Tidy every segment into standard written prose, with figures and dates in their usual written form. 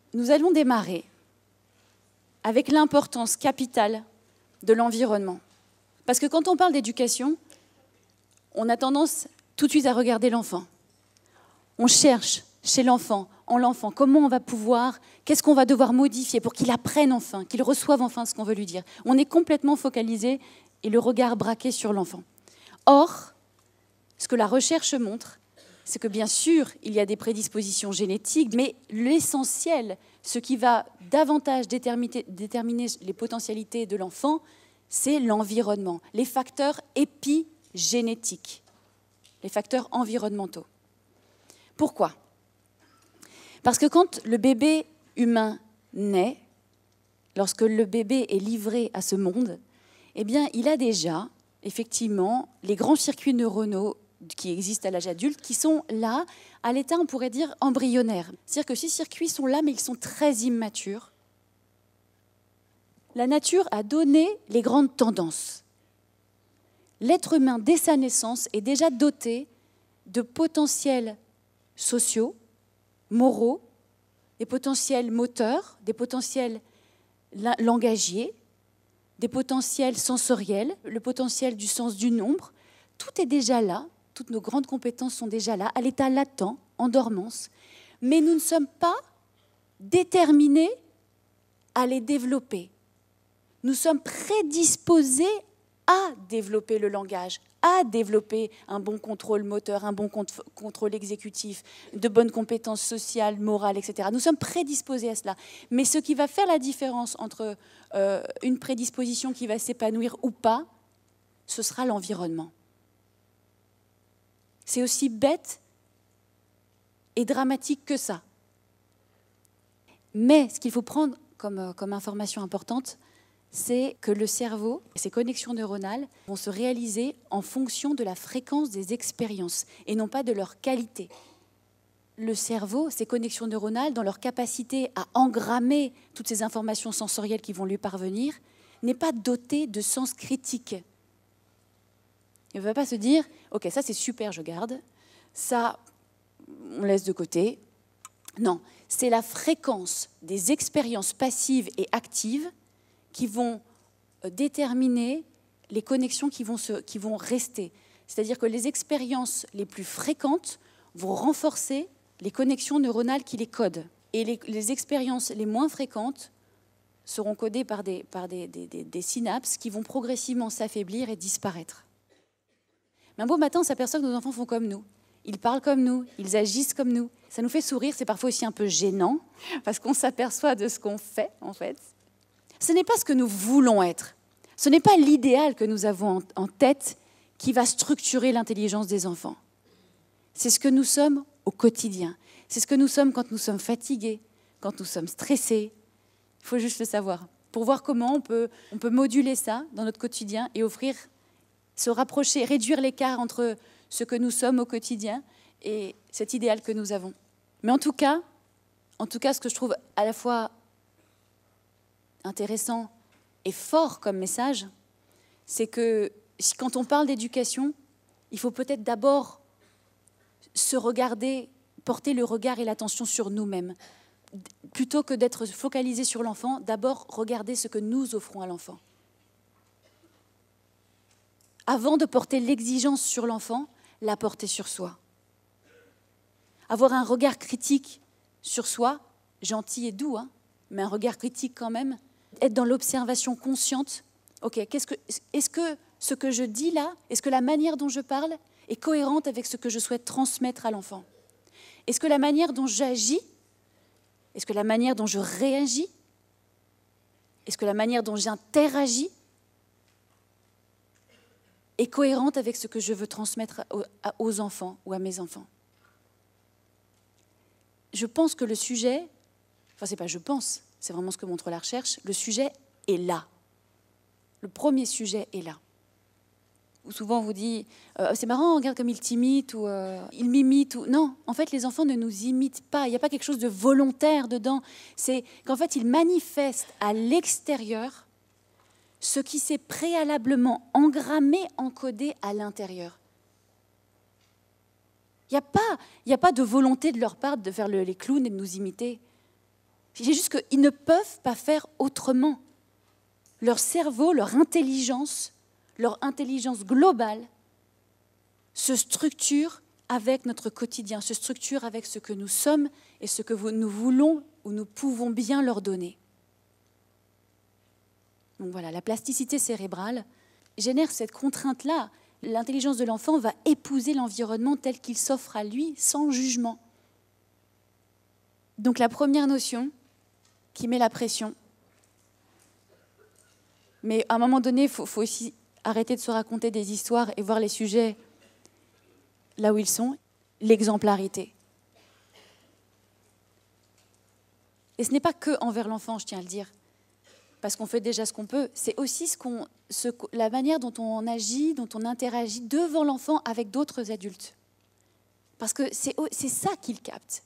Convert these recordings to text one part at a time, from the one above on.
nous allons démarrer avec l'importance capitale de l'environnement. Parce que quand on parle d'éducation, on a tendance tout de suite à regarder l'enfant. On cherche chez l'enfant, en l'enfant, comment on va pouvoir, qu'est-ce qu'on va devoir modifier pour qu'il apprenne enfin, qu'il reçoive enfin ce qu'on veut lui dire. On est complètement focalisé et le regard braqué sur l'enfant. Or, ce que la recherche montre, c'est que bien sûr, il y a des prédispositions génétiques, mais l'essentiel, ce qui va davantage déterminer les potentialités de l'enfant, c'est l'environnement, les facteurs épigénétiques, les facteurs environnementaux. Pourquoi ? Parce que quand le bébé humain naît, lorsque le bébé est livré à ce monde, eh bien, il a déjà, effectivement, les grands circuits neuronaux qui existent à l'âge adulte, qui sont là, à l'état, on pourrait dire, embryonnaire. C'est-à-dire que ces circuits sont là, mais ils sont très immatures. La nature a donné les grandes tendances. L'être humain, dès sa naissance, est déjà doté de potentiels sociaux, moraux, des potentiels moteurs, des potentiels langagiers, des potentiels sensoriels, le potentiel du sens du nombre. Tout est déjà là, toutes nos grandes compétences sont déjà là, à l'état latent, en dormance, mais nous ne sommes pas déterminés à les développer. Nous sommes prédisposés à développer le langage, à développer un bon contrôle moteur, un bon contrôle exécutif, de bonnes compétences sociales, morales, etc. Nous sommes prédisposés à cela. Mais ce qui va faire la différence entre une prédisposition qui va s'épanouir ou pas, ce sera l'environnement. C'est aussi bête et dramatique que ça. Mais ce qu'il faut prendre comme information importante, c'est que le cerveau, ses connexions neuronales vont se réaliser en fonction de la fréquence des expériences et non pas de leur qualité. Le cerveau, ses connexions neuronales, dans leur capacité à engrammer toutes ces informations sensorielles qui vont lui parvenir, n'est pas doté de sens critique. Il ne va pas se dire « Ok, ça c'est super, je garde. Ça, on laisse de côté. » Non, c'est la fréquence des expériences passives et actives qui vont déterminer les connexions qui vont rester. C'est-à-dire que les expériences les plus fréquentes vont renforcer les connexions neuronales qui les codent. Et les expériences les moins fréquentes seront codées par des synapses qui vont progressivement s'affaiblir et disparaître. Mais un beau matin, on s'aperçoit que nos enfants font comme nous. Ils parlent comme nous, ils agissent comme nous. Ça nous fait sourire, c'est parfois aussi un peu gênant, parce qu'on s'aperçoit de ce qu'on fait, en fait. Ce n'est pas ce que nous voulons être. Ce n'est pas l'idéal que nous avons en tête qui va structurer l'intelligence des enfants. C'est ce que nous sommes au quotidien. C'est ce que nous sommes quand nous sommes fatigués, quand nous sommes stressés. Il faut juste le savoir. Pour voir comment on peut moduler ça dans notre quotidien et offrir, se rapprocher, réduire l'écart entre ce que nous sommes au quotidien et cet idéal que nous avons. Mais en tout cas, ce que je trouve à la fois intéressant et fort comme message, c'est que quand on parle d'éducation, il faut peut-être d'abord se regarder, porter le regard et l'attention sur nous-mêmes. Plutôt que d'être focalisé sur l'enfant, d'abord regarder ce que nous offrons à l'enfant. Avant de porter l'exigence sur l'enfant, la porter sur soi. Avoir un regard critique sur soi, gentil et doux, mais un regard critique quand même, être dans l'observation consciente. Ok, est-ce que ce que je dis là, est-ce que la manière dont je parle est cohérente avec ce que je souhaite transmettre à l'enfant? Est-ce que la manière dont j'agis, est-ce que la manière dont je réagis, est-ce que la manière dont j'interagis est cohérente avec ce que je veux transmettre aux enfants ou à mes enfants? Je pense que le sujet, c'est vraiment ce que montre la recherche, le sujet est là. Le premier sujet est là. Ou souvent on vous dit c'est marrant, regarde comme il t'imite ou il m'imite. Non, en fait les enfants ne nous imitent pas. Il n'y a pas quelque chose de volontaire dedans. C'est qu'en fait ils manifestent à l'extérieur ce qui s'est préalablement engrammé, encodé à l'intérieur. Il n'y a pas de volonté de leur part de faire les clowns et de nous imiter. C'est juste qu'ils ne peuvent pas faire autrement. Leur cerveau, leur intelligence globale se structure avec notre quotidien, se structure avec ce que nous sommes et ce que nous voulons ou nous pouvons bien leur donner. Donc voilà, la plasticité cérébrale génère cette contrainte-là. L'intelligence de l'enfant va épouser l'environnement tel qu'il s'offre à lui, sans jugement. Donc la première notion qui met la pression. Mais à un moment donné, il faut aussi arrêter de se raconter des histoires et voir les sujets là où ils sont. L'exemplarité. Et ce n'est pas que envers l'enfant, je tiens à le dire, parce qu'on fait déjà ce qu'on peut. C'est aussi la manière dont on agit, dont on interagit devant l'enfant avec d'autres adultes. Parce que c'est ça qu'il capte.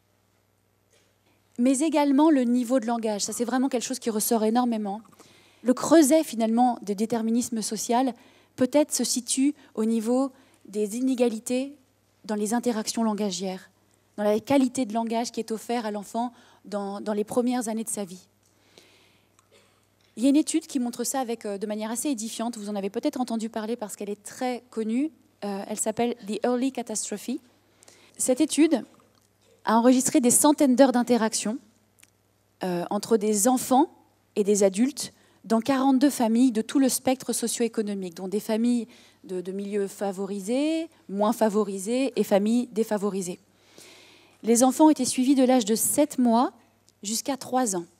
Mais également le niveau de langage. Ça, c'est vraiment quelque chose qui ressort énormément. Le creuset, finalement, de déterminisme social, peut-être se situe au niveau des inégalités dans les interactions langagières, dans la qualité de langage qui est offerte à l'enfant dans les premières années de sa vie. Il y a une étude qui montre ça de manière assez édifiante. Vous en avez peut-être entendu parler parce qu'elle est très connue. Elle s'appelle « The Early Catastrophe ». Cette étude a enregistré des centaines d'heures d'interaction entre des enfants et des adultes dans 42 familles de tout le spectre socio-économique, dont des familles de milieux favorisés, moins favorisés et familles défavorisées. Les enfants ont été suivis de l'âge de 7 mois jusqu'à 3 ans.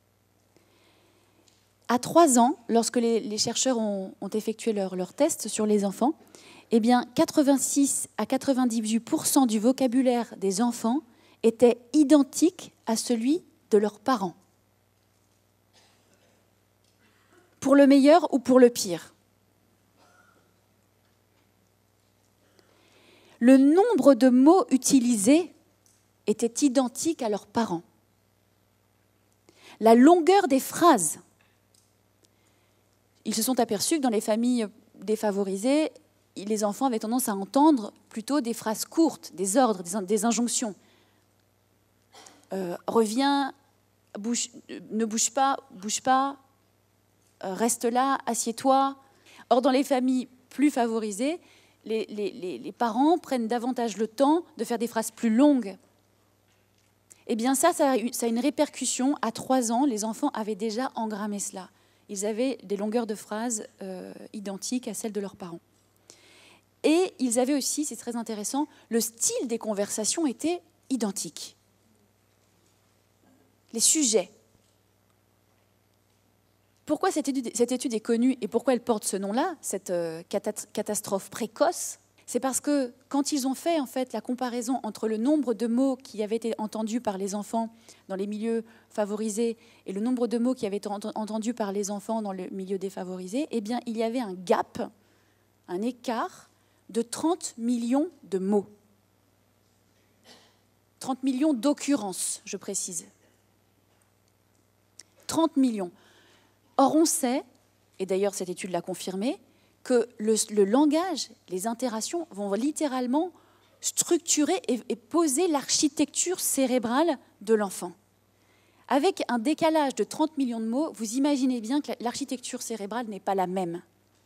À 3 ans, lorsque les chercheurs ont effectué leur test sur les enfants, eh bien, 86 à 98% du vocabulaire des enfants était identique à celui de leurs parents. Pour le meilleur ou pour le pire. Le nombre de mots utilisés était identique à leurs parents. La longueur des phrases. Ils se sont aperçus que dans les familles défavorisées, les enfants avaient tendance à entendre plutôt des phrases courtes, des ordres, des injonctions. Reviens, ne bouge pas, reste là, assieds-toi. Or, dans les familles plus favorisées, les parents prennent davantage le temps de faire des phrases plus longues. Eh bien, ça a une répercussion. À 3 ans, les enfants avaient déjà engrammé cela. Ils avaient des longueurs de phrases identiques à celles de leurs parents. Et ils avaient aussi, c'est très intéressant, le style des conversations était identique. Les sujets. Pourquoi cette étude est connue et pourquoi elle porte ce nom-là, cette catastrophe précoce? C'est parce que quand ils ont fait en fait la comparaison entre le nombre de mots qui avaient été entendus par les enfants dans les milieux favorisés et le nombre de mots qui avaient été entendus par les enfants dans le milieu défavorisé, eh bien, il y avait un gap, un écart de 30 millions de mots. 30 millions d'occurrences, je précise. 30 millions. Or, on sait, et d'ailleurs cette étude l'a confirmé, que le langage, les interactions vont littéralement structurer et poser l'architecture cérébrale de l'enfant. Avec un décalage de 30 millions de mots, vous imaginez bien que l'architecture cérébrale n'est pas la même.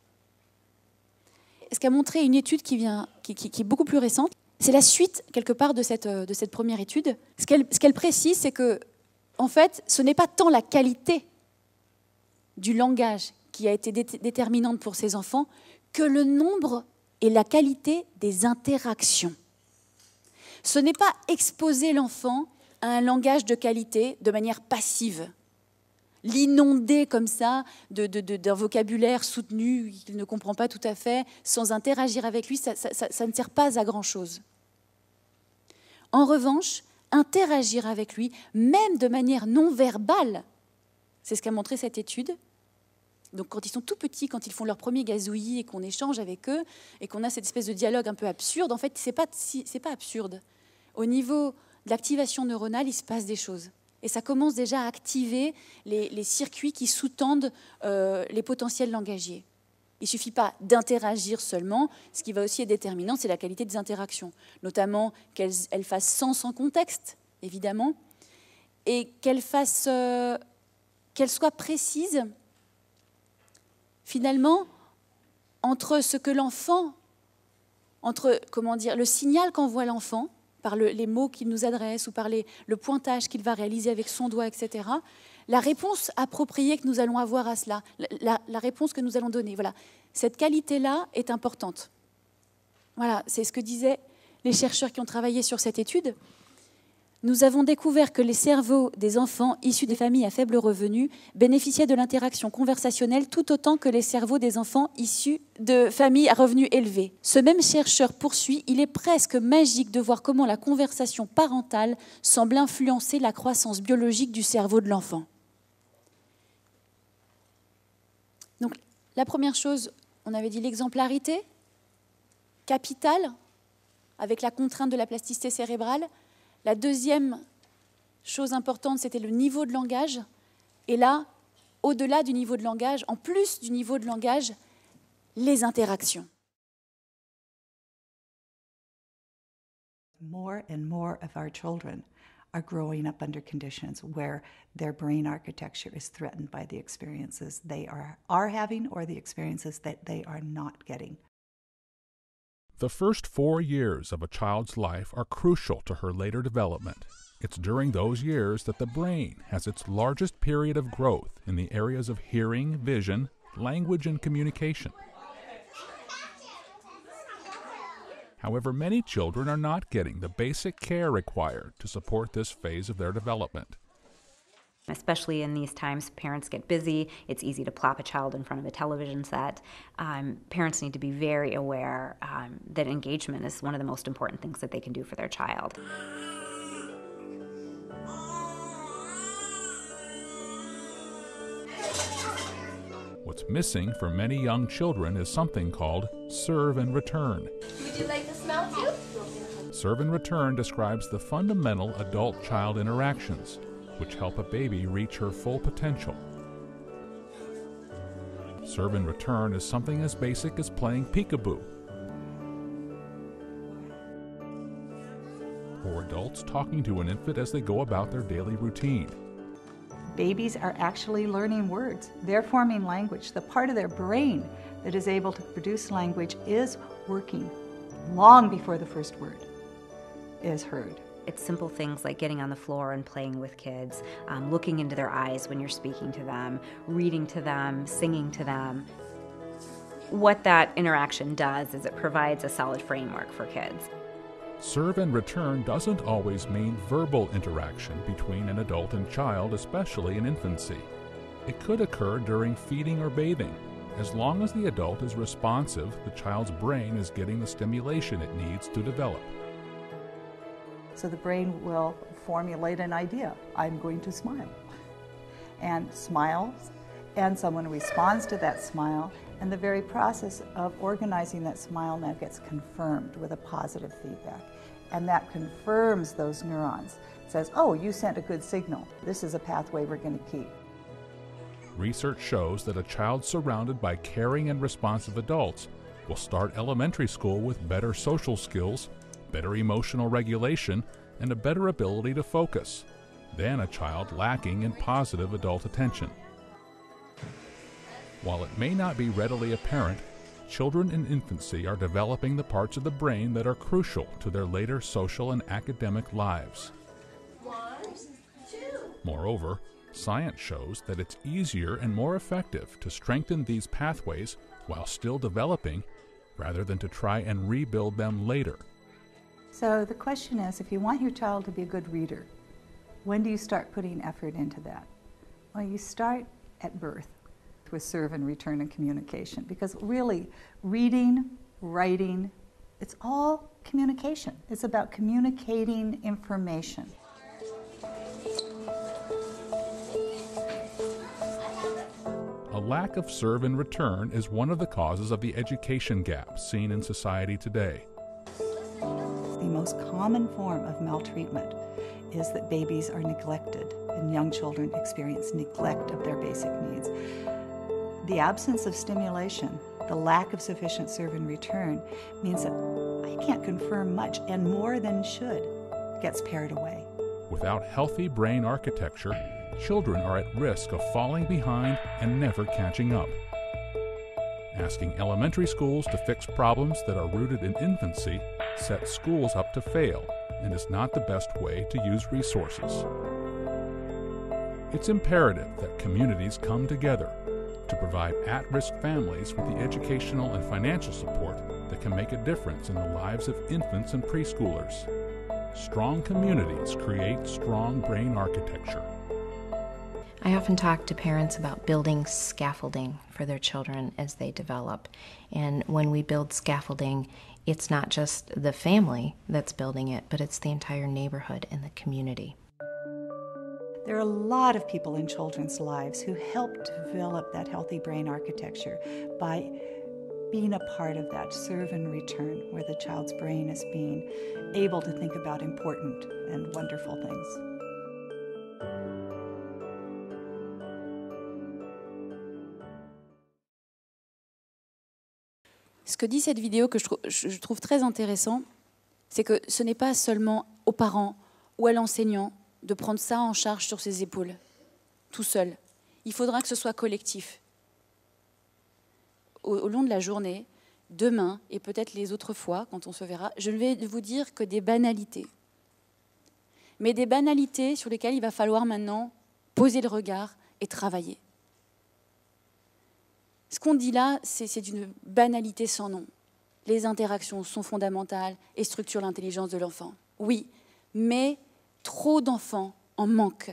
Ce qu'a montré une étude qui est beaucoup plus récente, c'est la suite, quelque part, de cette première étude. Ce qu'elle précise, c'est que, en fait, ce n'est pas tant la qualité du langage qui a été déterminante pour ces enfants, que le nombre et la qualité des interactions. Ce n'est pas exposer l'enfant à un langage de qualité de manière passive, l'inonder comme ça d'un vocabulaire soutenu qu'il ne comprend pas tout à fait, sans interagir avec lui, ça ne sert pas à grand-chose. En revanche, interagir avec lui, même de manière non verbale, c'est ce qu'a montré cette étude. Donc quand ils sont tout petits, quand ils font leur premier gazouillis et qu'on échange avec eux et qu'on a cette espèce de dialogue un peu absurde, en fait, c'est pas absurde. Au niveau de l'activation neuronale, il se passe des choses. Et ça commence déjà à activer les circuits qui sous-tendent les potentiels langagiers. Il ne suffit pas d'interagir seulement. Ce qui va aussi être déterminant, c'est la qualité des interactions. Notamment qu'elles fassent sens en contexte, évidemment. et qu'elle soit précise, finalement, entre ce que l'enfant, le signal qu'envoie l'enfant, par les mots qu'il nous adresse ou par le pointage qu'il va réaliser avec son doigt, etc., la réponse appropriée que nous allons avoir à cela, la réponse que nous allons donner. Voilà. Cette qualité-là est importante. Voilà, c'est ce que disaient les chercheurs qui ont travaillé sur cette étude. Nous avons découvert que les cerveaux des enfants issus des familles à faible revenu bénéficiaient de l'interaction conversationnelle tout autant que les cerveaux des enfants issus de familles à revenus élevés. Ce même chercheur poursuit, il est presque magique de voir comment la conversation parentale semble influencer la croissance biologique du cerveau de l'enfant. Donc, la première chose, on avait dit l'exemplarité, capitale, avec la contrainte de la plasticité cérébrale. La deuxième chose importante, c'était le niveau de langage. Et là, au-delà du niveau de langage, en plus du niveau de langage, les interactions. More and more of our children are growing up under conditions where their brain architecture is threatened by the experiences they are having or the experiences that they are not getting. The first 4 years of a child's life are crucial to her later development. It's during those years that the brain has its largest period of growth in the areas of hearing, vision, language, and communication. However, many children are not getting the basic care required to support this phase of their development. Especially in these times, parents get busy. It's easy to plop a child in front of a television set. Parents need to be very aware that engagement is one of the most important things that they can do for their child. What's missing for many young children is something called serve and return. Would you like the smell too? Serve and return describes the fundamental adult-child interactions which help a baby reach her full potential. Serve and return is something as basic as playing peekaboo, or adults talking to an infant as they go about their daily routine. Babies are actually learning words. They're forming language. The part of their brain that is able to produce language is working long before the first word is heard. It's simple things like getting on the floor and playing with kids, looking into their eyes when you're speaking to them, reading to them, singing to them. What that interaction does is it provides a solid framework for kids. Serve and return doesn't always mean verbal interaction between an adult and child, especially in infancy. It could occur during feeding or bathing. As long as the adult is responsive, the child's brain is getting the stimulation it needs to develop. So the brain will formulate an idea. I'm going to smile. And smiles, and someone responds to that smile, and the very process of organizing that smile now gets confirmed with a positive feedback. And that confirms those neurons. It says, oh, you sent a good signal. This is a pathway we're going to keep. Research shows that a child surrounded by caring and responsive adults will start elementary school with better social skills, better emotional regulation, and a better ability to focus than a child lacking in positive adult attention. While it may not be readily apparent, children in infancy are developing the parts of the brain that are crucial to their later social and academic lives. 1, 2. Moreover, science shows that it's easier and more effective to strengthen these pathways while still developing rather than to try and rebuild them later. So the question is, if you want your child to be a good reader, when do you start putting effort into that? Well, you start at birth with serve and return and communication, because really, reading, writing, it's all communication. It's about communicating information. A lack of serve and return is one of the causes of the education gap seen in society today. The most common form of maltreatment is that babies are neglected and young children experience neglect of their basic needs. The absence of stimulation, the lack of sufficient serve and return, means that I can't confirm much, and more than should gets pared away. Without healthy brain architecture, children are at risk of falling behind and never catching up. Asking elementary schools to fix problems that are rooted in infancy sets schools up to fail and is not the best way to use resources. It's imperative that communities come together to provide at-risk families with the educational and financial support that can make a difference in the lives of infants and preschoolers. Strong communities create strong brain architecture. I often talk to parents about building scaffolding for their children as they develop. And when we build scaffolding, it's not just the family that's building it, but it's the entire neighborhood and the community. There are a lot of people in children's lives who help develop that healthy brain architecture by being a part of that serve and return, where the child's brain is being able to think about important and wonderful things. Ce que dit cette vidéo, que je trouve très intéressant, c'est que ce n'est pas seulement aux parents ou à l'enseignant de prendre ça en charge sur ses épaules, tout seul. Il faudra que ce soit collectif. Au long de la journée, demain et peut-être les autres fois, quand on se verra, je ne vais vous dire que des banalités. Mais des banalités sur lesquelles il va falloir maintenant poser le regard et travailler. Ce qu'on dit là, c'est d'une banalité sans nom. Les interactions sont fondamentales et structurent l'intelligence de l'enfant. Oui, mais trop d'enfants en manquent.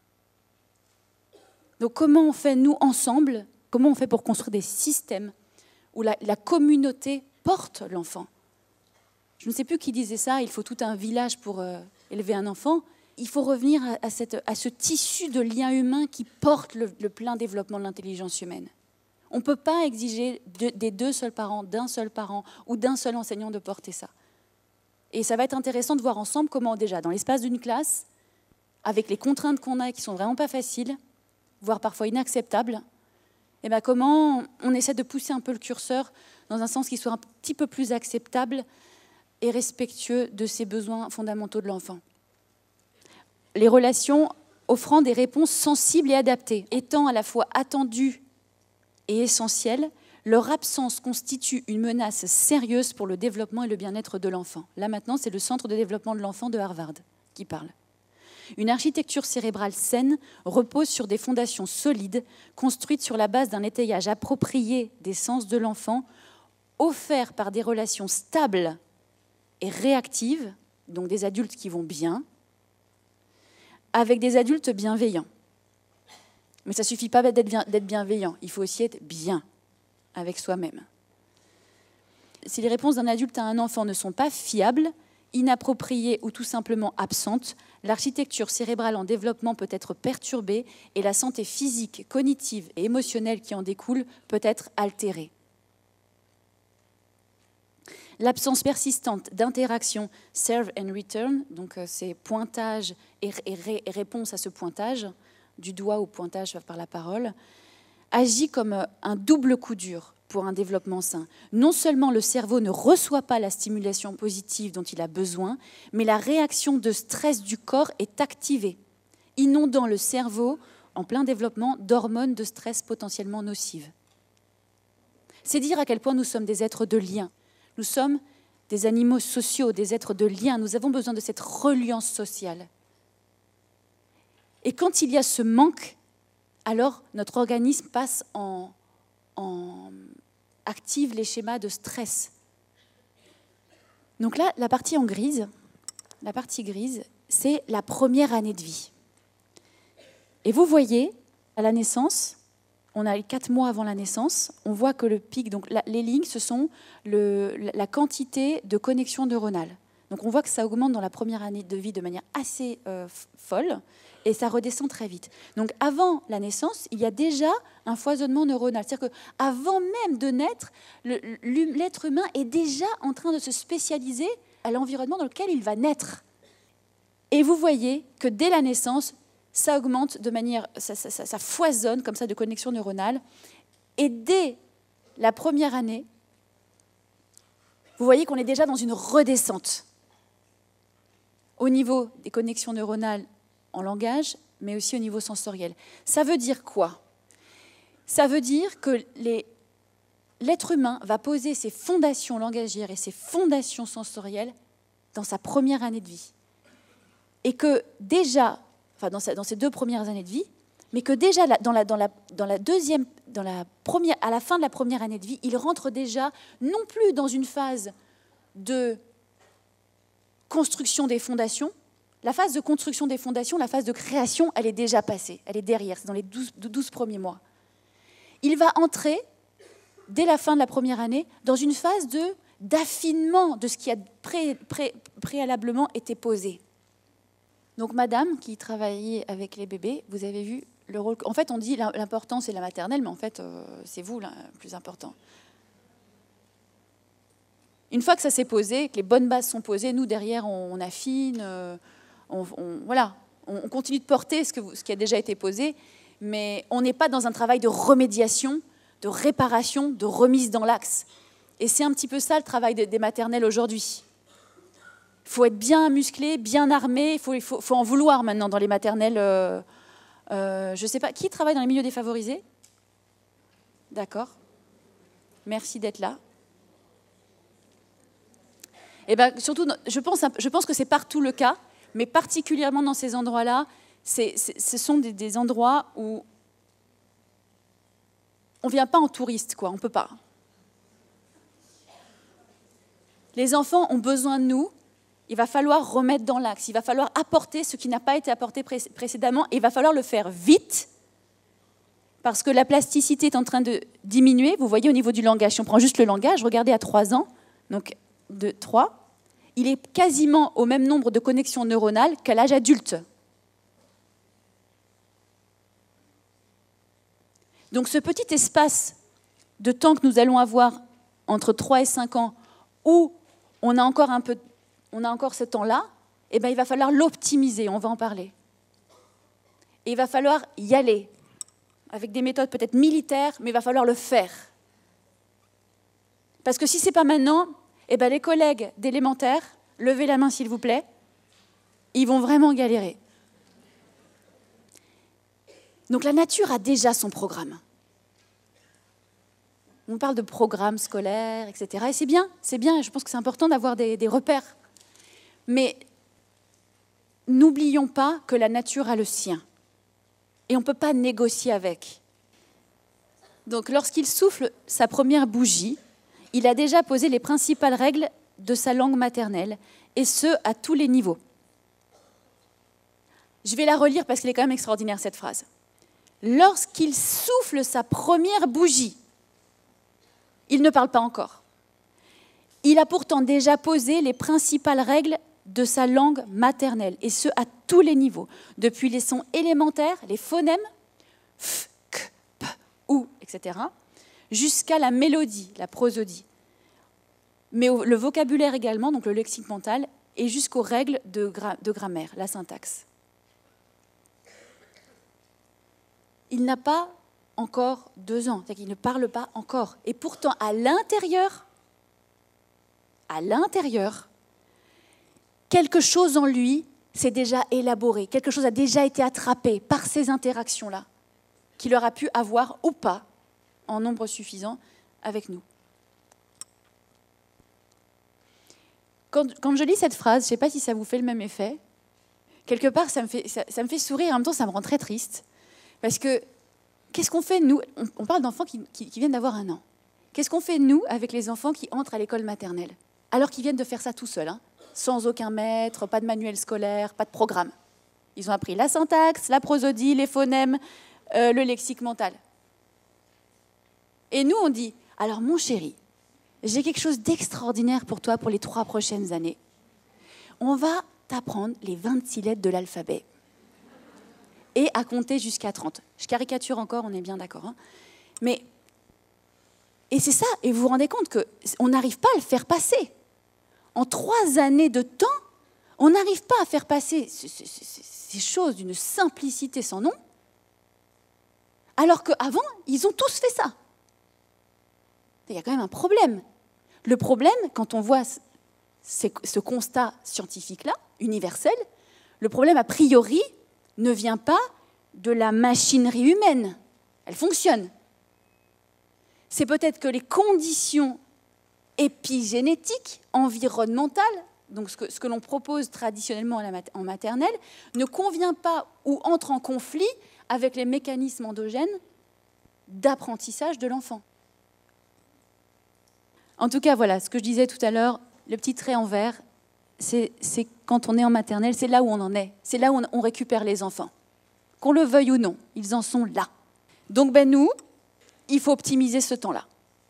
Donc comment on fait, nous, ensemble, comment on fait pour construire des systèmes où la communauté porte l'enfant? Je ne sais plus qui disait ça, il faut tout un village pour élever un enfant. Il faut revenir à ce tissu de liens humains qui porte le plein développement de l'intelligence humaine. On ne peut pas exiger des deux seuls parents, d'un seul parent ou d'un seul enseignant de porter ça. Et ça va être intéressant de voir ensemble comment déjà, dans l'espace d'une classe, avec les contraintes qu'on a et qui ne sont vraiment pas faciles, voire parfois inacceptables, et bien comment on essaie de pousser un peu le curseur dans un sens qui soit un petit peu plus acceptable et respectueux de ses besoins fondamentaux de l'enfant. Les relations offrant des réponses sensibles et adaptées, étant à la fois attendues et essentielles, leur absence constitue une menace sérieuse pour le développement et le bien-être de l'enfant. Là maintenant, c'est le Centre de développement de l'enfant de Harvard qui parle. Une architecture cérébrale saine repose sur des fondations solides, construites sur la base d'un étayage approprié des sens de l'enfant, offert par des relations stables et réactives, donc des adultes qui vont bien, avec des adultes bienveillants. Mais ça ne suffit pas d'être bienveillant, il faut aussi être bien avec soi-même. Si les réponses d'un adulte à un enfant ne sont pas fiables, inappropriées ou tout simplement absentes, l'architecture cérébrale en développement peut être perturbée et la santé physique, cognitive et émotionnelle qui en découle peut être altérée. L'absence persistante d'interaction serve and return, donc c'est pointage et réponse à ce pointage, du doigt au pointage par la parole, agit comme un double coup dur pour un développement sain. Non seulement le cerveau ne reçoit pas la stimulation positive dont il a besoin, mais la réaction de stress du corps est activée, inondant le cerveau en plein développement d'hormones de stress potentiellement nocives. C'est dire à quel point nous sommes des êtres de lien. Nous sommes des animaux sociaux, des êtres de lien. Nous avons besoin de cette reliance sociale. Et quand il y a ce manque, alors notre organisme passe active les schémas de stress. Donc là, la partie grise, c'est la première année de vie. Et vous voyez, à la naissance, on a 4 mois avant la naissance, on voit que le pic, donc les lignes, ce sont la quantité de connexions neuronales. Donc on voit que ça augmente dans la première année de vie de manière assez folle, et ça redescend très vite. Donc avant la naissance, il y a déjà un foisonnement neuronal. C'est-à-dire qu'avant même de naître, l'être humain est déjà en train de se spécialiser à l'environnement dans lequel il va naître. Et vous voyez que dès la naissance, ça augmente de manière, ça foisonne comme ça de connexions neuronales. Et dès la première année, vous voyez qu'on est déjà dans une redescente. au niveau des connexions neuronales en langage, mais aussi au niveau sensoriel. Ça veut dire quoi? Ça veut dire que l'être humain va poser ses fondations langagières et ses fondations sensorielles dans sa première année de vie. Et que déjà, enfin dans ses 2 premières années de vie, mais que déjà à la fin de la première année de vie, il rentre déjà non plus dans une phase de construction des fondations. La phase de construction des fondations, la phase de création, elle est déjà passée, elle est derrière, c'est dans les 12 premiers mois. Il va entrer, dès la fin de la première année, dans une phase d'affinement de ce qui a préalablement été posé. Donc madame qui travaillait avec les bébés, vous avez vu le rôle... En fait, on dit l'important c'est la maternelle, mais en fait, c'est vous le plus important. Une fois que ça s'est posé, que les bonnes bases sont posées, nous, derrière, on affine, voilà, on continue de porter ce qui a déjà été posé, mais on n'est pas dans un travail de remédiation, de réparation, de remise dans l'axe. Et c'est un petit peu ça le travail des maternelles aujourd'hui. Il faut être bien musclé, bien armé, il faut en vouloir maintenant dans les maternelles. Je ne sais pas, qui travaille dans les milieux défavorisés? D'accord. Merci d'être là. Et ben, surtout, je pense que c'est partout le cas, mais particulièrement dans ces endroits-là, ce sont des endroits où on ne vient pas en touriste, quoi, on ne peut pas. Les enfants ont besoin de nous, il va falloir remettre dans l'axe, il va falloir apporter ce qui n'a pas été apporté précédemment, et il va falloir le faire vite, parce que la plasticité est en train de diminuer. Vous voyez au niveau du langage, si on prend juste le langage, regardez à 3 ans, donc de 3, il est quasiment au même nombre de connexions neuronales qu'à l'âge adulte. Donc ce petit espace de temps que nous allons avoir entre 3 et 5 ans, où on a encore ce temps-là, eh ben, il va falloir l'optimiser, on va en parler. Et il va falloir y aller, avec des méthodes peut-être militaires, mais il va falloir le faire. Parce que si ce n'est pas maintenant, eh ben, les collègues d'élémentaire, levez la main s'il vous plaît, ils vont vraiment galérer. Donc la nature a déjà son programme. On parle de programme scolaire, etc. Et c'est bien, je pense que c'est important d'avoir des repères. Mais n'oublions pas que la nature a le sien. Et on ne peut pas négocier avec. Donc lorsqu'il souffle sa première bougie, il a déjà posé les principales règles de sa langue maternelle, et ce, à tous les niveaux. Je vais la relire parce qu'elle est quand même extraordinaire, cette phrase. Lorsqu'il souffle sa première bougie, il ne parle pas encore. Il a pourtant déjà posé les principales règles de sa langue maternelle, et ce, à tous les niveaux, depuis les sons élémentaires, les phonèmes, f, k, p, ou, etc., jusqu'à la mélodie, la prosodie. Mais le vocabulaire également, donc le lexique mental, et jusqu'aux règles de grammaire, la syntaxe. Il n'a pas encore 2 ans, c'est-à-dire qu'il ne parle pas encore. Et pourtant, à l'intérieur, quelque chose en lui s'est déjà élaboré, quelque chose a déjà été attrapé par ces interactions-là, qu'il aura pu avoir ou pas, en nombre suffisant, avec nous. Quand je lis cette phrase, je ne sais pas si ça vous fait le même effet, quelque part ça me fait sourire, en même temps ça me rend très triste, parce que qu'est-ce qu'on fait, nous? On parle d'enfants qui viennent d'avoir 1 an. Qu'est-ce qu'on fait, nous, avec les enfants qui entrent à l'école maternelle, alors qu'ils viennent de faire ça tout seuls, hein, sans aucun maître, pas de manuel scolaire, pas de programme. Ils ont appris la syntaxe, la prosodie, les phonèmes, le lexique mental. Et nous, on dit, alors mon chéri, j'ai quelque chose d'extraordinaire pour toi pour les 3 prochaines années. On va t'apprendre les 26 lettres de l'alphabet et à compter jusqu'à 30. Je caricature encore, on est bien d'accord. Hein. Et c'est ça, et vous vous rendez compte qu'on n'arrive pas à le faire passer. En 3 années de temps, on n'arrive pas à faire passer ces choses d'une simplicité sans nom, alors qu'avant, ils ont tous fait ça. Il y a quand même un problème. Le problème, quand on voit ce constat scientifique-là, universel, le problème a priori ne vient pas de la machinerie humaine. Elle fonctionne. C'est peut-être que les conditions épigénétiques, environnementales, donc ce que l'on propose traditionnellement en maternelle, ne convient pas ou entre en conflit avec les mécanismes endogènes d'apprentissage de l'enfant. En tout cas, voilà, ce que je disais tout à l'heure, le petit trait en vert, c'est quand on est en maternelle, c'est là où on en est. C'est là où on récupère les enfants. Qu'on le veuille ou non, ils en sont là. Donc nous, il faut optimiser ce temps-là.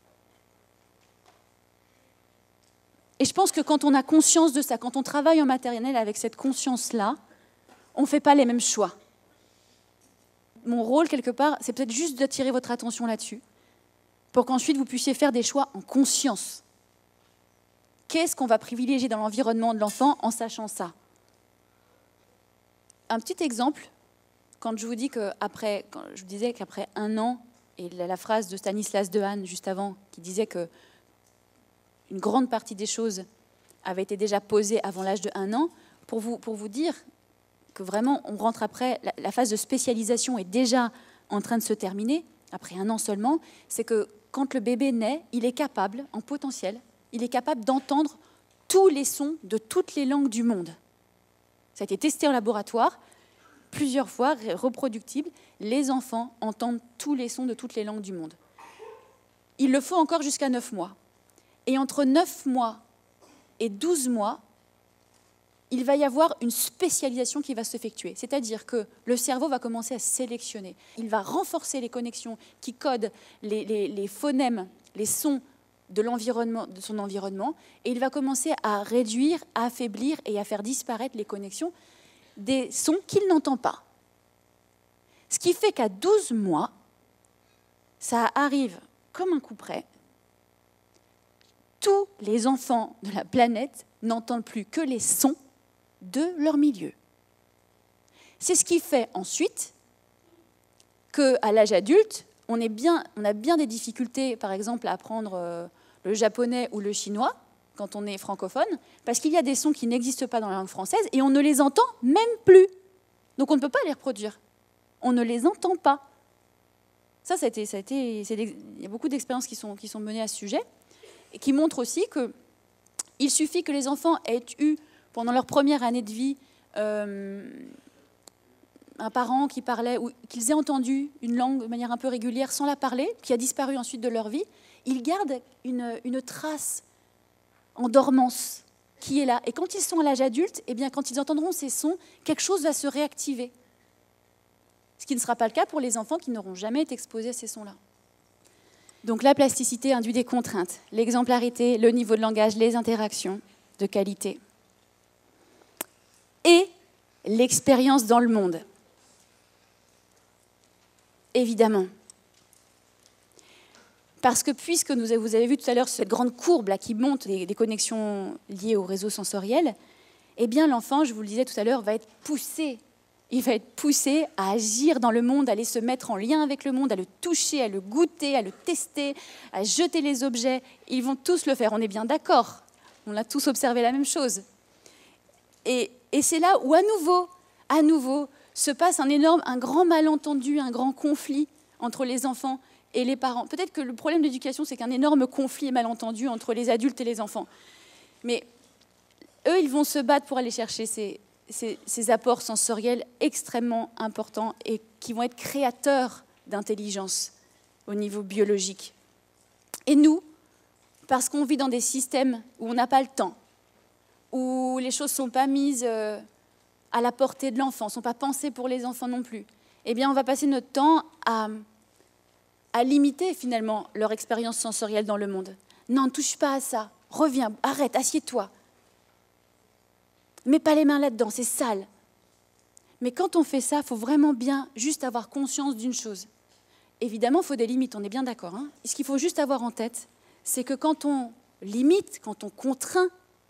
Et je pense que quand on a conscience de ça, quand on travaille en maternelle avec cette conscience-là, on ne fait pas les mêmes choix. Mon rôle, quelque part, c'est peut-être juste d'attirer votre attention là-dessus, pour qu'ensuite vous puissiez faire des choix en conscience. Qu'est-ce qu'on va privilégier dans l'environnement de l'enfant en sachant ça? Un petit exemple, quand je vous dis quand je vous disais qu'après 1 an, et la phrase de Stanislas Dehaene juste avant, qui disait que une grande partie des choses avaient été déjà posées avant l'âge de 1 an, pour vous dire que vraiment, on rentre après, la phase de spécialisation est déjà en train de se terminer, après 1 an seulement, c'est que quand le bébé naît, il est capable, en potentiel, il est capable d'entendre tous les sons de toutes les langues du monde. Ça a été testé en laboratoire, plusieurs fois, reproductible. Les enfants entendent tous les sons de toutes les langues du monde. Il le faut encore jusqu'à 9 mois. Et entre 9 mois et 12 mois, il va y avoir une spécialisation qui va s'effectuer. C'est-à-dire que le cerveau va commencer à sélectionner. Il va renforcer les connexions qui codent les phonèmes, les sons de son environnement, et il va commencer à réduire, à affaiblir et à faire disparaître les connexions des sons qu'il n'entend pas. Ce qui fait qu'à 12 mois, ça arrive comme un coup près. Tous les enfants de la planète n'entendent plus que les sons de leur milieu. C'est ce qui fait ensuite qu'à l'âge adulte, on a bien des difficultés, par exemple, à apprendre le japonais ou le chinois, quand on est francophone, parce qu'il y a des sons qui n'existent pas dans la langue française et on ne les entend même plus. Donc on ne peut pas les reproduire. On ne les entend pas. Il y a beaucoup d'expériences qui sont menées à ce sujet et qui montrent aussi qu'il suffit que les enfants aient eu, pendant leur première année de vie, un parent qui parlait, ou qu'ils aient entendu une langue de manière un peu régulière sans la parler, qui a disparu ensuite de leur vie, ils gardent une trace en dormance qui est là. Et quand ils sont à l'âge adulte, eh bien, quand ils entendront ces sons, quelque chose va se réactiver. Ce qui ne sera pas le cas pour les enfants qui n'auront jamais été exposés à ces sons-là. Donc la plasticité induit des contraintes, l'exemplarité, le niveau de langage, les interactions de qualité. Et l'expérience dans le monde. Évidemment. Parce que puisque vous avez vu tout à l'heure cette grande courbe là, qui monte des connexions liées au réseau sensoriel, eh bien l'enfant, je vous le disais tout à l'heure, va être poussé. Il va être poussé à agir dans le monde, à aller se mettre en lien avec le monde, à le toucher, à le goûter, à le tester, à jeter les objets. Ils vont tous le faire, on est bien d'accord. On a tous observé la même chose. Et c'est là où, à nouveau, se passe un grand malentendu, un grand conflit entre les enfants et les parents. Peut-être que le problème d'éducation, c'est qu'un énorme conflit et malentendu entre les adultes et les enfants. Mais eux, ils vont se battre pour aller chercher ces apports sensoriels extrêmement importants et qui vont être créateurs d'intelligence au niveau biologique. Et nous, parce qu'on vit dans des systèmes où on n'a pas le temps, où les choses ne sont pas mises à la portée de l'enfant, ne sont pas pensées pour les enfants non plus, eh bien, on va passer notre temps à limiter finalement leur expérience sensorielle dans le monde. Non, ne touche pas à ça, reviens, arrête, assieds-toi. Mets pas les mains là-dedans, c'est sale. Mais quand on fait ça, il faut vraiment bien juste avoir conscience d'une chose. Évidemment, il faut des limites, on est bien d'accord. Hein. Ce qu'il faut juste avoir en tête, c'est que quand on limite, quand on contraint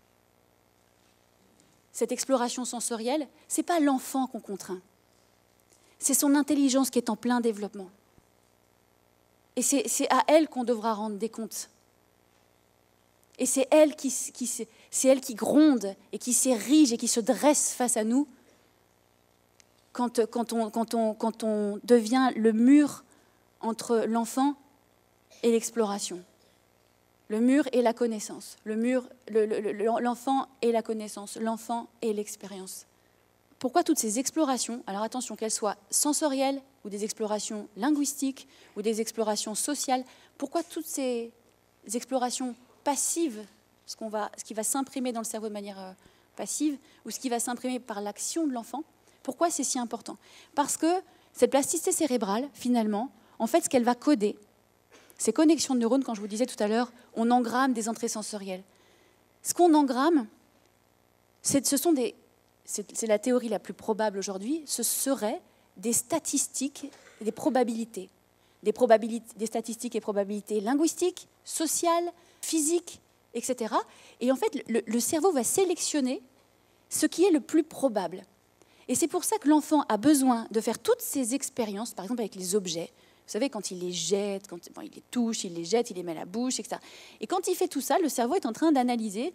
cette exploration sensorielle, ce n'est pas l'enfant qu'on contraint. C'est son intelligence qui est en plein développement. Et c'est à elle qu'on devra rendre des comptes. Et c'est elle C'est elle qui gronde et qui s'érige et qui se dresse face à nous quand on devient le mur entre l'enfant et l'exploration. Le mur et la connaissance. L'enfant et la connaissance. L'enfant et l'expérience. Pourquoi toutes ces explorations, alors attention qu'elles soient sensorielles ou des explorations linguistiques ou des explorations sociales, pourquoi toutes ces explorations passives, ce qui va s'imprimer dans le cerveau de manière passive ou ce qui va s'imprimer par l'action de l'enfant, pourquoi c'est si important? Parce que cette plasticité cérébrale, finalement, en fait, ce qu'elle va coder, ces connexions de neurones, quand je vous disais tout à l'heure, on engramme des entrées sensorielles. Ce qu'on engramme, c'est la théorie la plus probable aujourd'hui, ce serait des statistiques et des probabilités. Des statistiques et probabilités linguistiques, sociales, physiques, etc. Et en fait, le cerveau va sélectionner ce qui est le plus probable. Et c'est pour ça que l'enfant a besoin de faire toutes ces expériences, par exemple avec les objets. Vous savez, quand il les jette, il les touche, il les jette, il les met à la bouche, etc. Et quand il fait tout ça, le cerveau est en train d'analyser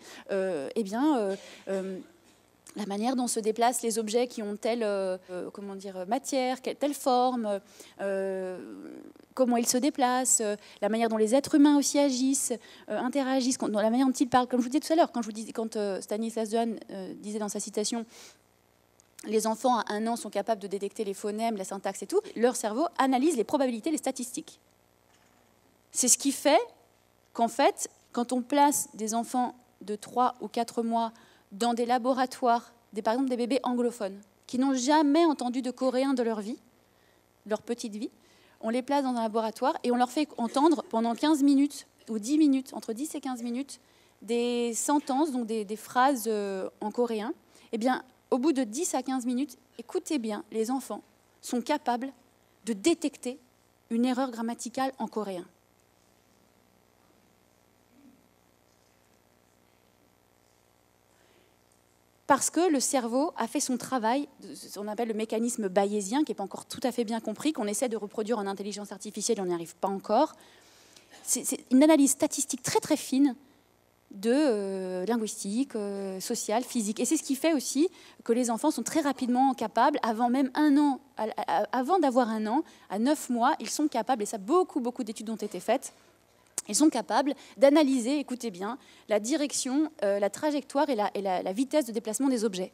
la manière dont se déplacent les objets qui ont telle matière, telle forme, comment ils se déplacent, la manière dont les êtres humains aussi agissent, interagissent, la manière dont ils parlent. Comme je vous disais tout à l'heure, quand Stanislas Dehaene disait dans sa citation « Les enfants à 1 an sont capables de détecter les phonèmes, la syntaxe et tout », leur cerveau analyse les probabilités, les statistiques. C'est ce qui fait qu'en fait, quand on place des enfants de 3 ou 4 mois dans des laboratoires, par exemple des bébés anglophones, qui n'ont jamais entendu de coréen de leur vie, leur petite vie, on les place dans un laboratoire et on leur fait entendre pendant 15 minutes ou 10 minutes, entre 10 et 15 minutes, des sentences, donc des phrases en coréen. Eh bien, au bout de 10 à 15 minutes, écoutez bien, les enfants sont capables de détecter une erreur grammaticale en coréen. Parce que le cerveau a fait son travail, ce qu'on appelle le mécanisme bayésien, qui n'est pas encore tout à fait bien compris, qu'on essaie de reproduire en intelligence artificielle, on n'y arrive pas encore. C'est une analyse statistique très très fine de linguistique, sociale, physique. Et c'est ce qui fait aussi que les enfants sont très rapidement capables, avant même 1 an, avant d'avoir 1 an, à 9 mois, ils sont capables, et ça beaucoup d'études ont été faites, ils sont capables d'analyser, écoutez bien, la direction, la trajectoire et la vitesse de déplacement des objets.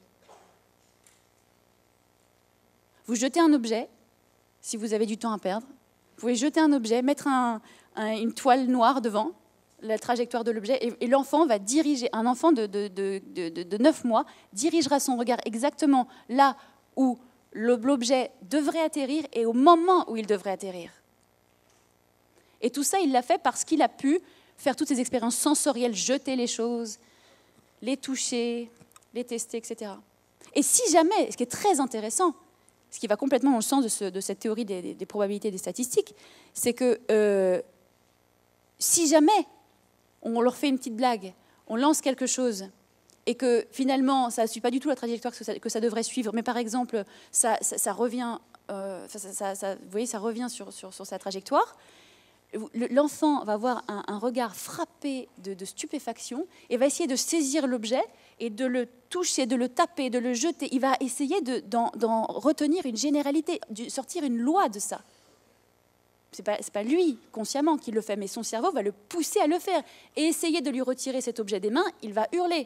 Vous jetez un objet, si vous avez du temps à perdre, vous pouvez jeter un objet, mettre une toile noire devant la trajectoire de l'objet, et l'enfant va diriger, un enfant de 9 mois dirigera son regard exactement là où l'objet devrait atterrir et au moment où il devrait atterrir. Et tout ça, il l'a fait parce qu'il a pu faire toutes ces expériences sensorielles, jeter les choses, les toucher, les tester, etc. Et si jamais, ce qui est très intéressant, ce qui va complètement dans le sens de cette théorie des probabilités des statistiques, c'est que si jamais on leur fait une petite blague, on lance quelque chose, et que finalement, ça ne suit pas du tout la trajectoire que ça devrait suivre, mais par exemple, ça revient, vous voyez, ça revient sur sa trajectoire, l'enfant va avoir un regard frappé de stupéfaction et va essayer de saisir l'objet et de le toucher, de le taper, de le jeter. Il va essayer d'en retenir une généralité, de sortir une loi de ça. Ce n'est pas lui, consciemment, qui le fait, mais son cerveau va le pousser à le faire. Et essayer de lui retirer cet objet des mains, il va hurler.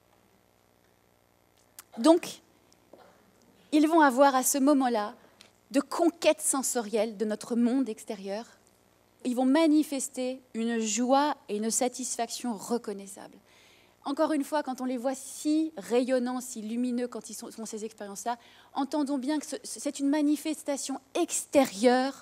Donc, ils vont avoir à ce moment-là de conquête sensorielle de notre monde extérieur. Ils vont manifester une joie et une satisfaction reconnaissables. Encore une fois, quand on les voit si rayonnants, si lumineux, quand ils font ces expériences-là, entendons bien que c'est une manifestation extérieure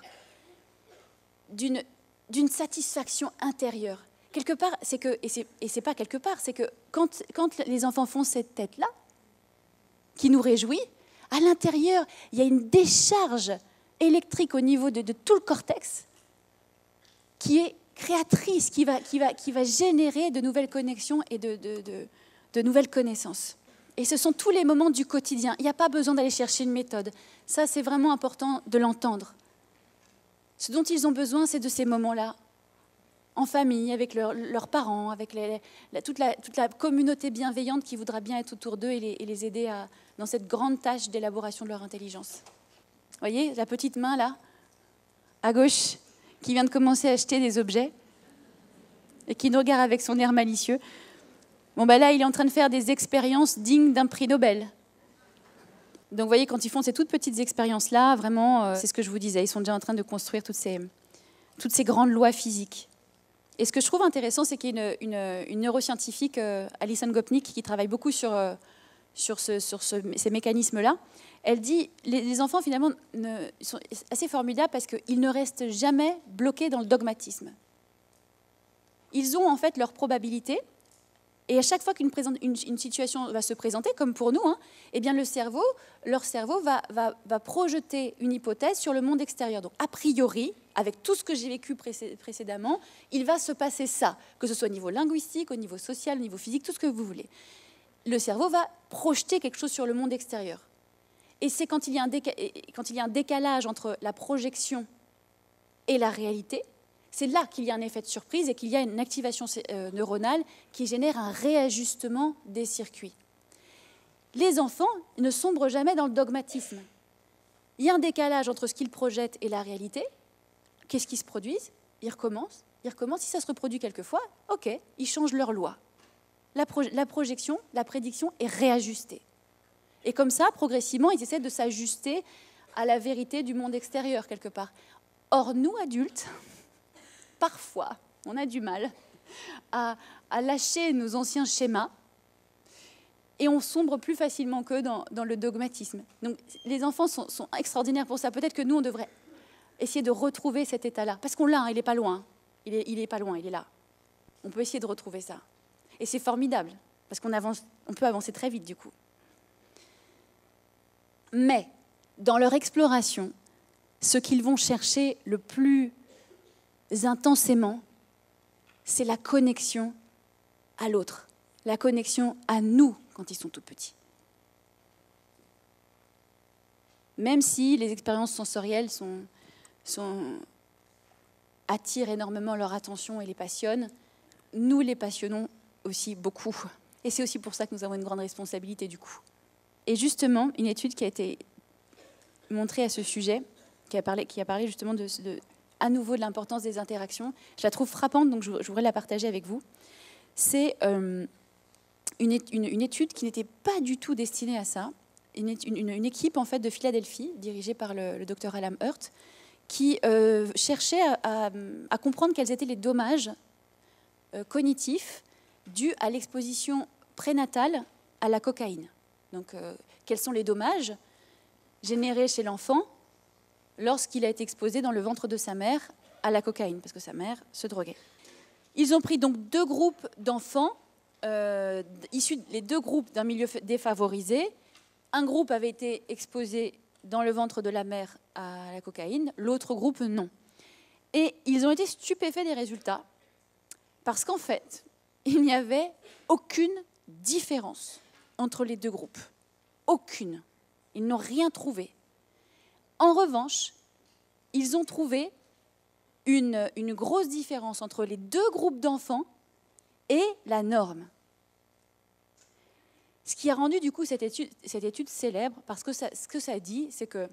d'une satisfaction intérieure. Quelque part, c'est que, et c'est pas quelque part, c'est que quand les enfants font cette tête-là, qui nous réjouit, à l'intérieur, il y a une décharge électrique au niveau de tout le cortex, qui est créatrice, qui va générer de nouvelles connexions et de nouvelles connaissances. Et ce sont tous les moments du quotidien. Il n'y a pas besoin d'aller chercher une méthode. Ça, c'est vraiment important de l'entendre. Ce dont ils ont besoin, c'est de ces moments-là, en famille, avec leurs parents, avec toute la communauté bienveillante qui voudra bien être autour d'eux et les aider dans cette grande tâche d'élaboration de leur intelligence. Vous voyez, la petite main là, à gauche, qui vient de commencer à acheter des objets et qui nous regarde avec son air malicieux. Bon, ben là, il est en train de faire des expériences dignes d'un prix Nobel. Donc, vous voyez, quand ils font ces toutes petites expériences-là, vraiment, c'est ce que je vous disais, ils sont déjà en train de construire toutes ces grandes lois physiques. Et ce que je trouve intéressant, c'est qu'il y a une neuroscientifique, Alison Gopnik, qui travaille beaucoup sur ces mécanismes-là. Elle dit les enfants, finalement, sont assez formidables parce qu'ils ne restent jamais bloqués dans le dogmatisme. Ils ont en fait leur probabilité, et à chaque fois qu'une situation va se présenter, comme pour nous, eh bien leur cerveau va projeter une hypothèse sur le monde extérieur. Donc, a priori, avec tout ce que j'ai vécu précédemment, il va se passer ça, que ce soit au niveau linguistique, au niveau social, au niveau physique, tout ce que vous voulez. Le cerveau va projeter quelque chose sur le monde extérieur. Et c'est quand il y a un décalage entre la projection et la réalité, c'est là qu'il y a un effet de surprise et qu'il y a une activation neuronale qui génère un réajustement des circuits. Les enfants ne sombrent jamais dans le dogmatisme. Il y a un décalage entre ce qu'ils projettent et la réalité. Qu'est-ce qui se produit ? Ils recommencent. Si ça se reproduit quelquefois, ok, ils changent leur loi. La projection, la prédiction est réajustée. Et comme ça, progressivement, ils essaient de s'ajuster à la vérité du monde extérieur, quelque part. Or, nous, adultes, parfois, on a du mal à lâcher nos anciens schémas et on sombre plus facilement qu'eux dans le dogmatisme. Donc, les enfants sont extraordinaires pour ça. Peut-être que nous, on devrait essayer de retrouver cet état-là. Parce qu'on l'a, il n'est pas loin. Il est pas loin, il est là. On peut essayer de retrouver ça. Et c'est formidable, parce on peut avancer très vite, du coup. Mais, dans leur exploration, ce qu'ils vont chercher le plus intensément, c'est la connexion à l'autre, la connexion à nous quand ils sont tout petits. Même si les expériences sensorielles attirent énormément leur attention et les passionnent, nous les passionnons aussi beaucoup. Et c'est aussi pour ça que nous avons une grande responsabilité du coup. Et justement, une étude qui a été montrée à ce sujet, qui a parlé justement à nouveau de l'importance des interactions, je la trouve frappante, donc je voudrais la partager avec vous. C'est une étude qui n'était pas du tout destinée à ça, une équipe en fait de Philadelphie, dirigée par le docteur Alan Hurt, qui cherchait à comprendre quels étaient les dommages cognitifs dus à l'exposition prénatale à la cocaïne. Donc, quels sont les dommages générés chez l'enfant lorsqu'il a été exposé dans le ventre de sa mère à la cocaïne, parce que sa mère se droguait. Ils ont pris donc 2 groupes d'enfants, issus les 2 groupes d'un milieu défavorisé. Un groupe avait été exposé dans le ventre de la mère à la cocaïne, l'autre groupe non. Et ils ont été stupéfaits des résultats, parce qu'en fait, il n'y avait aucune différence entre les 2 groupes. Aucune. Ils n'ont rien trouvé. En revanche, ils ont trouvé une grosse différence entre les 2 groupes d'enfants et la norme. Ce qui a rendu du coup cette étude célèbre, parce que ce que ça dit, c'est que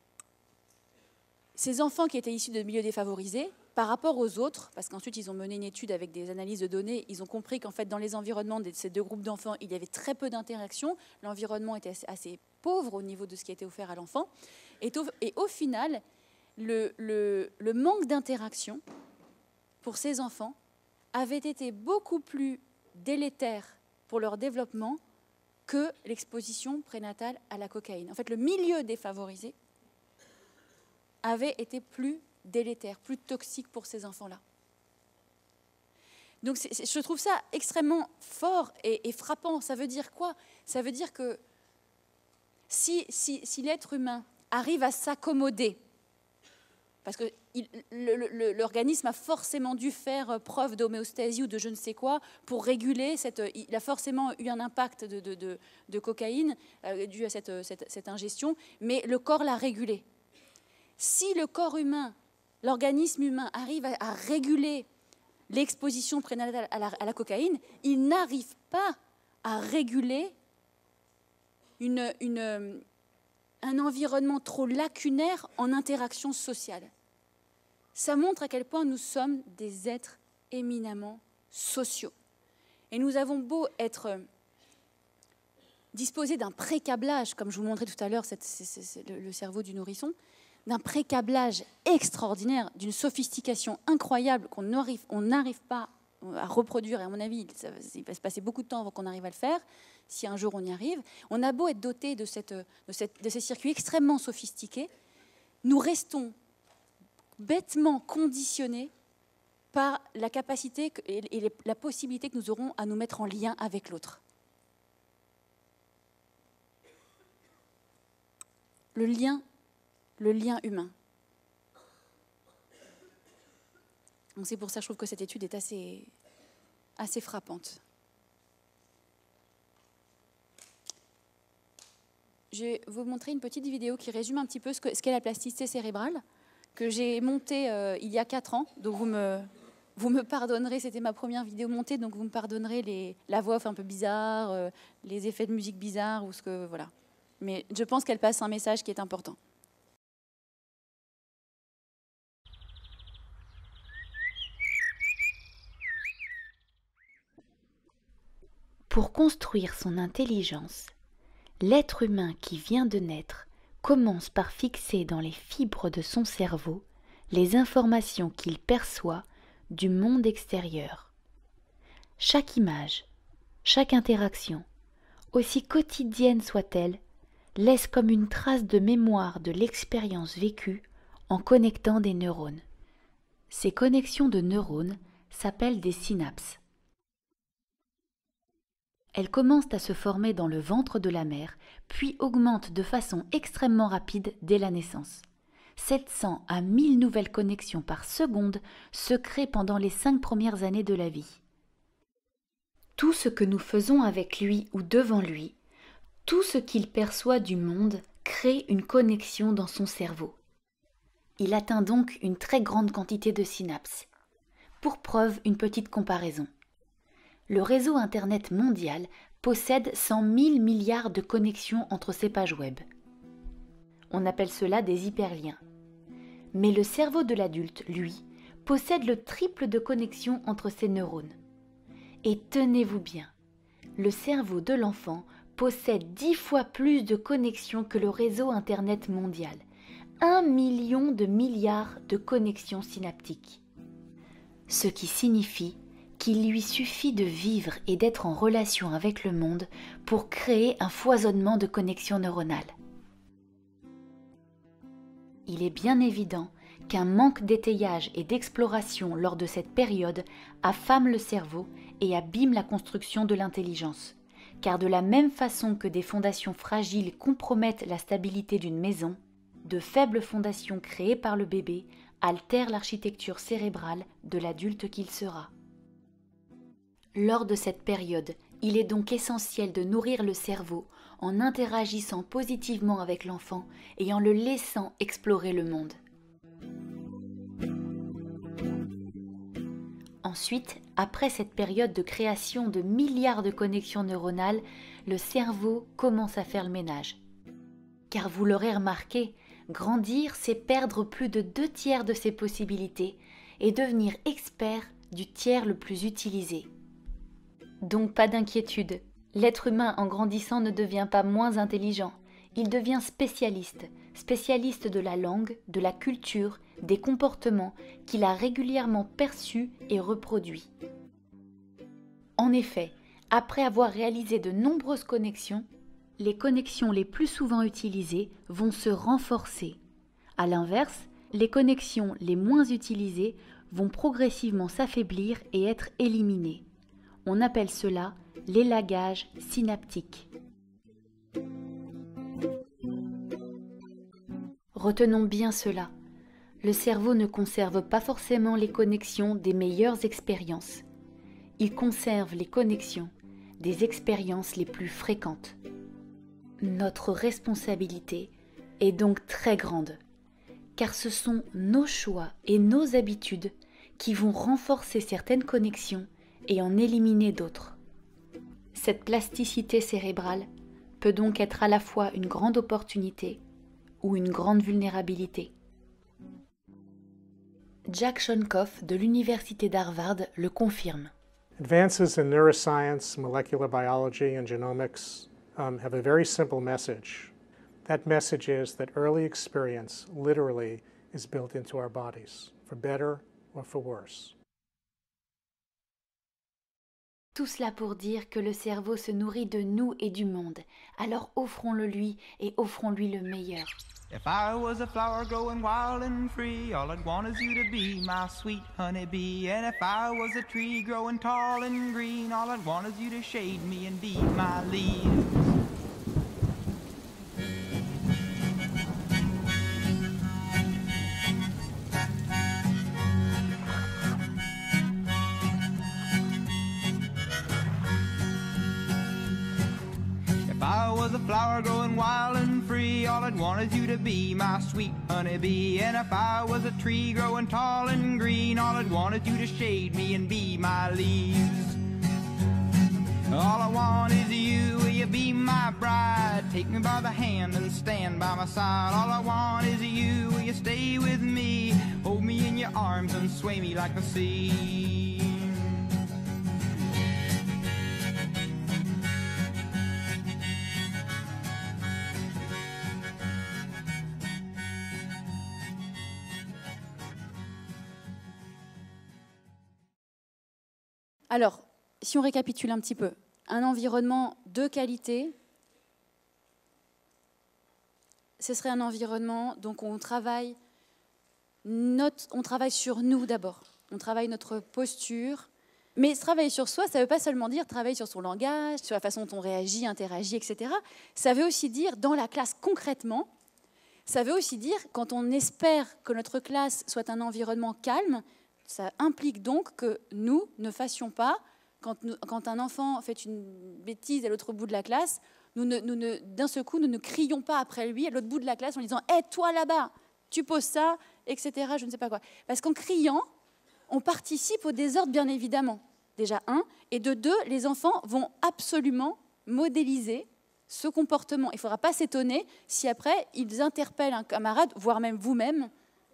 ces enfants qui étaient issus de milieux défavorisés, par rapport aux autres, parce qu'ensuite ils ont mené une étude avec des analyses de données, ils ont compris qu'en fait dans les environnements de ces 2 groupes d'enfants, il y avait très peu d'interaction, l'environnement était assez pauvre au niveau de ce qui était offert à l'enfant, et au final, le manque d'interaction pour ces enfants avait été beaucoup plus délétère pour leur développement que l'exposition prénatale à la cocaïne. En fait, le milieu défavorisé avait été plus délétère, plus toxique pour ces enfants-là. Donc je trouve ça extrêmement fort et frappant. Ça veut dire quoi ? Ça veut dire que si l'être humain arrive à s'accommoder, parce que l'organisme a forcément dû faire preuve d'homéostasie ou de je ne sais quoi pour réguler, il a forcément eu un impact de cocaïne dû à cette ingestion, mais le corps l'a régulé. Si le corps humain, l'organisme humain arrive à réguler l'exposition prénatale à la cocaïne, ils n'arrivent pas à réguler un environnement trop lacunaire en interaction sociale. Ça montre à quel point nous sommes des êtres éminemment sociaux. Et nous avons beau être disposés d'un pré-câblage, comme je vous montrais tout à l'heure, c'est le cerveau du nourrisson, d'un pré-câblage extraordinaire, d'une sophistication incroyable qu'on n'arrive pas à reproduire, et à mon avis, il va se passer beaucoup de temps avant qu'on arrive à le faire, si un jour on y arrive. On a beau être doté de ces circuits extrêmement sophistiqués, nous restons bêtement conditionnés par la capacité et la possibilité que nous aurons à nous mettre en lien avec l'autre. Le lien humain. Donc c'est pour ça que je trouve que cette étude est assez frappante. Je vais vous montrer une petite vidéo qui résume un petit peu ce qu'est la plasticité cérébrale, que j'ai montée il y a 4 ans. Donc vous me pardonnerez, c'était ma première vidéo montée, donc vous me pardonnerez la voix off un peu bizarre, les effets de musique bizarres, ou ce que voilà. Mais je pense qu'elle passe un message qui est important. Pour construire son intelligence, l'être humain qui vient de naître commence par fixer dans les fibres de son cerveau les informations qu'il perçoit du monde extérieur. Chaque image, chaque interaction, aussi quotidienne soit-elle, laisse comme une trace de mémoire de l'expérience vécue en connectant des neurones. Ces connexions de neurones s'appellent des synapses. Elles commencent à se former dans le ventre de la mère, puis augmentent de façon extrêmement rapide dès la naissance. 700 à 1000 nouvelles connexions par seconde se créent pendant les 5 premières années de la vie. Tout ce que nous faisons avec lui ou devant lui, tout ce qu'il perçoit du monde crée une connexion dans son cerveau. Il atteint donc une très grande quantité de synapses. Pour preuve, une petite comparaison. Le réseau Internet mondial possède 100 000 milliards de connexions entre ses pages web. On appelle cela des hyperliens. Mais le cerveau de l'adulte, lui, possède le triple de connexions entre ses neurones. Et tenez-vous bien, le cerveau de l'enfant possède 10 fois plus de connexions que le réseau Internet mondial. 1 million de milliards de connexions synaptiques. Ce qui signifie qu'il lui suffit de vivre et d'être en relation avec le monde pour créer un foisonnement de connexions neuronales. Il est bien évident qu'un manque d'étayage et d'exploration lors de cette période affame le cerveau et abîme la construction de l'intelligence. Car de la même façon que des fondations fragiles compromettent la stabilité d'une maison, de faibles fondations créées par le bébé altèrent l'architecture cérébrale de l'adulte qu'il sera. Lors de cette période, il est donc essentiel de nourrir le cerveau en interagissant positivement avec l'enfant et en le laissant explorer le monde. Ensuite, après cette période de création de milliards de connexions neuronales, le cerveau commence à faire le ménage. Car vous l'aurez remarqué, grandir, c'est perdre plus de 2/3 de ses possibilités et devenir expert du tiers le plus utilisé. Donc pas d'inquiétude, l'être humain en grandissant ne devient pas moins intelligent, il devient spécialiste de la langue, de la culture, des comportements qu'il a régulièrement perçus et reproduits. En effet, après avoir réalisé de nombreuses connexions, les connexions les plus souvent utilisées vont se renforcer. A l'inverse, les connexions les moins utilisées vont progressivement s'affaiblir et être éliminées. On appelle cela l'élagage synaptique. Retenons bien cela. Le cerveau ne conserve pas forcément les connexions des meilleures expériences. Il conserve les connexions des expériences les plus fréquentes. Notre responsabilité est donc très grande, car ce sont nos choix et nos habitudes qui vont renforcer certaines connexions et en éliminer d'autres. Cette plasticité cérébrale peut donc être à la fois une grande opportunité ou une grande vulnérabilité. Jack Shonkoff de l'Université d'Harvard le confirme. Advances in neuroscience, molecular biology, and genomics have a very simple message. That message is that early experience literally is built into our bodies, for better or for worse. Tout cela pour dire que le cerveau se nourrit de nous et du monde. Alors offrons-le lui et offrons-lui le meilleur. If I was a flower growing wild and free, all I'd want is you to be my sweet honeybee. And if I was a tree growing tall and green, all I'd want is you to shade me and be my leaves. If I was a flower growing wild and free, all I'd want is you to be my sweet honeybee. And if I was a tree growing tall and green, all I'd want is you to shade me and be my leaves. All I want is you, will you be my bride? Take me by the hand and stand by my side. All I want is you, will you stay with me? Hold me in your arms and sway me like the sea. Alors, si on récapitule un petit peu, un environnement de qualité, ce serait un environnement, donc on travaille sur nous d'abord, on travaille notre posture, mais travailler sur soi, ça ne veut pas seulement dire travailler sur son langage, sur la façon dont on réagit, interagit, etc. Ça veut aussi dire, dans la classe concrètement, ça veut aussi dire, quand on espère que notre classe soit un environnement calme, ça implique donc que nous ne fassions pas, quand un enfant fait une bêtise à l'autre bout de la classe, d'un seul coup, nous ne crions pas après lui à l'autre bout de la classe en disant « Hé, toi là-bas, tu poses ça, etc. » Je ne sais pas quoi. Parce qu'en criant, on participe au désordre, bien évidemment. Déjà, un. Et de deux, les enfants vont absolument modéliser ce comportement. Il ne faudra pas s'étonner si après, ils interpellent un camarade, voire même vous-même,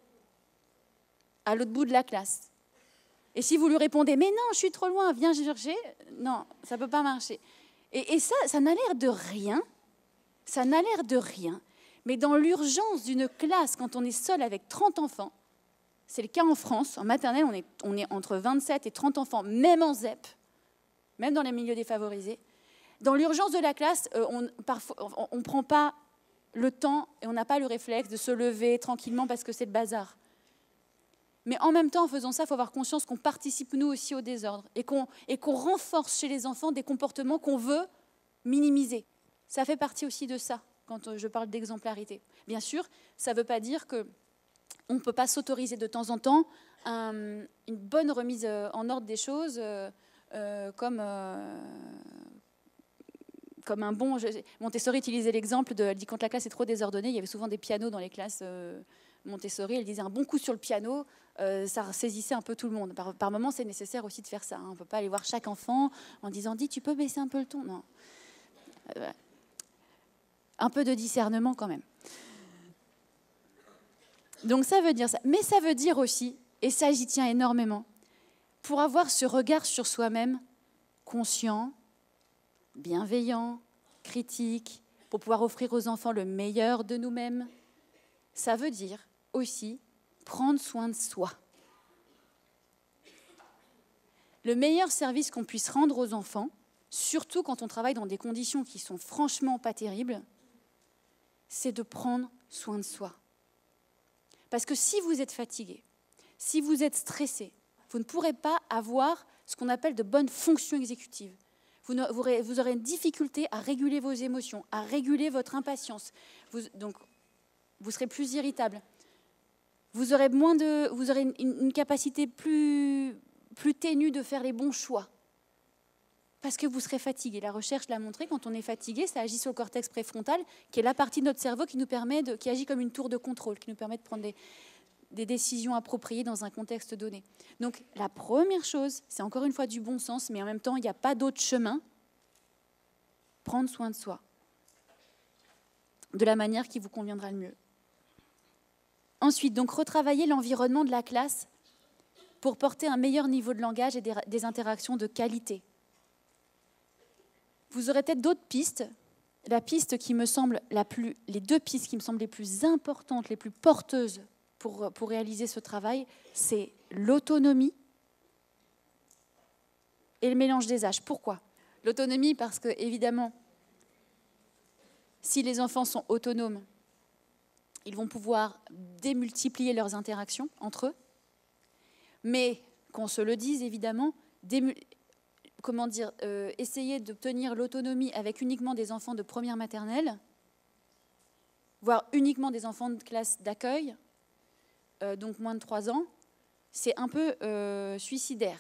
à l'autre bout de la classe. Et si vous lui répondez « Mais non, je suis trop loin, viens chercher », non, ça ne peut pas marcher. Et ça n'a l'air de rien, ça n'a l'air de rien, mais dans l'urgence d'une classe, quand on est seul avec 30 enfants, c'est le cas en France, en maternelle, on est entre 27 et 30 enfants, même en ZEP, même dans les milieux défavorisés. Dans l'urgence de la classe, on ne prend pas le temps et on n'a pas le réflexe de se lever tranquillement parce que c'est le bazar. Mais en même temps, en faisant ça, il faut avoir conscience qu'on participe, nous aussi, au désordre et qu'on renforce chez les enfants des comportements qu'on veut minimiser. Ça fait partie aussi de ça, quand je parle d'exemplarité. Bien sûr, ça ne veut pas dire qu'on ne peut pas s'autoriser de temps en temps une bonne remise en ordre des choses, comme un bon... Montessori utilisait l'exemple elle dit quand la classe est trop désordonnée, il y avait souvent des pianos dans les classes Montessori, elle disait un bon coup sur le piano, ça saisissait un peu tout le monde. Par moment, c'est nécessaire aussi de faire ça. On ne peut pas aller voir chaque enfant en disant « Dis, tu peux baisser un peu le ton ?» Non. Un peu de discernement quand même. Donc ça veut dire ça. Mais ça veut dire aussi, et ça j'y tiens énormément, pour avoir ce regard sur soi-même conscient, bienveillant, critique, pour pouvoir offrir aux enfants le meilleur de nous-mêmes, ça veut dire aussi prendre soin de soi. Le meilleur service qu'on puisse rendre aux enfants, surtout quand on travaille dans des conditions qui sont franchement pas terribles, c'est de prendre soin de soi. Parce que si vous êtes fatigué, si vous êtes stressé, vous ne pourrez pas avoir ce qu'on appelle de bonnes fonctions exécutives. Vous aurez une difficulté à réguler vos émotions, à réguler votre impatience. Donc, vous serez plus irritable. Vous aurez une capacité plus ténue de faire les bons choix. Parce que vous serez fatigué. La recherche l'a montré, quand on est fatigué, ça agit sur le cortex préfrontal, qui est la partie de notre cerveau qui agit comme une tour de contrôle, qui nous permet de prendre des décisions appropriées dans un contexte donné. Donc la première chose, c'est encore une fois du bon sens, mais en même temps, il n'y a pas d'autre chemin. Prendre soin de soi, de la manière qui vous conviendra le mieux. Ensuite, donc retravailler l'environnement de la classe pour porter un meilleur niveau de langage et des interactions de qualité. Vous aurez peut-être d'autres pistes. La piste qui me semble les deux pistes qui me semblent les plus importantes, les plus porteuses pour réaliser ce travail, c'est l'autonomie et le mélange des âges. Pourquoi ? L'autonomie, parce que, évidemment, si les enfants sont autonomes, ils vont pouvoir démultiplier leurs interactions entre eux. Mais, qu'on se le dise, évidemment, essayer d'obtenir l'autonomie avec uniquement des enfants de première maternelle, voire uniquement des enfants de classe d'accueil, donc moins de 3 ans, c'est un peu suicidaire.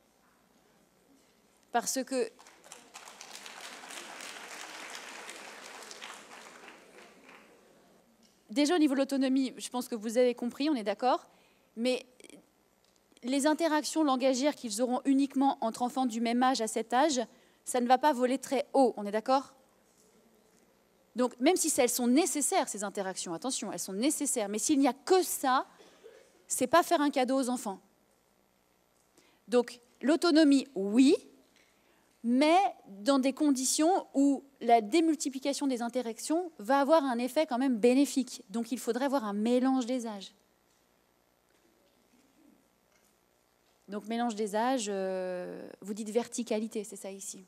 Parce que déjà au niveau de l'autonomie, je pense que vous avez compris, on est d'accord, mais les interactions langagières qu'ils auront uniquement entre enfants du même âge à cet âge, ça ne va pas voler très haut, on est d'accord ? Donc même si elles sont nécessaires, ces interactions, attention, elles sont nécessaires, mais s'il n'y a que ça, c'est pas faire un cadeau aux enfants. Donc l'autonomie, oui, mais dans des conditions où la démultiplication des interactions va avoir un effet quand même bénéfique. Donc il faudrait avoir un mélange des âges. Donc mélange des âges, vous dites verticalité, c'est ça ici.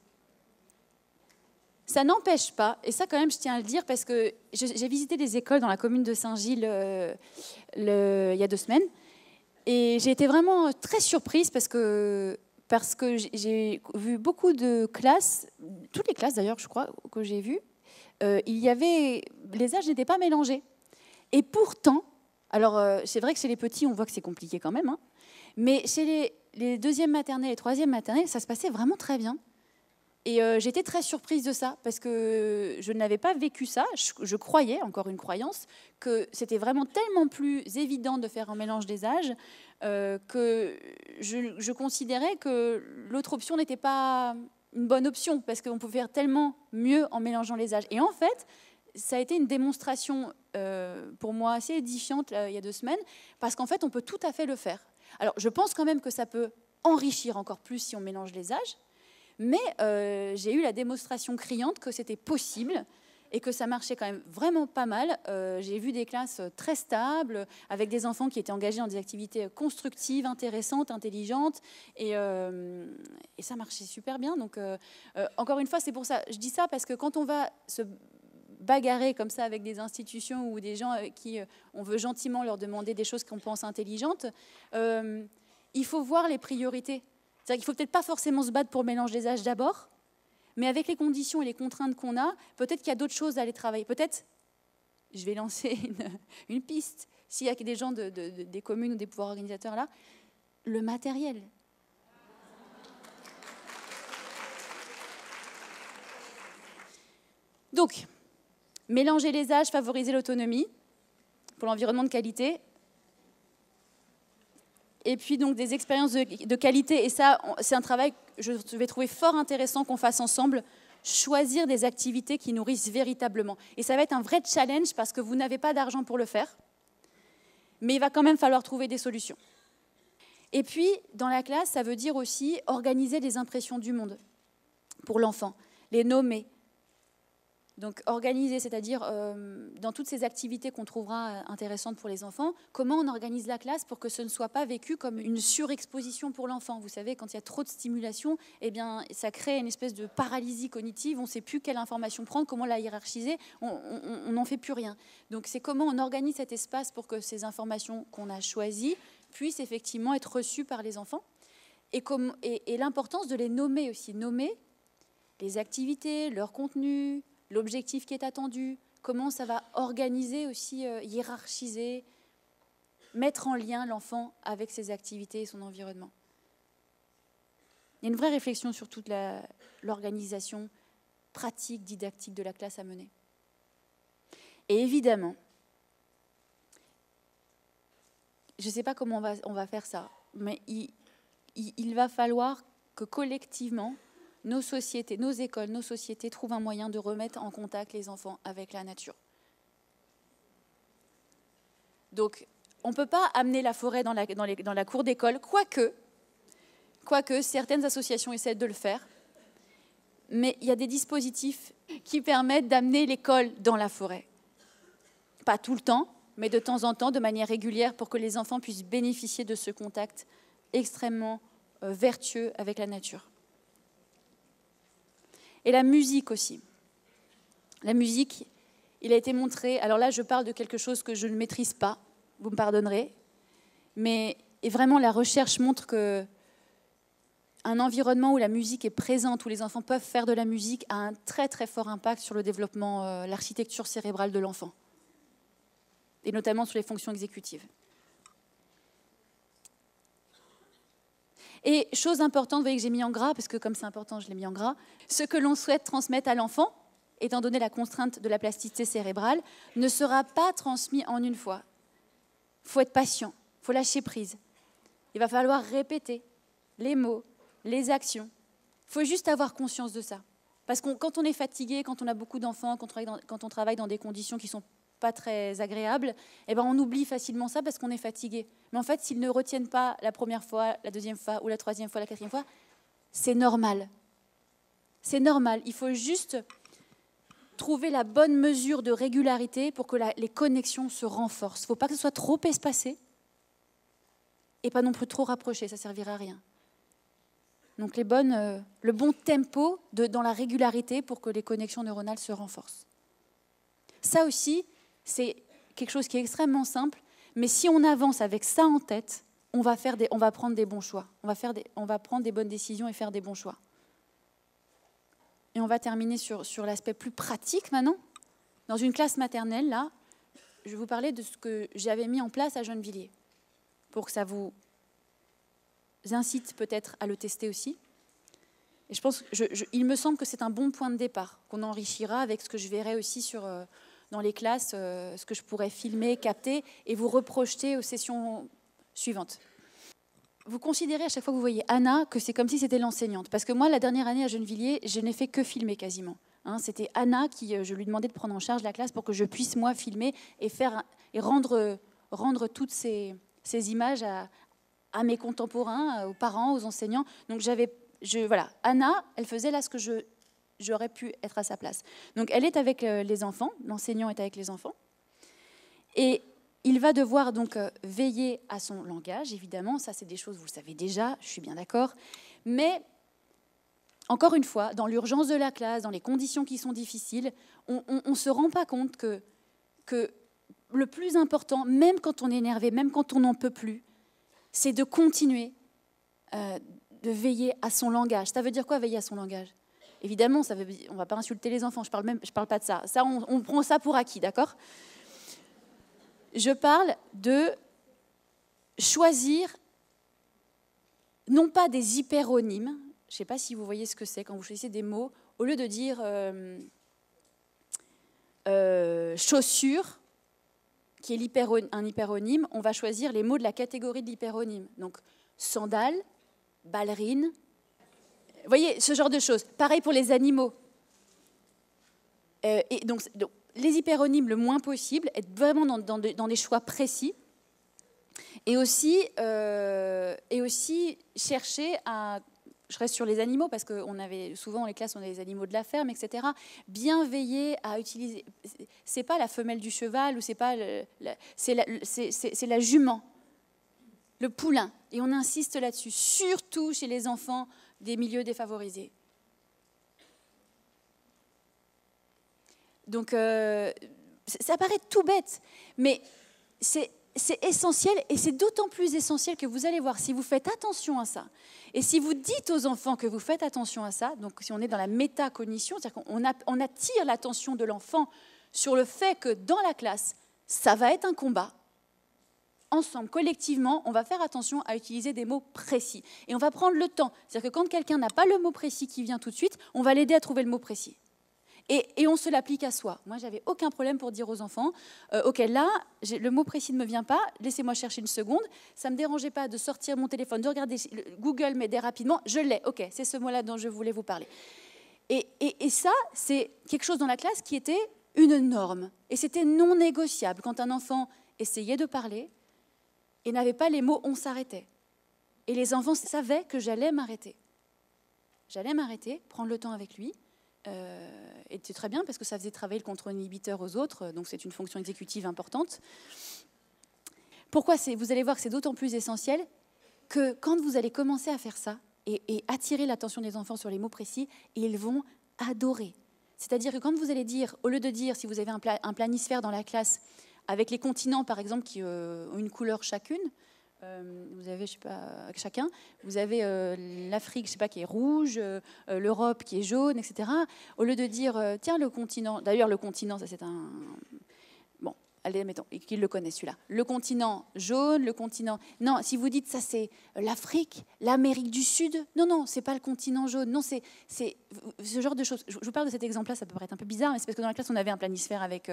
Ça n'empêche pas, et ça quand même je tiens à le dire parce que j'ai visité des écoles dans la commune de Saint-Gilles il y a 2 semaines, et j'ai été vraiment très surprise parce que j'ai vu beaucoup de classes, toutes les classes d'ailleurs, je crois, que j'ai vues, les âges n'étaient pas mélangés. Et pourtant, alors c'est vrai que chez les petits, on voit que c'est compliqué quand même, hein, mais chez les 2e maternelles et 3e maternelles, ça se passait vraiment très bien. Et j'étais très surprise de ça, parce que je n'avais pas vécu ça. Je croyais, encore une croyance, que c'était vraiment tellement plus évident de faire un mélange des âges que je considérais que l'autre option n'était pas une bonne option, parce qu'on peut faire tellement mieux en mélangeant les âges. Et en fait, ça a été une démonstration pour moi assez édifiante il y a 2 semaines, parce qu'en fait, on peut tout à fait le faire. Alors, je pense quand même que ça peut enrichir encore plus si on mélange les âges, mais j'ai eu la démonstration criante que c'était possible et que ça marchait quand même vraiment pas mal. J'ai vu des classes très stables, avec des enfants qui étaient engagés dans des activités constructives, intéressantes, intelligentes, et ça marchait super bien. Donc, encore une fois, c'est pour ça, je dis ça parce que quand on va se bagarrer comme ça avec des institutions ou des gens qui on veut gentiment leur demander des choses qu'on pense intelligentes, il faut voir les priorités. C'est-à-dire qu'il ne faut peut-être pas forcément se battre pour le mélange des âges d'abord, mais avec les conditions et les contraintes qu'on a, peut-être qu'il y a d'autres choses à aller travailler. Peut-être, je vais lancer une piste, s'il y a des gens des communes ou des pouvoirs organisateurs là, le matériel. Donc, mélanger les âges, favoriser l'autonomie pour l'environnement de qualité. Et puis donc des expériences de qualité, et ça c'est un travail que je vais trouver fort intéressant qu'on fasse ensemble, choisir des activités qui nourrissent véritablement. Et ça va être un vrai challenge parce que vous n'avez pas d'argent pour le faire, mais il va quand même falloir trouver des solutions. Et puis dans la classe, ça veut dire aussi organiser les impressions du monde pour l'enfant, les nommer. Donc organiser, c'est-à-dire dans toutes ces activités qu'on trouvera intéressantes pour les enfants, comment on organise la classe pour que ce ne soit pas vécu comme une surexposition pour l'enfant. Vous savez, quand il y a trop de stimulation, eh bien, ça crée une espèce de paralysie cognitive, on ne sait plus quelle information prendre, comment la hiérarchiser, on n'en fait plus rien. Donc c'est comment on organise cet espace pour que ces informations qu'on a choisies puissent effectivement être reçues par les enfants. Et l'importance de les nommer aussi, nommer les activités, leur contenu, l'objectif qui est attendu, comment ça va organiser aussi, hiérarchiser, mettre en lien l'enfant avec ses activités et son environnement. Il y a une vraie réflexion sur toute l'organisation pratique, didactique de la classe à mener. Et évidemment, je ne sais pas comment on va faire ça, mais il va falloir que collectivement, nos sociétés, nos écoles, nos sociétés trouvent un moyen de remettre en contact les enfants avec la nature. Donc, on ne peut pas amener la forêt dans la cour d'école, quoique certaines associations essaient de le faire, mais il y a des dispositifs qui permettent d'amener l'école dans la forêt. Pas tout le temps, mais de temps en temps, de manière régulière, pour que les enfants puissent bénéficier de ce contact extrêmement vertueux avec la nature. Et la musique aussi. La musique, il a été montré, alors là je parle de quelque chose que je ne maîtrise pas, vous me pardonnerez, mais et vraiment la recherche montre que un environnement où la musique est présente, où les enfants peuvent faire de la musique, a un très très fort impact sur le développement, l'architecture cérébrale de l'enfant, et notamment sur les fonctions exécutives. Et chose importante, vous voyez que j'ai mis en gras, parce que comme c'est important, je l'ai mis en gras, ce que l'on souhaite transmettre à l'enfant, étant donné la contrainte de la plasticité cérébrale, ne sera pas transmis en une fois. Il faut être patient, il faut lâcher prise. Il va falloir répéter les mots, les actions. Il faut juste avoir conscience de ça. Parce que quand on est fatigué, quand on a beaucoup d'enfants, quand on travaille dans des conditions qui ne sont pas très agréables, eh ben on oublie facilement ça parce qu'on est fatigué. Mais en fait, s'ils ne retiennent pas la première fois, la deuxième fois, ou la troisième fois, la quatrième fois, c'est normal. C'est normal. Il faut juste trouver la bonne mesure de régularité pour que les connexions se renforcent. Il ne faut pas que ce soit trop espacé et pas non plus trop rapproché, ça ne servira à rien. Donc le bon tempo dans la régularité pour que les connexions neuronales se renforcent. Ça aussi, c'est quelque chose qui est extrêmement simple, mais si on avance avec ça en tête, on va prendre des bons choix. On va prendre des bonnes décisions et faire des bons choix. Et on va terminer sur l'aspect plus pratique maintenant. Dans une classe maternelle, là, je vais vous parler de ce que j'avais mis en place à Gennevilliers, pour que ça vous incite peut-être à le tester aussi. Et je pense, il me semble que c'est un bon point de départ, qu'on enrichira avec ce que je verrai aussi dans les classes, ce que je pourrais filmer, capter et vous reprojeter aux sessions suivantes. Vous considérez à chaque fois que vous voyez Anna que c'est comme si c'était l'enseignante. Parce que moi, la dernière année à Gennevilliers, je n'ai fait que filmer quasiment. C'était Anna qui, je lui demandais de prendre en charge la classe pour que je puisse, moi, filmer et rendre toutes ces images à mes contemporains, aux parents, aux enseignants. Donc voilà, Anna, elle faisait là ce que j'aurais pu être à sa place. Donc elle est avec les enfants, l'enseignant est avec les enfants. Et il va devoir donc veiller à son langage, évidemment, ça c'est des choses, vous le savez déjà, je suis bien d'accord. Mais, encore une fois, dans l'urgence de la classe, dans les conditions qui sont difficiles, on ne se rend pas compte que le plus important, même quand on est énervé, même quand on n'en peut plus, c'est de continuer de veiller à son langage. Ça veut dire quoi, veiller à son langage ? Évidemment, on ne va pas insulter les enfants, je parle pas de ça. Ça, on prend ça pour acquis, d'accord ? Je parle de choisir, non pas des hyperonymes, je ne sais pas si vous voyez ce que c'est, quand vous choisissez des mots, au lieu de dire chaussure, qui est un hyperonyme, on va choisir les mots de la catégorie de l'hyperonyme. Donc, sandales, ballerine, vous voyez, ce genre de choses. Pareil pour les animaux. Et donc, les hyperonymes le moins possible, être vraiment dans des choix précis, et aussi chercher à... Je reste sur les animaux parce que souvent dans les classes on a les animaux de la ferme, etc. Bien veiller à utiliser. C'est pas la femelle du cheval ou c'est pas c'est la jument, le poulain, et on insiste là-dessus, surtout chez les enfants des milieux défavorisés. Donc ça paraît tout bête, mais c'est essentiel, et c'est d'autant plus essentiel que vous allez voir, si vous faites attention à ça, et si vous dites aux enfants que vous faites attention à ça, donc si on est dans la métacognition, c'est-à-dire qu'on attire l'attention de l'enfant sur le fait que dans la classe, ça va être un combat, ensemble, collectivement, on va faire attention à utiliser des mots précis. Et on va prendre le temps, c'est-à-dire que quand quelqu'un n'a pas le mot précis qui vient tout de suite, on va l'aider à trouver le mot précis. Et on se l'applique à soi. Moi, j'avais aucun problème pour dire aux enfants, ok, là, le mot précis ne me vient pas, laissez-moi chercher une seconde. Ça ne me dérangeait pas de sortir mon téléphone, de regarder, Google m'aidait rapidement, je l'ai, ok, c'est ce mot-là dont je voulais vous parler. Et ça, c'est quelque chose dans la classe qui était une norme. Et c'était non négociable. Quand un enfant essayait de parler et n'avait pas les mots, on s'arrêtait. Et les enfants savaient que j'allais m'arrêter. J'allais m'arrêter, prendre le temps avec lui. Et c'est très bien parce que ça faisait travailler le contrôle inhibiteur aux autres, donc c'est une fonction exécutive importante. Pourquoi vous allez voir que c'est d'autant plus essentiel que quand vous allez commencer à faire ça et attirer l'attention des enfants sur les mots précis, ils vont adorer. C'est-à-dire que quand vous allez dire, au lieu de dire, si vous avez un planisphère dans la classe, avec les continents par exemple qui ont une couleur chacune, vous avez, je sais pas, chacun, vous avez l'Afrique, je sais pas, qui est rouge, l'Europe qui est jaune, etc. Au lieu de dire, tiens, le continent, d'ailleurs le continent, ça c'est un... Bon, allez, mettons, qu'il le connaît celui-là. Le continent jaune, le continent... Non, si vous dites ça c'est l'Afrique, l'Amérique du Sud, non, c'est pas le continent jaune, non, c'est ce genre de choses. Je vous parle de cet exemple-là, ça peut paraître un peu bizarre, mais c'est parce que dans la classe on avait un planisphère avec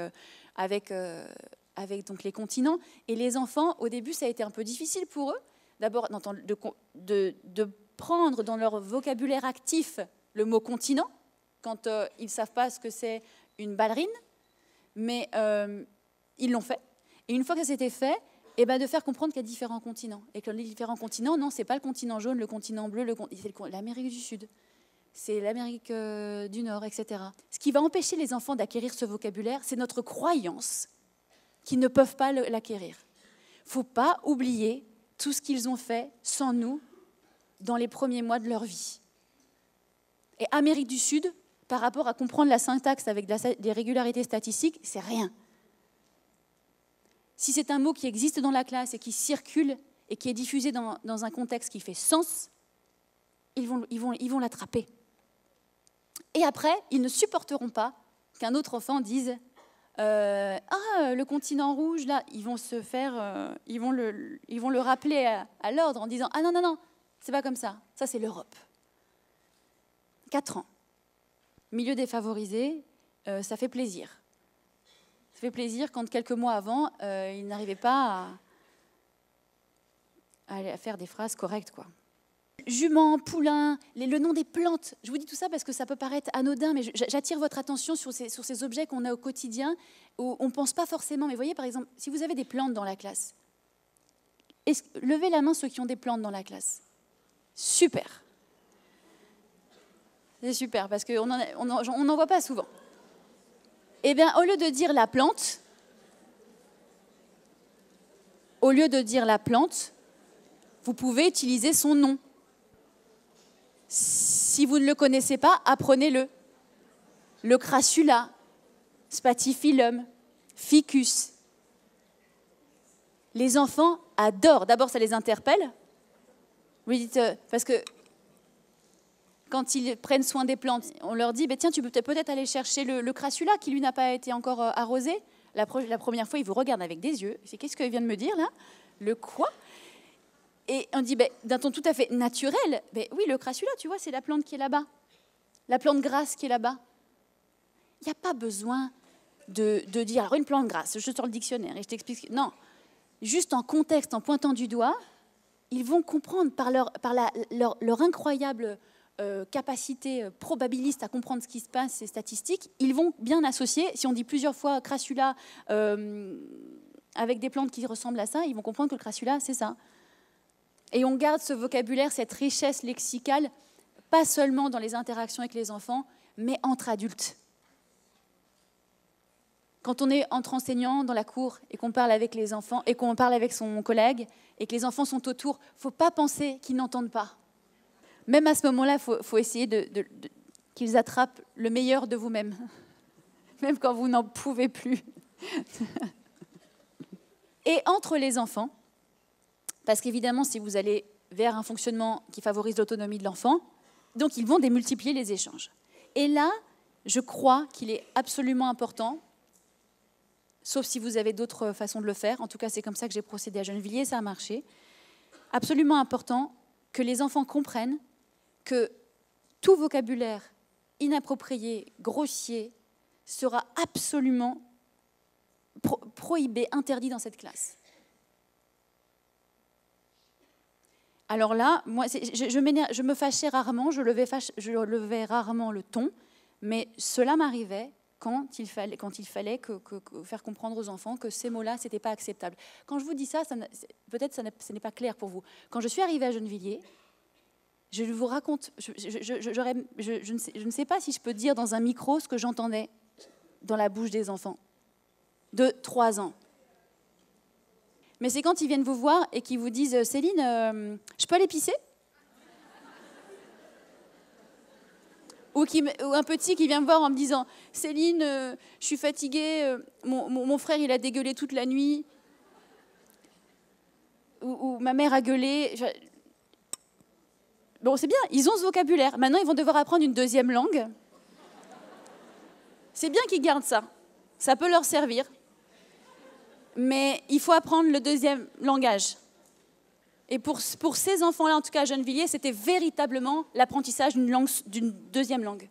donc les continents. Et les enfants, au début, ça a été un peu difficile pour eux, d'abord de prendre dans leur vocabulaire actif le mot continent, quand ils ne savent pas ce que c'est une ballerine, mais ils l'ont fait. Et une fois que ça s'était fait, de faire comprendre qu'il y a différents continents. Et que les différents continents, non, ce n'est pas le continent jaune, le continent bleu, c'est l'Amérique du Sud, c'est l'Amérique du Nord, etc. Ce qui va empêcher les enfants d'acquérir ce vocabulaire, c'est notre croyance qu'ils ne peuvent pas l'acquérir. Il ne faut pas oublier tout ce qu'ils ont fait sans nous dans les premiers mois de leur vie. Et Amérique du Sud, par rapport à comprendre la syntaxe avec des régularités statistiques, c'est rien. Si c'est un mot qui existe dans la classe et qui circule et qui est diffusé dans un contexte qui fait sens, ils vont l'attraper. Et après, ils ne supporteront pas qu'un autre enfant dise le continent rouge, là, ils vont le rappeler à l'ordre en disant non, c'est pas comme ça, ça c'est l'Europe. 4 ans. Milieu défavorisé, ça fait plaisir. Ça fait plaisir quand quelques mois avant, ils n'arrivaient pas à faire des phrases correctes, quoi. Jument, poulain, le nom des plantes. Je vous dis tout ça parce que ça peut paraître anodin, mais j'attire votre attention sur ces objets qu'on a au quotidien, où on ne pense pas forcément. Mais voyez, par exemple, si vous avez des plantes dans la classe, levez la main ceux qui ont des plantes dans la classe. Super. C'est super, parce qu'on n'en voit pas souvent. Eh bien, au lieu de dire la plante, vous pouvez utiliser son nom. Si vous ne le connaissez pas, apprenez-le. Le crassula, spathiphyllum, ficus. Les enfants adorent. D'abord, ça les interpelle. Vous dites, parce que quand ils prennent soin des plantes, on leur dit, tiens, tu peux peut-être aller chercher le crassula qui, lui, n'a pas été encore arrosé. La première fois, ils vous regardent avec des yeux. C'est qu'est-ce qu'il vient de me dire, là? Le quoi? Et on dit, d'un ton tout à fait naturel, oui, le crassula, tu vois, c'est la plante qui est là-bas. La plante grasse qui est là-bas. Il n'y a pas besoin de dire, alors une plante grasse, je sors le dictionnaire et je t'explique. Non, juste en contexte, en pointant du doigt, ils vont comprendre par leur incroyable capacité probabiliste à comprendre ce qui se passe, ces statistiques, ils vont bien associer, si on dit plusieurs fois crassula avec des plantes qui ressemblent à ça, ils vont comprendre que le crassula, c'est ça. Et on garde ce vocabulaire, cette richesse lexicale, pas seulement dans les interactions avec les enfants, mais entre adultes. Quand on est entre enseignants dans la cour et qu'on parle avec les enfants, et qu'on parle avec son collègue, et que les enfants sont autour, il ne faut pas penser qu'ils n'entendent pas. Même à ce moment-là, il faut essayer qu'ils attrapent le meilleur de vous-même, même quand vous n'en pouvez plus. Et entre les enfants, parce qu'évidemment, si vous allez vers un fonctionnement qui favorise l'autonomie de l'enfant, donc ils vont démultiplier les échanges. Et là, je crois qu'il est absolument important, sauf si vous avez d'autres façons de le faire, en tout cas c'est comme ça que j'ai procédé à Gennevilliers, ça a marché, absolument important que les enfants comprennent que tout vocabulaire inapproprié, grossier, sera absolument prohibé, interdit dans cette classe. Alors là, moi, je me fâchais rarement, je levais rarement le ton, mais cela m'arrivait quand il fallait faire comprendre aux enfants que ces mots-là, ce n'était pas acceptable. Quand je vous dis ça, peut-être ce n'est pas clair pour vous. Quand je suis arrivée à Gennevilliers, je vous raconte, je ne sais pas si je peux dire dans un micro ce que j'entendais dans la bouche des enfants de 3 ans. Mais c'est quand ils viennent vous voir et qu'ils vous disent « Céline, je peux aller pisser ?» ou un petit qui vient me voir en me disant « Céline, je suis fatiguée, mon frère il a dégueulé toute la nuit. » ou ma mère a gueulé. Bon, c'est bien, ils ont ce vocabulaire. Maintenant, ils vont devoir apprendre une deuxième langue. C'est bien qu'ils gardent ça. Ça peut leur servir. Mais il faut apprendre le deuxième langage. Et pour ces enfants-là, en tout cas à Gennevilliers, c'était véritablement l'apprentissage d'une deuxième langue.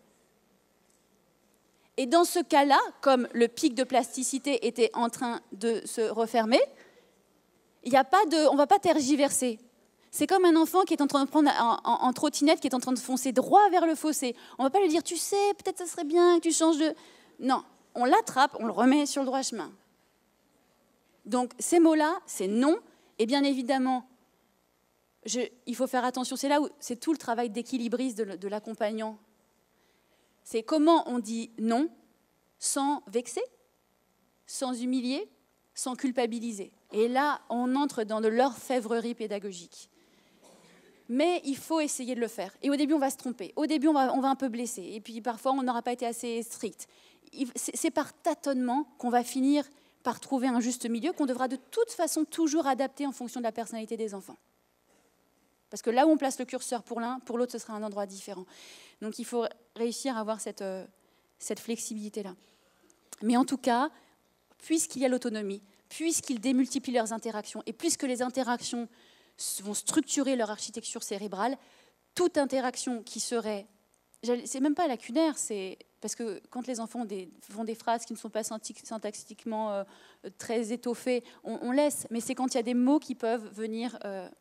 Et dans ce cas-là, comme le pic de plasticité était en train de se refermer, on ne va pas tergiverser. C'est comme un enfant qui est en train de prendre en trottinette, qui est en train de foncer droit vers le fossé. On ne va pas lui dire, tu sais, peut-être ça serait bien que tu changes de... Non, on l'attrape, on le remet sur le droit chemin. Donc ces mots-là, c'est non. Et bien évidemment, il faut faire attention. C'est là où c'est tout le travail d'équilibriste de l'accompagnant. C'est comment on dit non sans vexer, sans humilier, sans culpabiliser. Et là, on entre dans de l'orfèvrerie pédagogique. Mais il faut essayer de le faire. Et au début, on va se tromper. Au début, on va un peu blesser. Et puis parfois, on n'aura pas été assez strict. C'est par tâtonnement qu'on va finir par trouver un juste milieu qu'on devra de toute façon toujours adapter en fonction de la personnalité des enfants. Parce que là où on place le curseur pour l'un, pour l'autre, ce sera un endroit différent. Donc il faut réussir à avoir cette flexibilité-là. Mais en tout cas, puisqu'il y a l'autonomie, puisqu'ils démultiplient leurs interactions, et puisque les interactions vont structurer leur architecture cérébrale, toute interaction qui serait... C'est même pas lacunaire, c'est... Parce que quand les enfants font des phrases qui ne sont pas syntaxiquement très étoffées, on laisse. Mais c'est quand il y a des mots qui peuvent venir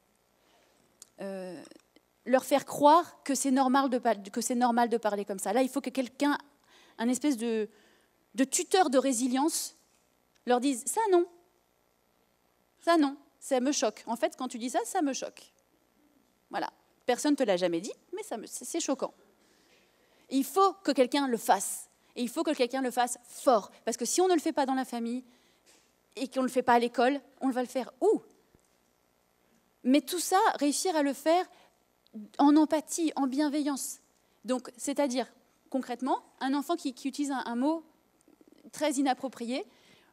leur faire croire que c'est normal de parler comme ça. Là, il faut que quelqu'un, un espèce de tuteur de résilience, leur dise « ça non, ça me choque. En fait, quand tu dis ça, ça me choque. » Voilà. Personne ne te l'a jamais dit, mais c'est choquant. Il faut que quelqu'un le fasse. Et il faut que quelqu'un le fasse fort. Parce que si on ne le fait pas dans la famille et qu'on ne le fait pas à l'école, on va le faire où? Mais tout ça, réussir à le faire en empathie, en bienveillance. Donc, c'est-à-dire, concrètement, un enfant qui utilise un mot très inapproprié,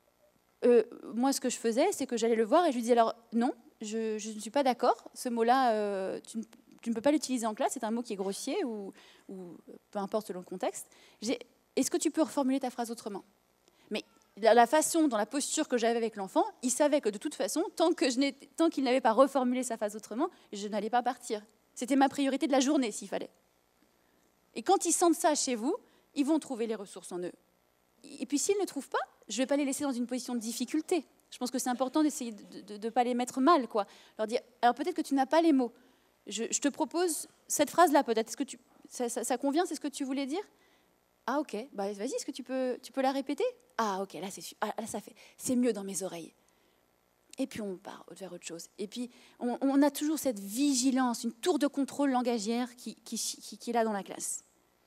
moi, ce que je faisais, c'est que j'allais le voir et je lui disais, alors, non, je ne suis pas d'accord, ce mot-là, tu ne peux pas l'utiliser en classe, c'est un mot qui est grossier ou peu importe selon le contexte. Est-ce que tu peux reformuler ta phrase autrement? Mais la façon, dans la posture que j'avais avec l'enfant, il savait que de toute façon, tant qu'il n'avait pas reformulé sa phrase autrement, je n'allais pas partir. C'était ma priorité de la journée, s'il fallait. Et quand ils sentent ça chez vous, ils vont trouver les ressources en eux. Et puis s'ils ne trouvent pas, je ne vais pas les laisser dans une position de difficulté. Je pense que c'est important d'essayer de ne pas les mettre mal, quoi. Leur dire, alors peut-être que tu n'as pas les mots. Je te propose cette phrase-là, peut-être. Est-ce que ça convient, c'est ce que tu voulais dire? Ah, ok, bah, vas-y, est-ce que tu peux la répéter? Ah, ok, là, c'est mieux dans mes oreilles. Et puis, on part vers autre chose. Et puis, on a toujours cette vigilance, une tour de contrôle langagière qui est là dans la classe.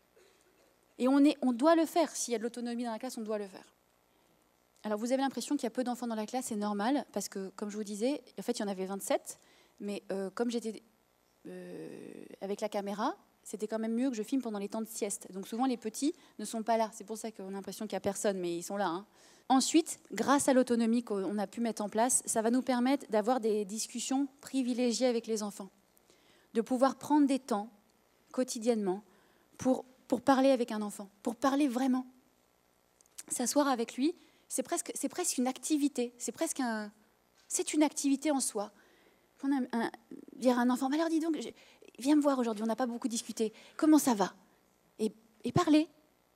Et on doit le faire. S'il y a de l'autonomie dans la classe, on doit le faire. Alors, vous avez l'impression qu'il y a peu d'enfants dans la classe, c'est normal, parce que, comme je vous disais, en fait, il y en avait 27, mais comme j'étais... avec la caméra, c'était quand même mieux que je filme pendant les temps de sieste. Donc souvent, les petits ne sont pas là. C'est pour ça qu'on a l'impression qu'il n'y a personne, mais ils sont là. Hein. Ensuite, grâce à l'autonomie qu'on a pu mettre en place, ça va nous permettre d'avoir des discussions privilégiées avec les enfants, de pouvoir prendre des temps quotidiennement pour parler avec un enfant, pour parler vraiment. S'asseoir avec lui, c'est presque une activité. C'est une activité en soi. Dire à un enfant, alors dis donc, viens me voir aujourd'hui, on n'a pas beaucoup discuté, comment ça va? Et parler.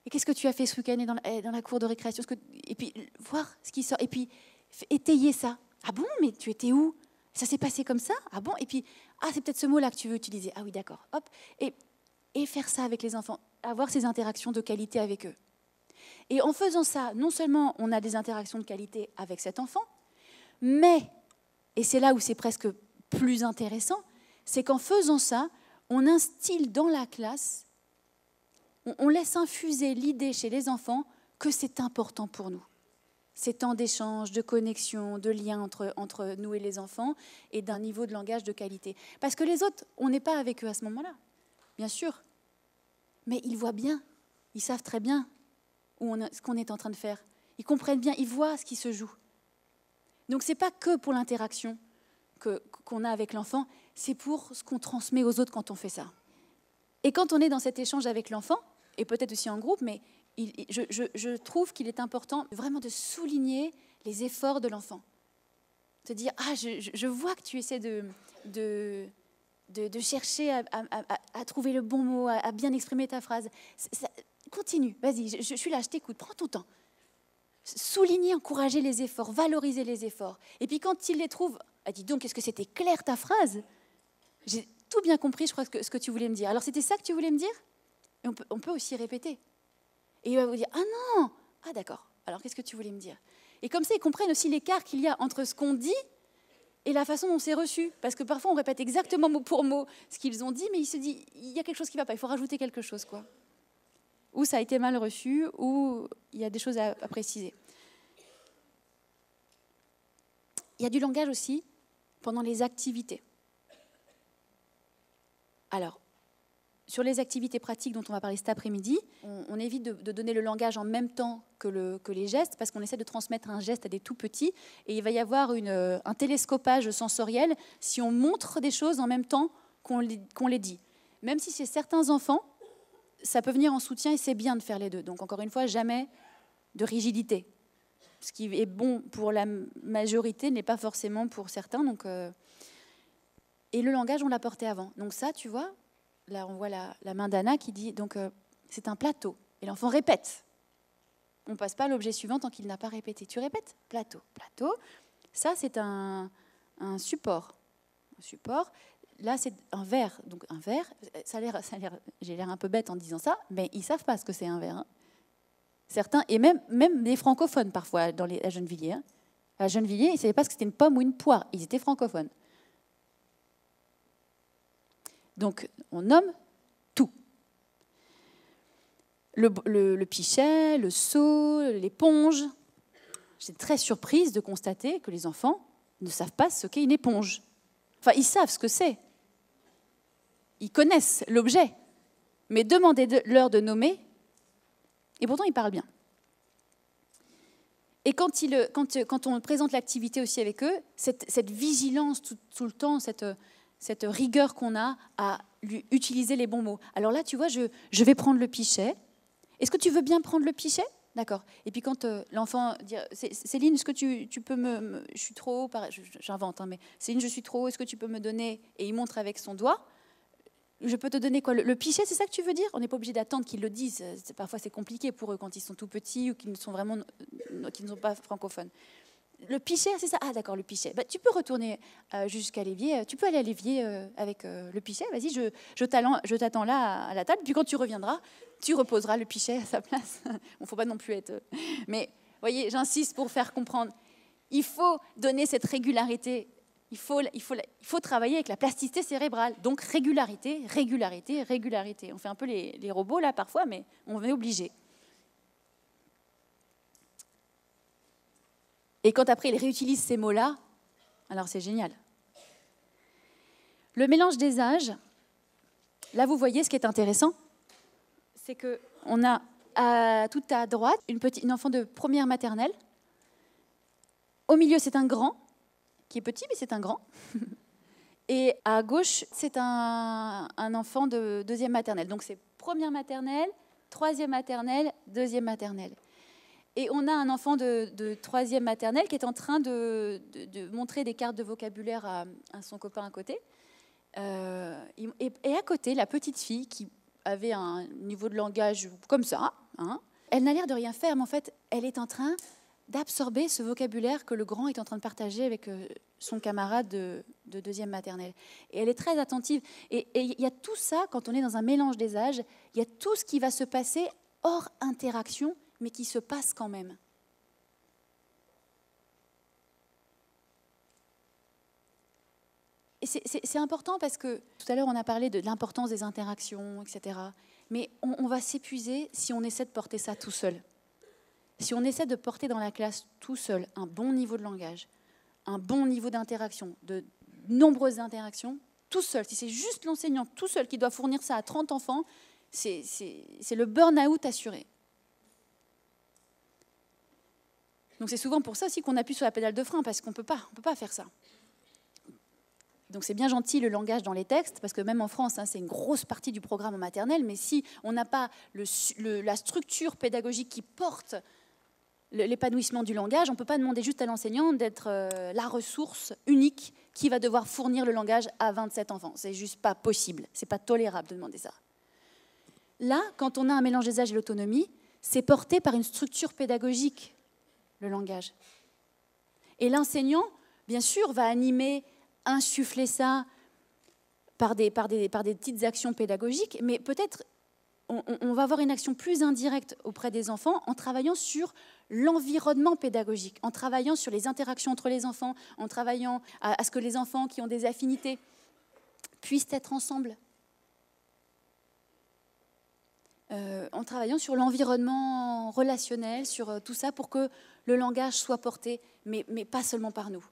Et qu'est-ce que tu as fait ce week-end dans la cour de récréation? Et puis, voir ce qui sort. Et puis, étayer ça. Ah bon, mais tu étais où? Ça s'est passé comme ça? Ah bon? Et puis, c'est peut-être ce mot-là que tu veux utiliser. Ah oui, d'accord. Hop. Et faire ça avec les enfants. Avoir ces interactions de qualité avec eux. Et en faisant ça, non seulement on a des interactions de qualité avec cet enfant, mais, et c'est là où c'est presque plus intéressant, c'est qu'en faisant ça, on instille dans la classe, on laisse infuser l'idée chez les enfants que c'est important pour nous. Ces temps d'échange, de connexion, de lien entre nous et les enfants et d'un niveau de langage de qualité. Parce que les autres, on n'est pas avec eux à ce moment-là, bien sûr. Mais ils voient bien, ils savent très bien ce qu'on est en train de faire. Ils comprennent bien, ils voient ce qui se joue. Donc ce n'est pas que pour l'interaction qu'on a avec l'enfant, c'est pour ce qu'on transmet aux autres quand on fait ça. Et quand on est dans cet échange avec l'enfant, et peut-être aussi en groupe, mais je trouve qu'il est important vraiment de souligner les efforts de l'enfant. De dire, je vois que tu essaies de chercher à trouver le bon mot, à bien exprimer ta phrase. Continue, vas-y, je suis là, je t'écoute, prends ton temps. Souligner, encourager les efforts, valoriser les efforts. Et puis quand il les trouve, dis donc, est-ce que c'était clair ta phrase? J'ai tout bien compris, je crois, ce que tu voulais me dire. Alors c'était ça que tu voulais me dire? Et on peut aussi répéter. Et il va vous dire, ah non, ah d'accord, alors qu'est-ce que tu voulais me dire? Et comme ça, ils comprennent aussi l'écart qu'il y a entre ce qu'on dit et la façon dont c'est reçu. Parce que parfois, on répète exactement mot pour mot ce qu'ils ont dit, mais il se dit, il y a quelque chose qui ne va pas, il faut rajouter quelque chose, quoi. Ou ça a été mal reçu, ou il y a des choses à préciser. Il y a du langage aussi pendant les activités. Alors, sur les activités pratiques dont on va parler cet après-midi, on évite de donner le langage en même temps que les gestes, parce qu'on essaie de transmettre un geste à des tout petits, et il va y avoir un télescopage sensoriel si on montre des choses en même temps qu'on les dit. Même si chez certains enfants, ça peut venir en soutien et c'est bien de faire les deux. Donc encore une fois, jamais de rigidité. Ce qui est bon pour la majorité n'est pas forcément pour certains. Donc, et le langage, on l'a porté avant. Donc ça, tu vois, là on voit la main d'Anna qui dit, donc c'est un plateau. Et l'enfant répète. On ne passe pas à l'objet suivant tant qu'il n'a pas répété. Tu répètes? Plateau, plateau. Ça, c'est un support. Un support. Là, c'est un verre. Donc, un verre, j'ai l'air un peu bête en disant ça, mais ils ne savent pas ce que c'est un verre. Hein. Certains, et même des francophones parfois à Gennevilliers. Hein. À Gennevilliers, ils ne savaient pas ce que c'était une pomme ou une poire. Ils étaient francophones. Donc, on nomme tout. Le pichet, le seau, l'éponge. J'étais très surprise de constater que les enfants ne savent pas ce qu'est une éponge. Enfin, ils savent ce que c'est. Ils connaissent l'objet. Mais demandez-leur de nommer, et pourtant ils parlent bien. Et quand on présente l'activité aussi avec eux, cette vigilance tout le temps, cette rigueur qu'on a à utiliser les bons mots. Alors là, tu vois, je vais prendre le pichet. Est-ce que tu veux bien prendre le pichet? D'accord. Et puis quand l'enfant dit « Céline, est-ce que tu peux je suis trop haut, j'invente, hein, mais Céline, je suis trop haut, est-ce que tu peux me donner ?» Et il montre avec son doigt. Je peux te donner quoi? Le pichet, c'est ça que tu veux dire? On n'est pas obligé d'attendre qu'ils le disent. Parfois, c'est compliqué pour eux quand ils sont tout petits ou qu'ils ne sont pas francophones. Le pichet, c'est ça? Ah, d'accord, le pichet. Bah, tu peux retourner jusqu'à l'évier. Tu peux aller à l'évier avec le pichet. Vas-y, je t'attends là à la table. Puis quand tu reviendras, tu reposeras le pichet à sa place. Il ne faut pas non plus être... Mais, vous voyez, j'insiste pour faire comprendre. Il faut donner cette régularité. Il faut travailler avec la plasticité cérébrale. Donc, régularité, régularité, régularité. On fait un peu les robots, là, parfois, mais on est obligé. Et quand après, ils réutilisent ces mots-là, alors c'est génial. Le mélange des âges, là, vous voyez ce qui est intéressant, c'est qu'on a tout à droite une enfant de première maternelle. Au milieu, c'est un grand, qui est petit, mais c'est un grand. Et à gauche, c'est un enfant de deuxième maternelle. Donc c'est première maternelle, troisième maternelle, deuxième maternelle. Et on a un enfant de troisième maternelle qui est en train de montrer des cartes de vocabulaire à son copain à côté. Et à côté, la petite fille qui avait un niveau de langage comme ça, hein. Elle n'a l'air de rien faire, mais en fait, elle est en train d'absorber ce vocabulaire que le grand est en train de partager avec son camarade de deuxième maternelle. Et elle est très attentive. Et il y a tout ça, quand on est dans un mélange des âges, il y a tout ce qui va se passer hors interaction, mais qui se passe quand même. Et c'est important parce que tout à l'heure, on a parlé de l'importance des interactions, etc. Mais on va s'épuiser si on essaie de porter ça tout seul. Si on essaie de porter dans la classe tout seul un bon niveau de langage, un bon niveau d'interaction, de nombreuses interactions, tout seul, si c'est juste l'enseignant tout seul qui doit fournir ça à 30 enfants, c'est le burn-out assuré. Donc c'est souvent pour ça aussi qu'on appuie sur la pédale de frein, parce qu'on ne peut pas faire ça. Donc c'est bien gentil le langage dans les textes, parce que même en France, hein, c'est une grosse partie du programme en maternelle, mais si on n'a pas la structure pédagogique qui porte l'épanouissement du langage, on ne peut pas demander juste à l'enseignant d'être la ressource unique qui va devoir fournir le langage à 27 enfants. C'est juste pas possible, c'est pas tolérable de demander ça. Là, quand on a un mélange des âges et l'autonomie, c'est porté par une structure pédagogique, le langage. Et l'enseignant, bien sûr, va animer, insuffler ça par des petites actions pédagogiques, mais peut-être on va avoir une action plus indirecte auprès des enfants en travaillant sur l'environnement pédagogique, en travaillant sur les interactions entre les enfants, en travaillant à ce que les enfants qui ont des affinités puissent être ensemble, en travaillant sur l'environnement relationnel, sur tout ça pour que le langage soit porté, mais pas seulement par nous.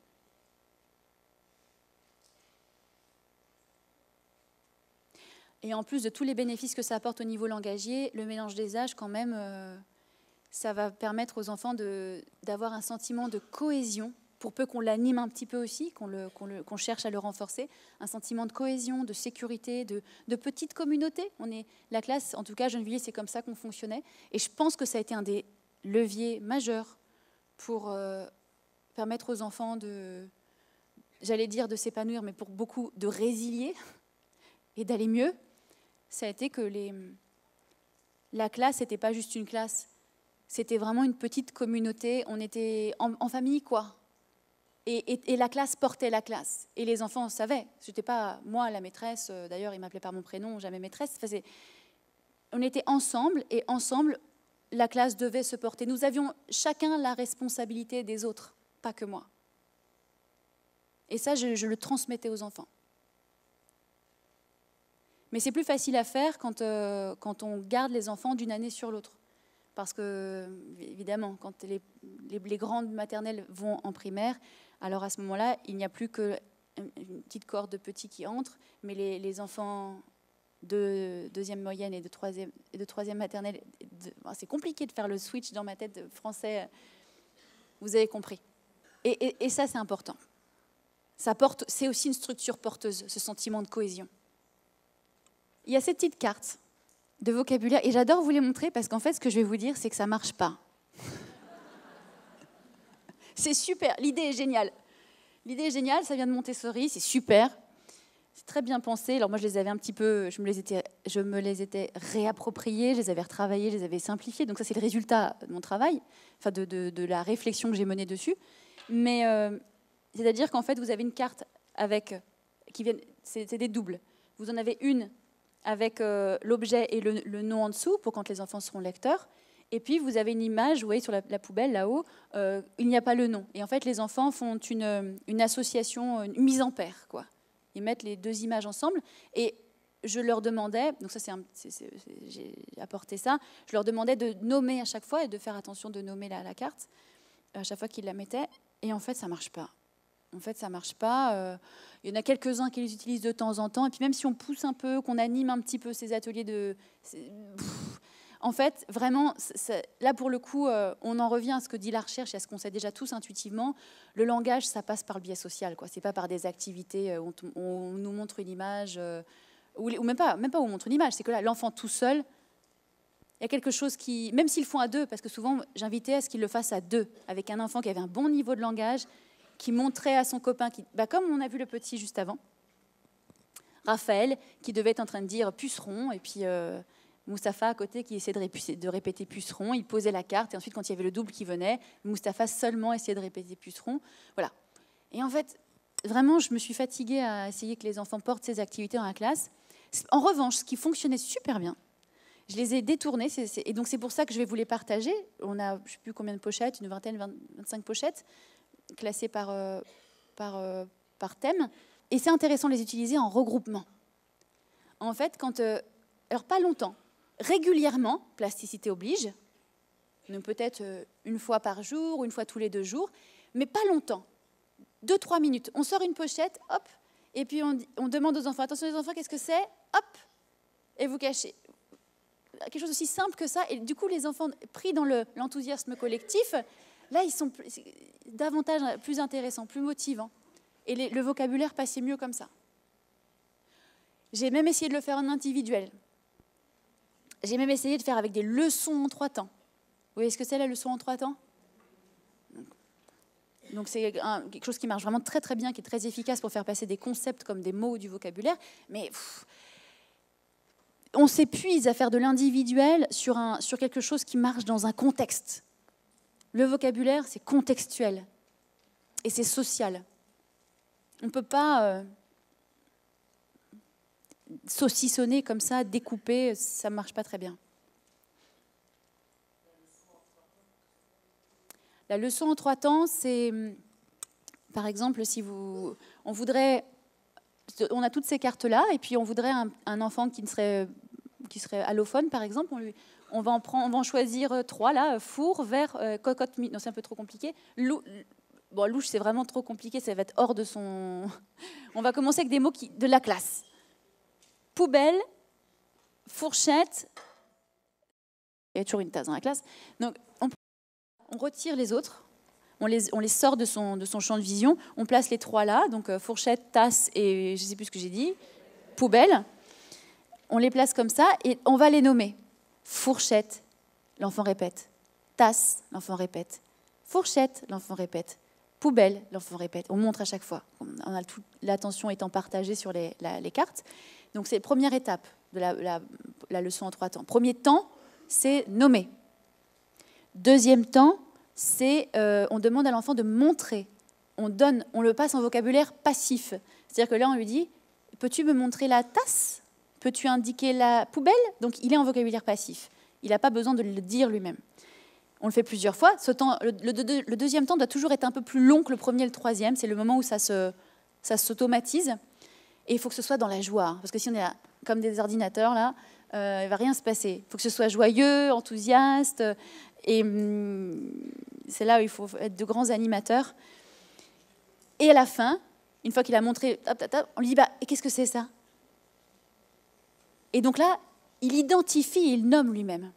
Et en plus de tous les bénéfices que ça apporte au niveau langagier, le mélange des âges, quand même, ça va permettre aux enfants d'avoir un sentiment de cohésion, pour peu qu'on l'anime un petit peu aussi, qu'on cherche à le renforcer, un sentiment de cohésion, de sécurité, de petite communauté. La classe, en tout cas, Gennevilliers, c'est comme ça qu'on fonctionnait. Et je pense que ça a été un des leviers majeurs pour permettre aux enfants j'allais dire de s'épanouir, mais pour beaucoup de résilier et d'aller mieux. Ça a été que la classe n'était pas juste une classe, c'était vraiment une petite communauté, on était en famille, quoi. Et la classe portait la classe. Et les enfants savaient, je n'étais pas moi la maîtresse, d'ailleurs ils m'appelaient par mon prénom, jamais maîtresse. Enfin, on était ensemble, et ensemble, la classe devait se porter. Nous avions chacun la responsabilité des autres, pas que moi. Et ça, je le transmettais aux enfants. Mais c'est plus facile à faire quand on garde les enfants d'une année sur l'autre. Parce que, évidemment, quand les grandes maternelles vont en primaire, alors à ce moment-là, il n'y a plus qu'une petite cohorte de petits qui entrent, mais les enfants de deuxième moyenne et de troisième maternelle, c'est compliqué de faire le switch dans ma tête français, vous avez compris. Et ça, c'est important. C'est aussi une structure porteuse, ce sentiment de cohésion. Il y a cette petite carte de vocabulaire, et j'adore vous les montrer parce qu'en fait, ce que je vais vous dire, c'est que ça ne marche pas. C'est super, l'idée est géniale. L'idée est géniale, ça vient de Montessori, c'est super. C'est très bien pensé. Alors moi, je les avais un petit peu, je me les étais réappropriés, je les avais retravaillés, je les avais simplifiés. Donc ça, c'est le résultat de mon travail, enfin de la réflexion que j'ai menée dessus. Mais c'est-à-dire qu'en fait, vous avez une carte c'est des doubles. Vous en avez une avec l'objet et le nom en dessous, pour quand les enfants seront lecteurs. Et puis, vous avez une image, vous voyez, sur la poubelle, là-haut, il n'y a pas le nom. Et en fait, les enfants font une association, une mise en paire, quoi. Ils mettent les deux images ensemble. Et je leur demandais, donc ça, j'ai apporté ça, je leur demandais de nommer à chaque fois et de faire attention de nommer la carte à chaque fois qu'ils la mettaient. Et en fait, ça ne marche pas. En fait, ça ne marche pas. Il y en a quelques-uns qui les utilisent de temps en temps. Et puis même si on pousse un peu, qu'on anime un petit peu ces ateliers en fait, vraiment, là, pour le coup, on en revient à ce que dit la recherche et à ce qu'on sait déjà tous intuitivement. Le langage, ça passe par le biais social, quoi. Ce n'est pas par des activités où on nous montre une image, ou même pas où on montre une image. C'est que là, l'enfant tout seul, il y a quelque chose qui... Même s'ils le font à deux, parce que souvent, j'invitais à ce qu'ils le fassent à deux, avec un enfant qui avait un bon niveau de langage, qui montrait à son copain, comme on a vu le petit juste avant. Raphaël qui devait être en train de dire puceron, et puis Mustapha à côté qui essayait de répéter puceron. Il posait la carte, et ensuite quand il y avait le double qui venait, Mustapha seulement essayait de répéter puceron. Voilà. Et en fait, vraiment, je me suis fatiguée à essayer que les enfants portent ces activités dans la classe. En revanche, ce qui fonctionnait super bien, je les ai détournés, et donc c'est pour ça que je vais vous les partager. On a, je ne sais plus combien de pochettes, une vingtaine, 25 pochettes, classées par thème. Et c'est intéressant de les utiliser en regroupement. En fait, alors pas longtemps, régulièrement, plasticité oblige, donc peut-être une fois par jour, une fois tous les 2 jours, mais pas longtemps, 2-3 minutes. On sort une pochette, hop, et puis on demande aux enfants, attention les enfants, qu'est-ce que c'est? Hop, et vous cachez. Quelque chose aussi simple que ça, et du coup les enfants pris dans l'enthousiasme collectif, là ils sont davantage plus intéressants, plus motivants, et le vocabulaire passait mieux comme ça. J'ai même essayé de le faire en individuel. J'ai même essayé de faire avec des leçons en 3 temps. Vous voyez ce que c'est la leçon en 3 temps? Donc c'est quelque chose qui marche vraiment très très bien, qui est très efficace pour faire passer des concepts comme des mots ou du vocabulaire, mais on s'épuise à faire de l'individuel sur quelque chose qui marche dans un contexte. Le vocabulaire, c'est contextuel et c'est social. On ne peut pas saucissonner comme ça, découper, ça ne marche pas très bien. La leçon en 3 temps, c'est, par exemple, on a toutes ces cartes-là, et puis on voudrait un enfant qui serait allophone, par exemple, on va en choisir 3, là, four, verre, cocotte, non, c'est un peu trop compliqué. Louche, c'est vraiment trop compliqué, ça va être hors de son... On va commencer avec des mots de la classe. Poubelle, fourchette, il y a toujours une tasse dans la classe, donc on retire les autres, on les sort de son champ de vision, on place les 3 là, donc fourchette, tasse et je ne sais plus ce que j'ai dit, poubelle, on les place comme ça et on va les nommer. Fourchette, l'enfant répète. Tasse, l'enfant répète. Fourchette, l'enfant répète. Poubelle, l'enfant répète. On montre à chaque fois. L'attention étant partagée sur les cartes. Donc c'est la première étape de la leçon en 3 temps. Premier temps, c'est nommer. Deuxième temps, c'est on demande à l'enfant de montrer. On le passe en vocabulaire passif. C'est-à-dire que là, on lui dit « Peux-tu me montrer la tasse ? Peux-tu indiquer la poubelle ?» Donc, il est en vocabulaire passif. Il n'a pas besoin de le dire lui-même. On le fait plusieurs fois. Le deuxième temps doit toujours être un peu plus long que le premier et le troisième. C'est le moment où ça s'automatise. Et il faut que ce soit dans la joie. Parce que si on est comme des ordinateurs, là, il ne va rien se passer. Il faut que ce soit joyeux, enthousiaste. Et c'est là où il faut être de grands animateurs. Et à la fin, une fois qu'il a montré, on lui dit « Et qu'est-ce que c'est ça ?» Et donc là, il identifie, il nomme lui-même.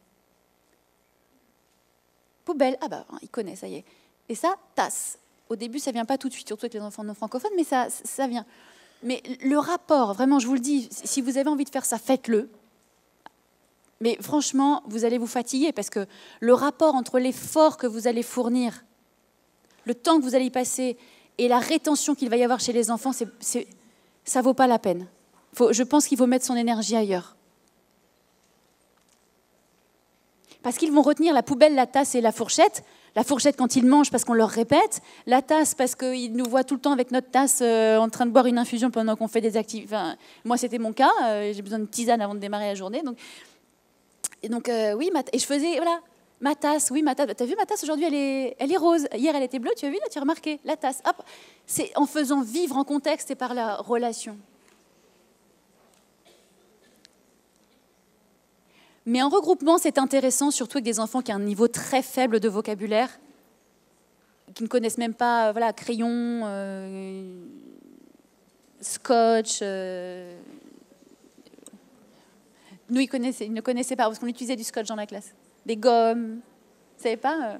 Poubelle, il connaît, ça y est. Et ça, tasse. Au début, ça ne vient pas tout de suite, surtout avec les enfants non francophones, mais ça vient. Mais le rapport, vraiment, je vous le dis, si vous avez envie de faire ça, faites-le. Mais franchement, vous allez vous fatiguer parce que le rapport entre l'effort que vous allez fournir, le temps que vous allez y passer et la rétention qu'il va y avoir chez les enfants, ça ne vaut pas la peine. Je pense qu'il faut mettre son énergie ailleurs. Parce qu'ils vont retenir la poubelle, la tasse et la fourchette. La fourchette quand ils mangent parce qu'on leur répète. La tasse parce qu'ils nous voient tout le temps avec notre tasse en train de boire une infusion pendant qu'on fait des activités. Enfin, moi, c'était mon cas. J'ai besoin de tisane avant de démarrer la journée. Donc, oui, et je faisais, voilà, ma tasse, oui, ma tasse. T'as vu ma tasse aujourd'hui, elle est rose. Hier, elle était bleue, tu as vu, là, tu as remarqué, la tasse. Hop, c'est en faisant vivre en contexte et par la relation. Mais en regroupement, c'est intéressant, surtout avec des enfants qui ont un niveau très faible de vocabulaire, qui ne connaissent même pas, crayon, scotch. Nous, ils ne connaissaient pas, parce qu'on utilisait du scotch dans la classe. Des gommes, vous ne savez pas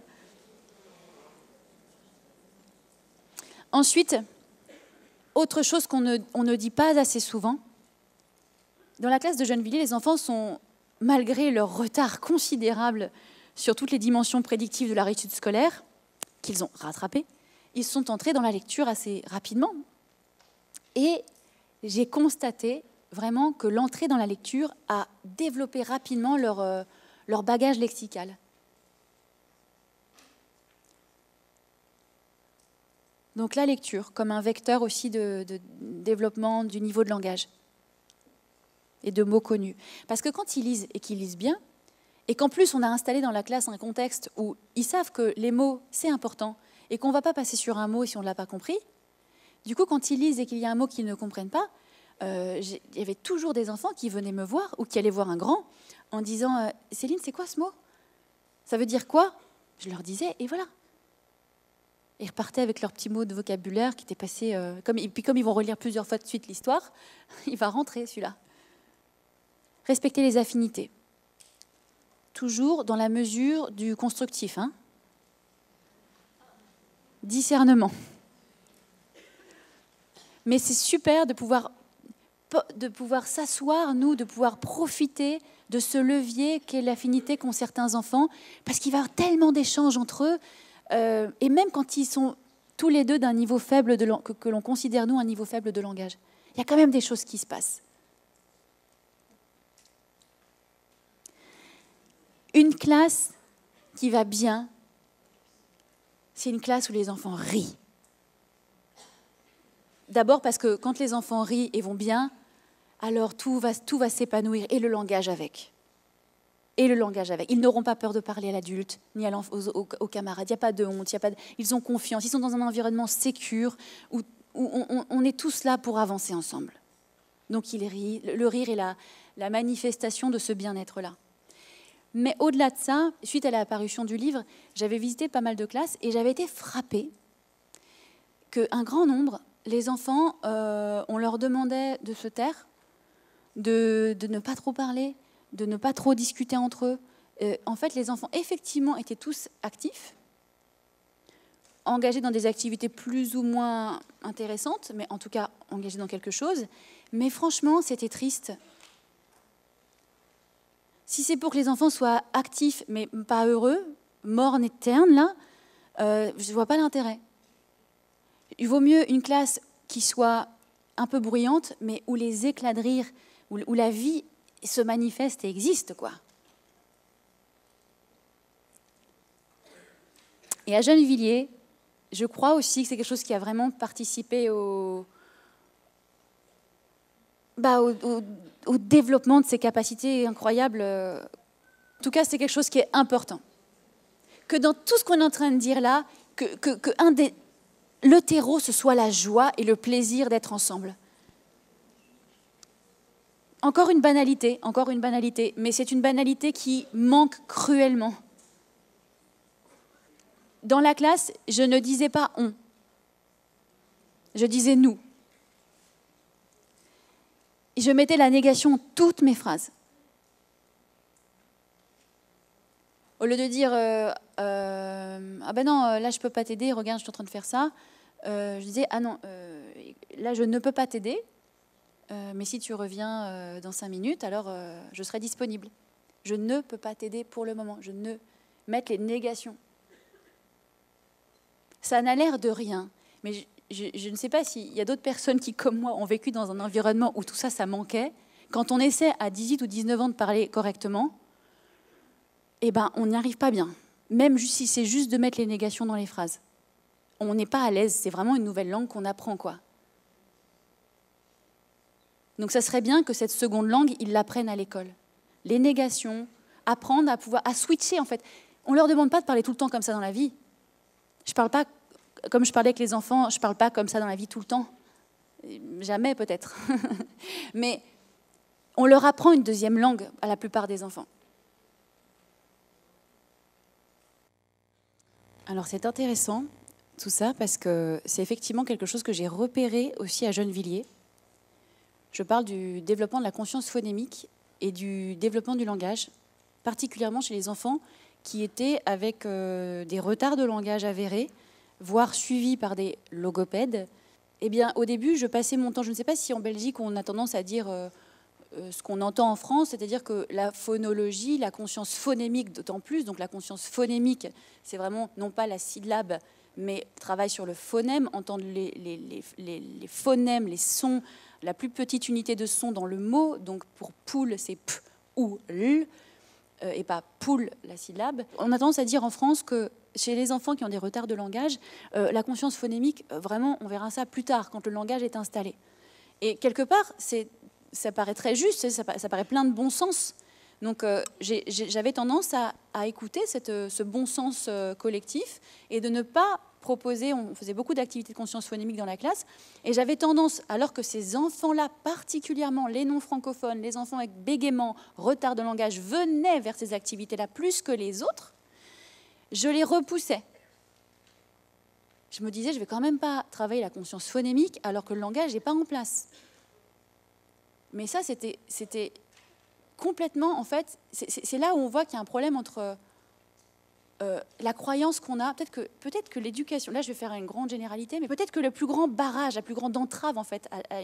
Ensuite, autre chose qu'on ne dit pas assez souvent, dans la classe de Gennevilliers, les enfants sont, malgré leur retard considérable sur toutes les dimensions prédictives de la réussite scolaire, qu'ils ont rattrapées, ils sont entrés dans la lecture assez rapidement. Et j'ai constaté vraiment que l'entrée dans la lecture a développé rapidement leur bagage lexical. Donc la lecture comme un vecteur aussi de développement du niveau de langage et de mots connus. Parce que quand ils lisent et qu'ils lisent bien, et qu'en plus on a installé dans la classe un contexte où ils savent que les mots c'est important et qu'on ne va pas passer sur un mot si on ne l'a pas compris, du coup quand ils lisent et qu'il y a un mot qu'ils ne comprennent pas, il y avait toujours des enfants qui venaient me voir ou qui allaient voir un grand en disant « Céline, c'est quoi ce mot? Ça veut dire quoi ?» Je leur disais et voilà. Ils repartaient avec leurs petits mots de vocabulaire qui étaient passés... et puis comme ils vont relire plusieurs fois de suite l'histoire, il va rentrer celui-là. Respecter les affinités. Toujours dans la mesure du constructif. Hein. Discernement. Mais c'est super de pouvoir s'asseoir, nous, de pouvoir profiter de ce levier qu'est l'affinité qu'ont certains enfants, parce qu'il va y avoir tellement d'échanges entre eux. Et même quand ils sont tous les deux d'un niveau faible que l'on considère nous un niveau faible de langage, il y a quand même des choses qui se passent. Une classe qui va bien, c'est une classe où les enfants rient. D'abord parce que quand les enfants rient et vont bien, alors tout va s'épanouir et le langage avec. Et le langage avec. Ils n'auront pas peur de parler à l'adulte, ni aux camarades. Il n'y a pas de honte, ils ont confiance. Ils sont dans un environnement sécure où on est tous là pour avancer ensemble. Donc le rire est la manifestation de ce bien-être-là. Mais au-delà de ça, suite à la parution du livre, j'avais visité pas mal de classes et j'avais été frappée qu'un grand nombre, les enfants, on leur demandait de se taire, de ne pas trop parler, de ne pas trop discuter entre eux. En fait, les enfants, effectivement, étaient tous actifs, engagés dans des activités plus ou moins intéressantes, mais en tout cas engagés dans quelque chose. Mais franchement, c'était triste. Si c'est pour que les enfants soient actifs, mais pas heureux, mornes et ternes, là, je ne vois pas l'intérêt. Il vaut mieux une classe qui soit un peu bruyante, mais où les éclats de rire, où la vie se manifeste et existe, quoi. Et à Gennevilliers, je crois aussi que c'est quelque chose qui a vraiment participé au développement de ces capacités incroyables. En tout cas, c'est quelque chose qui est important. Que dans tout ce qu'on est en train de dire là, le terreau, ce soit la joie et le plaisir d'être ensemble. Encore une banalité, mais c'est une banalité qui manque cruellement. Dans la classe, je ne disais pas « on », je disais « nous ». Je mettais la négation dans toutes mes phrases. Au lieu de dire ah ben non, là je ne peux pas t'aider, regarde, je suis en train de faire ça, je disais ah non, là je ne peux pas t'aider, mais si tu reviens dans 5 minutes, alors je serai disponible. Je ne peux pas t'aider pour le moment. Je ne mettre les négations. Ça n'a l'air de rien, mais je ne sais pas s'il y a d'autres personnes qui, comme moi, ont vécu dans un environnement où tout ça, ça manquait. Quand on essaie à 18 ou 19 ans de parler correctement, eh ben, on n'y arrive pas bien. Même si c'est juste de mettre les négations dans les phrases. On n'est pas à l'aise, c'est vraiment une nouvelle langue qu'on apprend, quoi. Donc ça serait bien que cette seconde langue, ils l'apprennent à l'école. Les négations, apprendre à switcher, en fait. On ne leur demande pas de parler tout le temps comme ça dans la vie. Je ne parle pas comme je parlais avec les enfants, je ne parle pas comme ça dans la vie tout le temps. Jamais, peut-être. Mais on leur apprend une deuxième langue à la plupart des enfants. Alors c'est intéressant, tout ça, parce que c'est effectivement quelque chose que j'ai repéré aussi à Gennevilliers. Je parle du développement de la conscience phonémique et du développement du langage, particulièrement chez les enfants qui étaient avec des retards de langage avérés, voire suivis par des logopèdes. Eh bien, au début, je passais mon temps, je ne sais pas si en Belgique, on a tendance à dire ce qu'on entend en France, c'est-à-dire que la phonologie, la conscience phonémique d'autant plus, donc la conscience phonémique, c'est vraiment non pas la syllabe, mais travail sur le phonème, entendre les phonèmes, les sons, la plus petite unité de son dans le mot. Donc pour poule, c'est p ou l, et pas poule, la syllabe. On a tendance à dire en France que chez les enfants qui ont des retards de langage, la conscience phonémique, vraiment, on verra ça plus tard, quand le langage est installé. Et quelque part, ça paraît très juste, ça paraît plein de bon sens. Donc j'avais tendance à écouter ce bon sens collectif et de ne pas proposer, on faisait beaucoup d'activités de conscience phonémique dans la classe, et j'avais tendance, alors que ces enfants-là, particulièrement les non-francophones, les enfants avec bégaiement, retard de langage, venaient vers ces activités-là plus que les autres, je les repoussais. Je me disais, je ne vais quand même pas travailler la conscience phonémique alors que le langage n'est pas en place. Mais ça, c'était complètement, en fait, c'est là où on voit qu'il y a un problème entre la croyance qu'on a, peut-être que l'éducation, là je vais faire une grande généralité, mais peut-être que le plus grand barrage, la plus grande entrave en fait à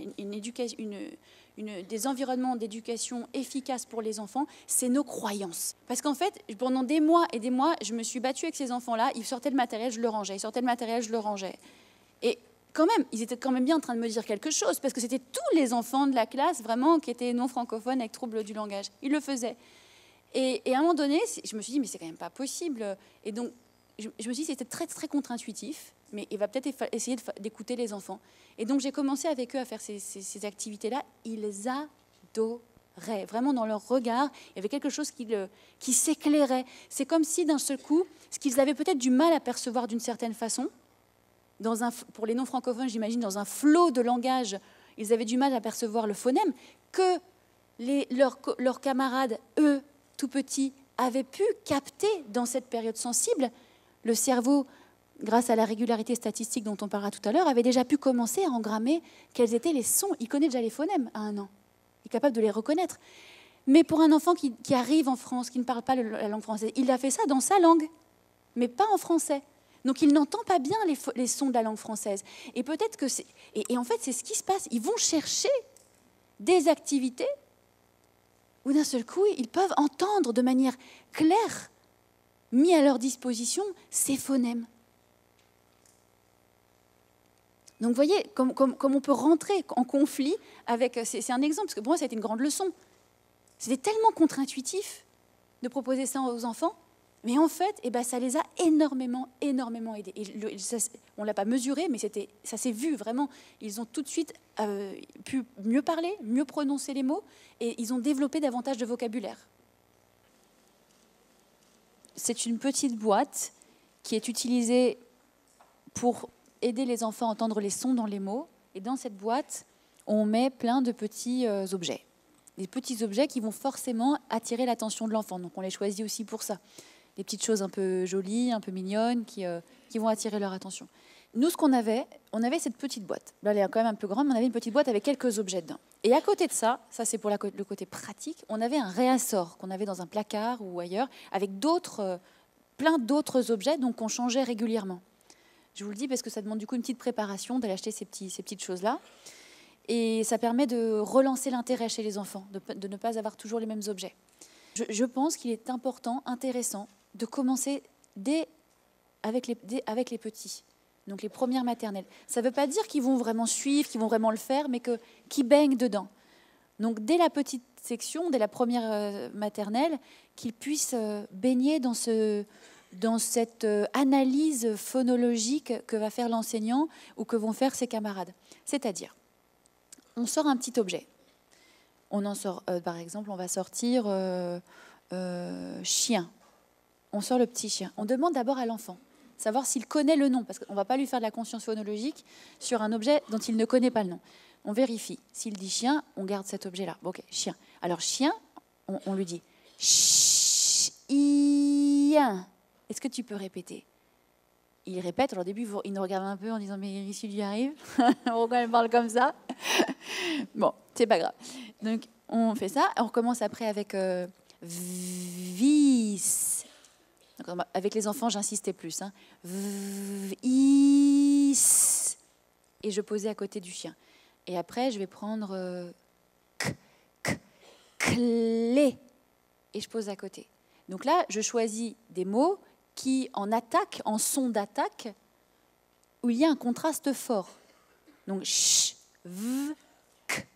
des environnements d'éducation efficaces pour les enfants, c'est nos croyances. Parce qu'en fait, pendant des mois et des mois, je me suis battue avec ces enfants-là, ils sortaient le matériel, je le rangeais, ils sortaient le matériel, je le rangeais. Et quand même, ils étaient quand même bien en train de me dire quelque chose, parce que c'était tous les enfants de la classe vraiment qui étaient non francophones avec troubles du langage. Ils le faisaient. Et à un moment donné, je me suis dit, mais c'est quand même pas possible. Et donc, je me suis dit, c'était très, très contre-intuitif, mais il va peut-être essayer d'écouter les enfants. Et donc, j'ai commencé avec eux à faire ces activités-là. Ils adoraient. Vraiment, dans leur regard, il y avait quelque chose qui s'éclairait. C'est comme si, d'un seul coup, ce qu'ils avaient peut-être du mal à percevoir d'une certaine façon, pour les non-francophones, j'imagine, dans un flot de langage, ils avaient du mal à percevoir le phonème, que leurs camarades, eux, tout petits, avaient pu capter dans cette période sensible. Le cerveau, grâce à la régularité statistique dont on parlera tout à l'heure, avait déjà pu commencer à engrammer quels étaient les sons. Il connaît déjà les phonèmes à 1 an. Il est capable de les reconnaître. Mais pour un enfant qui arrive en France, qui ne parle pas la langue française, il a fait ça dans sa langue, mais pas en français. Donc il n'entend pas bien les sons de la langue française. Et peut-être que et en fait, c'est ce qui se passe. Ils vont chercher des activités où d'un seul coup, ils peuvent entendre de manière claire, mis à leur disposition, ces phonèmes. Donc vous voyez, comme on peut rentrer en conflit avec... C'est un exemple, parce que pour moi, ça a été une grande leçon. C'était tellement contre-intuitif de proposer ça aux enfants, mais en fait, ça les a énormément aidés. Et on ne l'a pas mesuré, mais ça s'est vu vraiment. Ils ont tout de suite pu mieux parler, mieux prononcer les mots, et ils ont développé davantage de vocabulaire. C'est une petite boîte qui est utilisée pour aider les enfants à entendre les sons dans les mots. Et dans cette boîte, on met plein de petits objets. Des petits objets qui vont forcément attirer l'attention de l'enfant. Donc on les choisit aussi pour ça. Des petites choses un peu jolies, un peu mignonnes, qui vont attirer leur attention. Nous, on avait cette petite boîte. Là, elle est quand même un peu grande, mais on avait une petite boîte avec quelques objets dedans. Et à côté de ça c'est pour le côté pratique, on avait un réassort qu'on avait dans un placard ou ailleurs, avec plein d'autres objets, donc qu'on changeait régulièrement. Je vous le dis parce que ça demande du coup une petite préparation d'aller acheter ces petites choses-là. Et ça permet de relancer l'intérêt chez les enfants, de ne pas avoir toujours les mêmes objets. Je pense qu'il est important, intéressant, de commencer avec les petits, donc les premières maternelles. Ça ne veut pas dire qu'ils vont vraiment suivre, qu'ils vont vraiment le faire, mais qu'ils baignent dedans. Donc dès la petite section, dès la première maternelle, qu'ils puissent baigner dans cette analyse phonologique que va faire l'enseignant ou que vont faire ses camarades. C'est-à-dire, on sort un petit objet. On en sort, par exemple, on va sortir chien. On sort le petit chien. On demande d'abord à l'enfant, savoir s'il connaît le nom, parce qu'on ne va pas lui faire de la conscience phonologique sur un objet dont il ne connaît pas le nom. On vérifie. S'il dit chien, on garde cet objet-là. Ok, chien. Alors chien, on lui dit chien. Est-ce que tu peux répéter? Il répète. Alors au début, il nous regarde un peu en disant mais ici lui arrive. Pourquoi elle parle comme ça? Bon, c'est pas grave. Donc on fait ça. On recommence après avec vis. Donc, avec les enfants, j'insistais plus. Hein. Vis. Et je posais à côté du chien. Et après, je vais prendre clé. Et je pose à côté. Donc là, je choisis des mots qui, en attaque, en son d'attaque, où il y a un contraste fort. Donc, ch, v, k.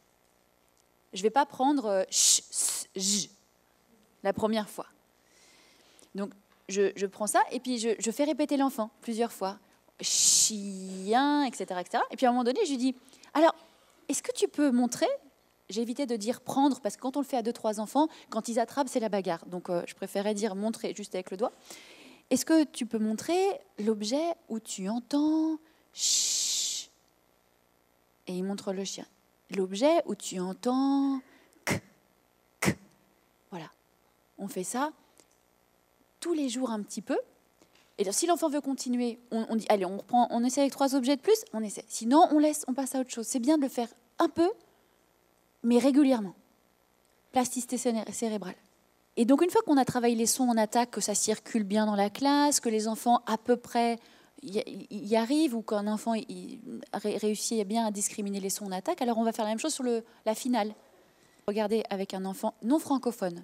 je ne vais pas prendre ch, s, j la première fois. Donc, je prends ça et puis je fais répéter l'enfant plusieurs fois. Chien, etc., etc. Et puis à un moment donné, je lui dis, alors, est-ce que tu peux montrer? J'ai évité de dire prendre, parce que quand on le fait à 2-3 enfants, quand ils attrapent, c'est la bagarre. Donc, je préférais dire montrer juste avec le doigt. Est-ce que tu peux montrer l'objet où tu entends ch? Et il montre le chien. L'objet où tu entends k, k. Voilà. On fait ça tous les jours un petit peu. Et alors, si l'enfant veut continuer, on dit, allez, on essaie avec 3 objets de plus, on essaie. Sinon, on laisse, on passe à autre chose. C'est bien de le faire un peu, mais régulièrement. Plasticité cérébrale. Et donc, une fois qu'on a travaillé les sons en attaque, que ça circule bien dans la classe, que les enfants à peu près y arrivent, ou qu'un enfant réussit bien à discriminer les sons en attaque, alors on va faire la même chose sur la finale. Regardez avec un enfant non francophone.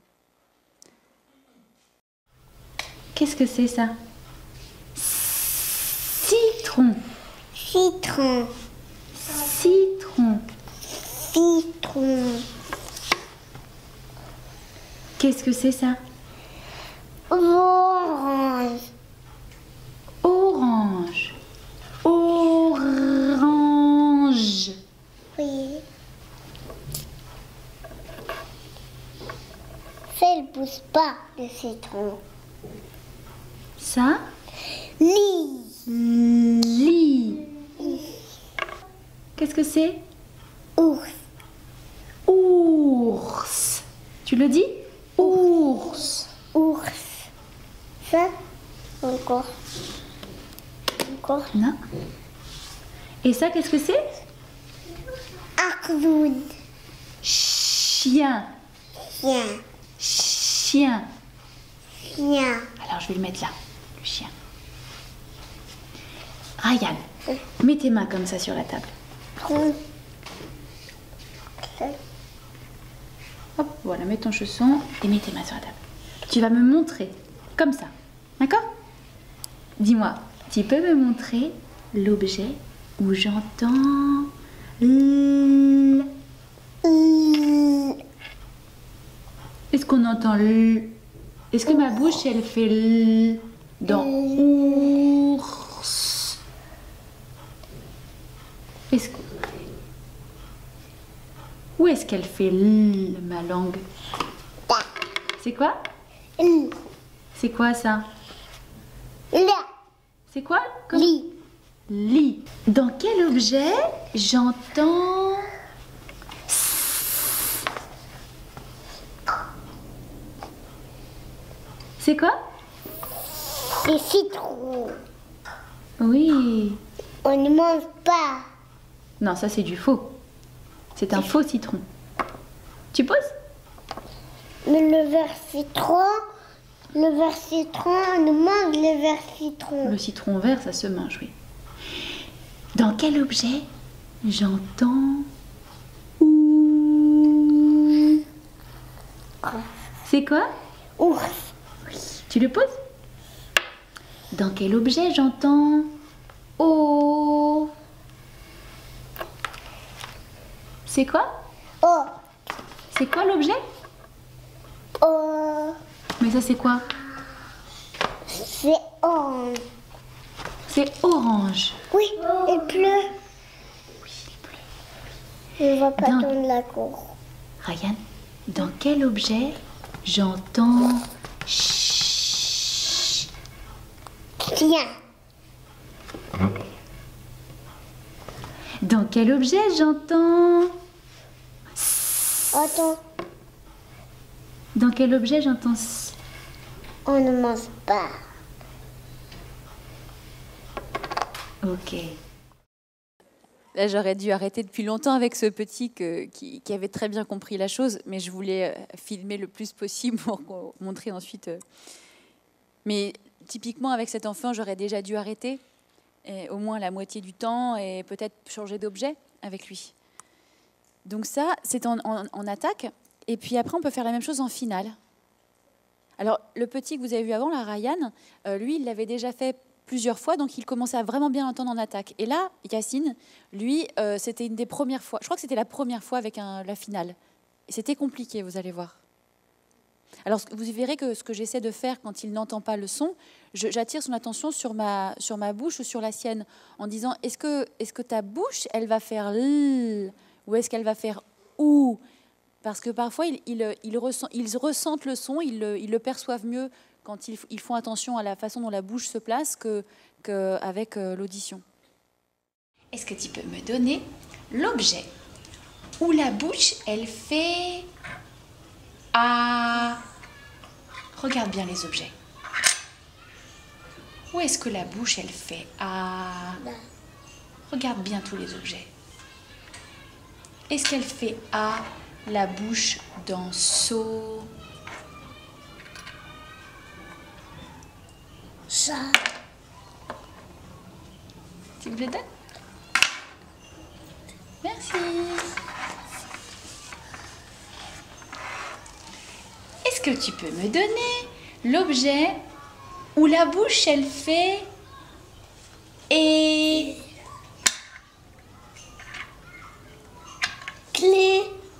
Qu'est-ce que c'est ça? Citron. Citron. Citron. Citron. Qu'est-ce que c'est ça? Orange. Orange. Orange. Oui. Ça, elle pousse pas, le citron. Ça? Lit. Lit. Qu'est-ce que c'est? Ours. Ours. Tu le dis? Ours. Ours. Ça, encore. Encore. Non. Et ça, qu'est-ce que c'est? Ardoun. Chien. Chien. Chien. Chien. Alors, je vais le mettre là, le chien. Ryan, mets tes mains comme ça sur la table. Hop, voilà, mets ton chausson et mets tes mains sur la table. Tu vas me montrer, comme ça, d'accord? Dis-moi, tu peux me montrer l'objet où j'entends l. Est-ce qu'on entend l? Est-ce que ma bouche, elle fait l dans ours? Où est-ce qu'elle fait l, ma langue? C'est quoi? C'est quoi ça? C'est quoi? Lit. Lit. Dans quel objet j'entends... C'est quoi? C'est citron. Oui. On ne mange pas. Non, ça c'est du faux. C'est un faux citron. Tu poses? Mais le vert citron, on mange le vert citron. Le citron vert, ça se mange, oui. Dans quel objet j'entends... ouh? C'est quoi? Ours. Tu le poses? Dans quel objet j'entends oh? C'est quoi? Oh. C'est quoi l'objet? Oh. Mais ça c'est quoi? C'est orange. C'est orange. Oui, il pleut. Oui, il pleut. Je ne vois pas dans la cour. Ryan, dans quel objet j'entends chien? Dans quel objet j'entends... Attends. Dans quel objet j'entends... On ne mange pas. Ok. Là, j'aurais dû arrêter depuis longtemps avec ce petit qui avait très bien compris la chose, mais je voulais filmer le plus possible pour montrer ensuite. Mais typiquement, avec cet enfant, j'aurais déjà dû arrêter au moins la moitié du temps et peut-être changer d'objet avec lui. Donc ça, c'est en attaque. Et puis après, on peut faire la même chose en finale. Alors, le petit que vous avez vu avant, là, Ryan, lui, il l'avait déjà fait plusieurs fois, donc il commençait à vraiment bien l'entendre en attaque. Et là, Yacine, lui, c'était une des premières fois. Je crois que c'était la première fois avec la finale. C'était compliqué, vous allez voir. Alors, vous verrez que ce que j'essaie de faire quand il n'entend pas le son, j'attire son attention sur ma bouche ou sur la sienne, en disant, est-ce que ta bouche, elle va faire l, ou est-ce qu'elle va faire ou? Parce que parfois, ils ressentent le son, ils le perçoivent mieux quand ils font attention à la façon dont la bouche se place qu'avec l'audition. Est-ce que tu peux me donner l'objet où la bouche, elle fait A? Regarde bien les objets. Où est-ce que la bouche, elle fait A? Regarde bien tous les objets. Est-ce qu'elle fait A, la bouche, dans So? Ça. Tu me le donnes? Merci. Est-ce que tu peux me donner l'objet où la bouche, elle fait et? Clé.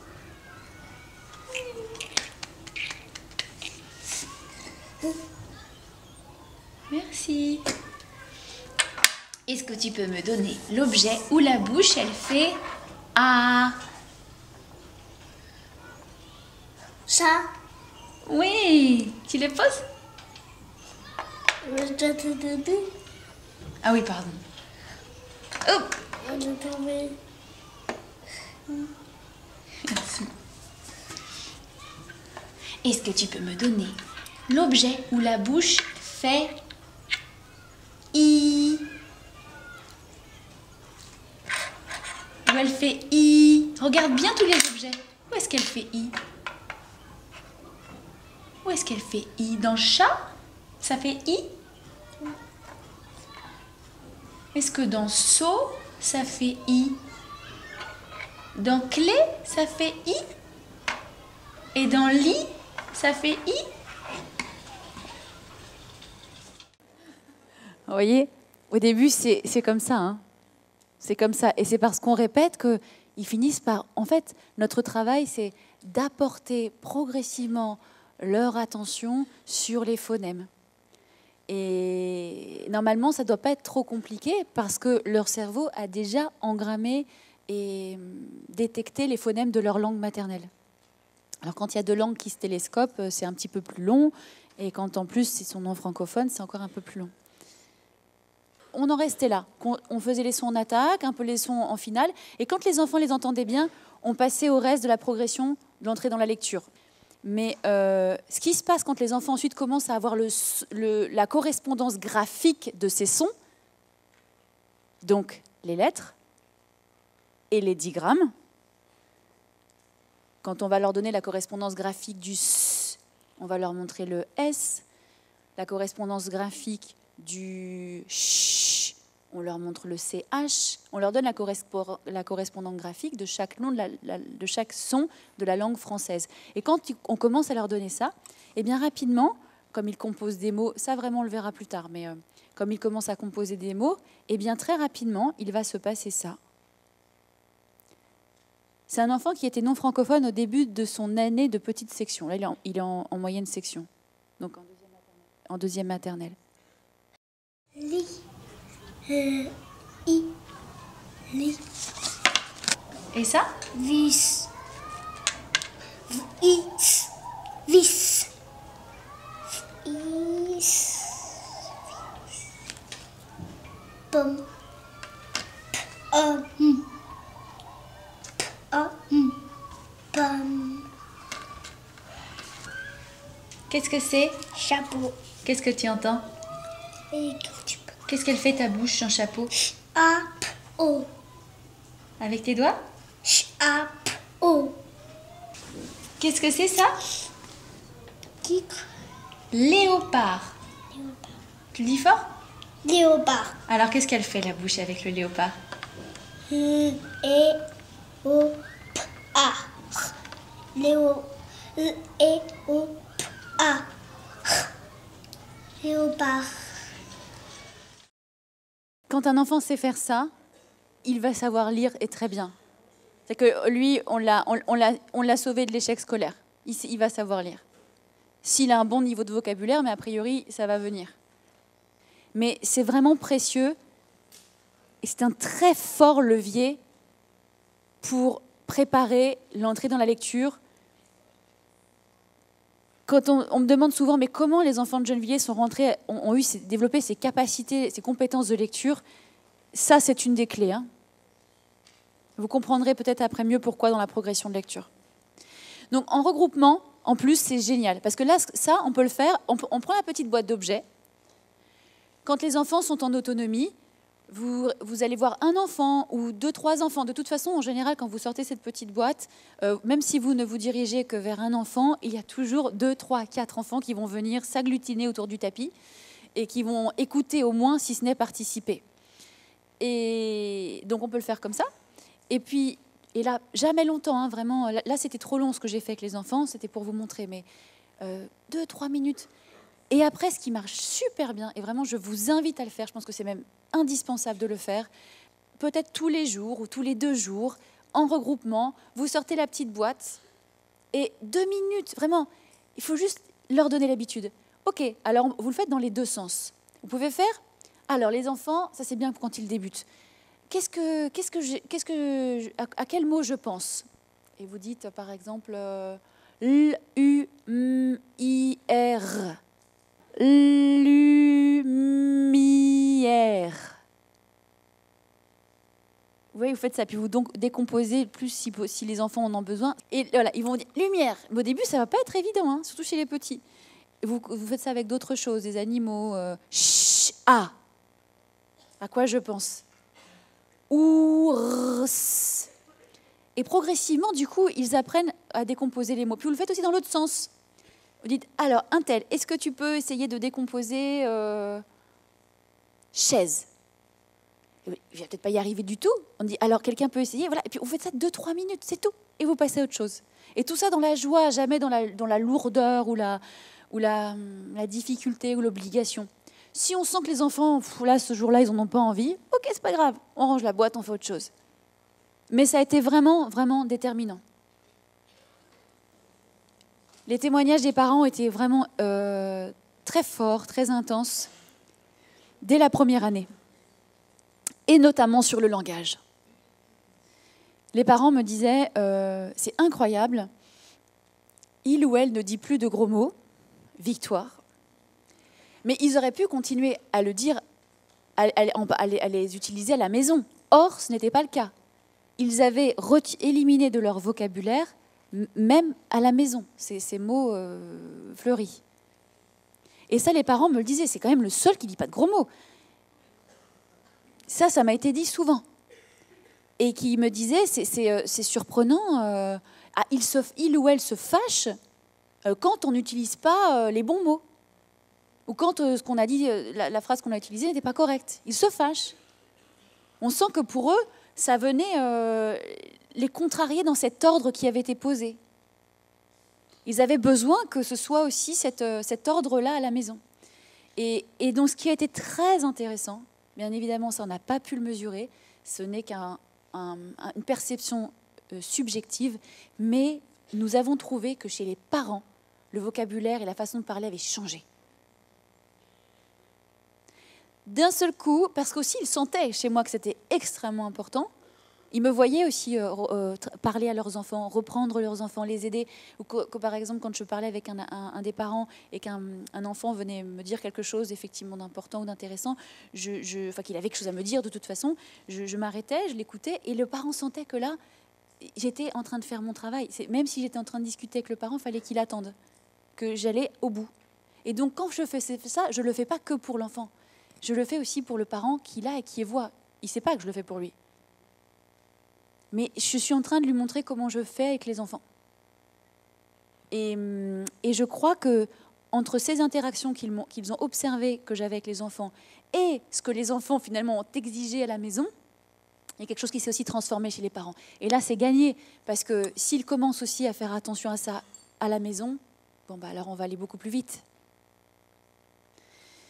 Merci. Est-ce que tu peux me donner l'objet où la bouche, elle fait A? Ça. Oui. Tu le poses? Je dois te donner. Ah oui, pardon. Oh. On est tombé. Merci. Est-ce que tu peux me donner l'objet où la bouche fait I? Où elle fait I? Regarde bien tous les objets. Où est-ce qu'elle fait I? Où est-ce qu'elle fait I? Dans chat, ça fait I? Est-ce que dans So, ça fait I? Dans clé, ça fait I? Et dans lit, ça fait I? Vous voyez, au début, c'est comme ça. Hein. C'est comme ça. Et c'est parce qu'on répète qu'ils finissent par... En fait, notre travail, c'est d'apporter progressivement leur attention sur les phonèmes. Et normalement, ça ne doit pas être trop compliqué parce que leur cerveau a déjà engrammé et détecté les phonèmes de leur langue maternelle. Alors quand il y a deux langues qui se télescopent, c'est un petit peu plus long. Et quand en plus, c'est son nom francophone, c'est encore un peu plus long. On en restait là. On faisait les sons en attaque, un peu les sons en finale. Et quand les enfants les entendaient bien, on passait au reste de la progression de l'entrée dans la lecture. Mais ce qui se passe quand les enfants ensuite commencent à avoir la correspondance graphique de ces sons, donc les lettres et les digrammes, quand on va leur donner la correspondance graphique du S, on va leur montrer le S, la correspondance graphique du ch, on leur montre le CH, on leur donne la correspondance graphique de chaque nom, de chaque son de la langue française. Et quand on commence à leur donner ça, eh bien rapidement, comme ils composent des mots, ça vraiment on le verra plus tard, mais comme ils commencent à composer des mots, eh bien très rapidement, il va se passer ça. C'est un enfant qui était non francophone au début de son année de petite section. Là, il est en moyenne section, donc en deuxième maternelle. Li. I. Li. Et ça? Vis. Vis. Vis. Is. Pom. Pom. Qu'est-ce que c'est? Chapeau. Qu'est-ce que tu entends? Et qu'est-ce qu'elle fait ta bouche, un chapeau? Chapeau. Avec tes doigts? Chapeau. Qu'est-ce que c'est ça? Tigre. Léopard. Léopard. Tu le dis fort? Léopard. Alors qu'est-ce qu'elle fait la bouche avec le léopard? Léopard. Léopard. Quand un enfant sait faire ça, il va savoir lire et très bien. C'est que lui, on l'a sauvé de l'échec scolaire. Il va savoir lire. S'il a un bon niveau de vocabulaire, mais a priori, ça va venir. Mais c'est vraiment précieux et c'est un très fort levier pour préparer l'entrée dans la lecture. Quand on me demande souvent, mais comment les enfants de Gennevilliers sont rentrés, ont développé ces capacités, ces compétences de lecture, ça, c'est une des clés. Vous comprendrez peut-être après mieux pourquoi dans la progression de lecture. Donc en regroupement, en plus, c'est génial. Parce que là, ça, on peut le faire. On prend la petite boîte d'objets. Quand les enfants sont en autonomie, vous allez voir un enfant ou 2-3 enfants. De toute façon, en général, quand vous sortez cette petite boîte, même si vous ne vous dirigez que vers un enfant, il y a toujours 2, 3, 4 enfants qui vont venir s'agglutiner autour du tapis et qui vont écouter au moins, si ce n'est participer. Et donc, on peut le faire comme ça. Et puis, et là, jamais longtemps, vraiment. Là, c'était trop long ce que j'ai fait avec les enfants. C'était pour vous montrer, mais 2-3 minutes. Et après, ce qui marche super bien, et vraiment, je vous invite à le faire, je pense que c'est même indispensable de le faire, peut-être tous les jours ou tous les 2 jours, en regroupement, vous sortez la petite boîte, et 2 minutes, vraiment, il faut juste leur donner l'habitude. Ok, alors vous le faites dans les 2 sens. Vous pouvez faire, alors les enfants, ça c'est bien quand ils débutent, à quel mot je pense? Et vous dites, par exemple, L-U-M-I-R. Lumière. Vous voyez, vous faites ça, puis vous donc décomposez plus si les enfants en ont besoin. Et voilà, ils vont dire lumière. Mais au début, ça va pas être évident, surtout chez les petits. Et vous faites ça avec d'autres choses, des animaux. Ah. À quoi je pense? Ours. Et progressivement, du coup, ils apprennent à décomposer les mots. Puis vous le faites aussi dans l'autre sens. Vous dites, alors, un tel, est-ce que tu peux essayer de décomposer chaise? Il ne va peut-être pas y arriver du tout. On dit, alors, quelqu'un peut essayer, voilà. Et puis, vous faites ça 2-3 minutes, c'est tout. Et vous passez à autre chose. Et tout ça dans la joie, jamais dans la lourdeur ou la difficulté ou l'obligation. Si on sent que les enfants, là, ce jour-là, ils n'en ont pas envie, ok, c'est pas grave. On range la boîte, on fait autre chose. Mais ça a été vraiment, vraiment déterminant. Les témoignages des parents étaient vraiment très forts, très intenses, dès la première année, et notamment sur le langage. Les parents me disaient, c'est incroyable, il ou elle ne dit plus de gros mots, victoire, mais ils auraient pu continuer à le dire, à les utiliser à la maison. Or, ce n'était pas le cas. Ils avaient éliminé de leur vocabulaire même à la maison, ces mots fleuris. Et ça, les parents me le disaient, c'est quand même le seul qui ne dit pas de gros mots. Ça m'a été dit souvent. Et qui me disait, c'est surprenant, il ou elle se fâche quand on n'utilise pas les bons mots. Ou quand ce qu'on a dit, la phrase qu'on a utilisée n'était pas correcte. Ils se fâchent. On sent que pour eux, ça venait les contrarier dans cet ordre qui avait été posé. Ils avaient besoin que ce soit aussi cet ordre-là à la maison. Et donc, ce qui a été très intéressant, bien évidemment, ça on n'a pas pu le mesurer, ce n'est qu'une perception subjective, mais nous avons trouvé que chez les parents, le vocabulaire et la façon de parler avaient changé. D'un seul coup, parce qu'aussi ils sentaient chez moi que c'était extrêmement important, ils me voyaient aussi parler à leurs enfants, reprendre leurs enfants, les aider. Ou que, par exemple, quand je parlais avec un des parents et qu'un enfant venait me dire quelque chose effectivement d'important ou d'intéressant, enfin qu'il avait quelque chose à me dire de toute façon, je m'arrêtais, je l'écoutais et le parent sentait que là, j'étais en train de faire mon travail. Même si j'étais en train de discuter avec le parent, il fallait qu'il attende, que j'allais au bout. Et donc quand je fais ça, je ne le fais pas que pour l'enfant. Je le fais aussi pour le parent qui l'a et qui voit. Il ne sait pas que je le fais pour lui. Mais je suis en train de lui montrer comment je fais avec les enfants. Et je crois que entre ces interactions qu'ils ont observées que j'avais avec les enfants et ce que les enfants finalement ont exigé à la maison, il y a quelque chose qui s'est aussi transformé chez les parents. Et là, c'est gagné, parce que s'ils commencent aussi à faire attention à ça à la maison, bon, bah, alors on va aller beaucoup plus vite.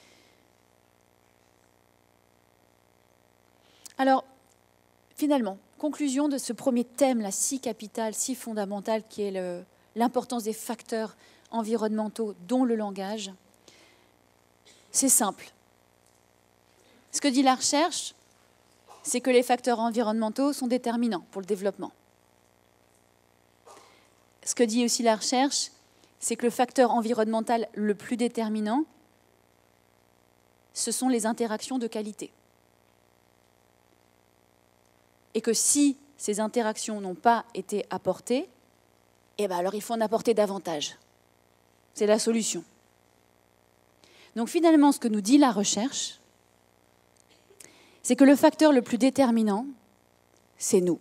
Alors, finalement, conclusion de ce premier thème, là, si capital, si fondamental, qui est l'importance des facteurs environnementaux, dont le langage, c'est simple. Ce que dit la recherche, c'est que les facteurs environnementaux sont déterminants pour le développement. Ce que dit aussi la recherche, c'est que le facteur environnemental le plus déterminant, ce sont les interactions de qualité. Et que si ces interactions n'ont pas été apportées, eh bien alors il faut en apporter davantage. C'est la solution. Donc finalement, ce que nous dit la recherche, c'est que le facteur le plus déterminant, c'est nous.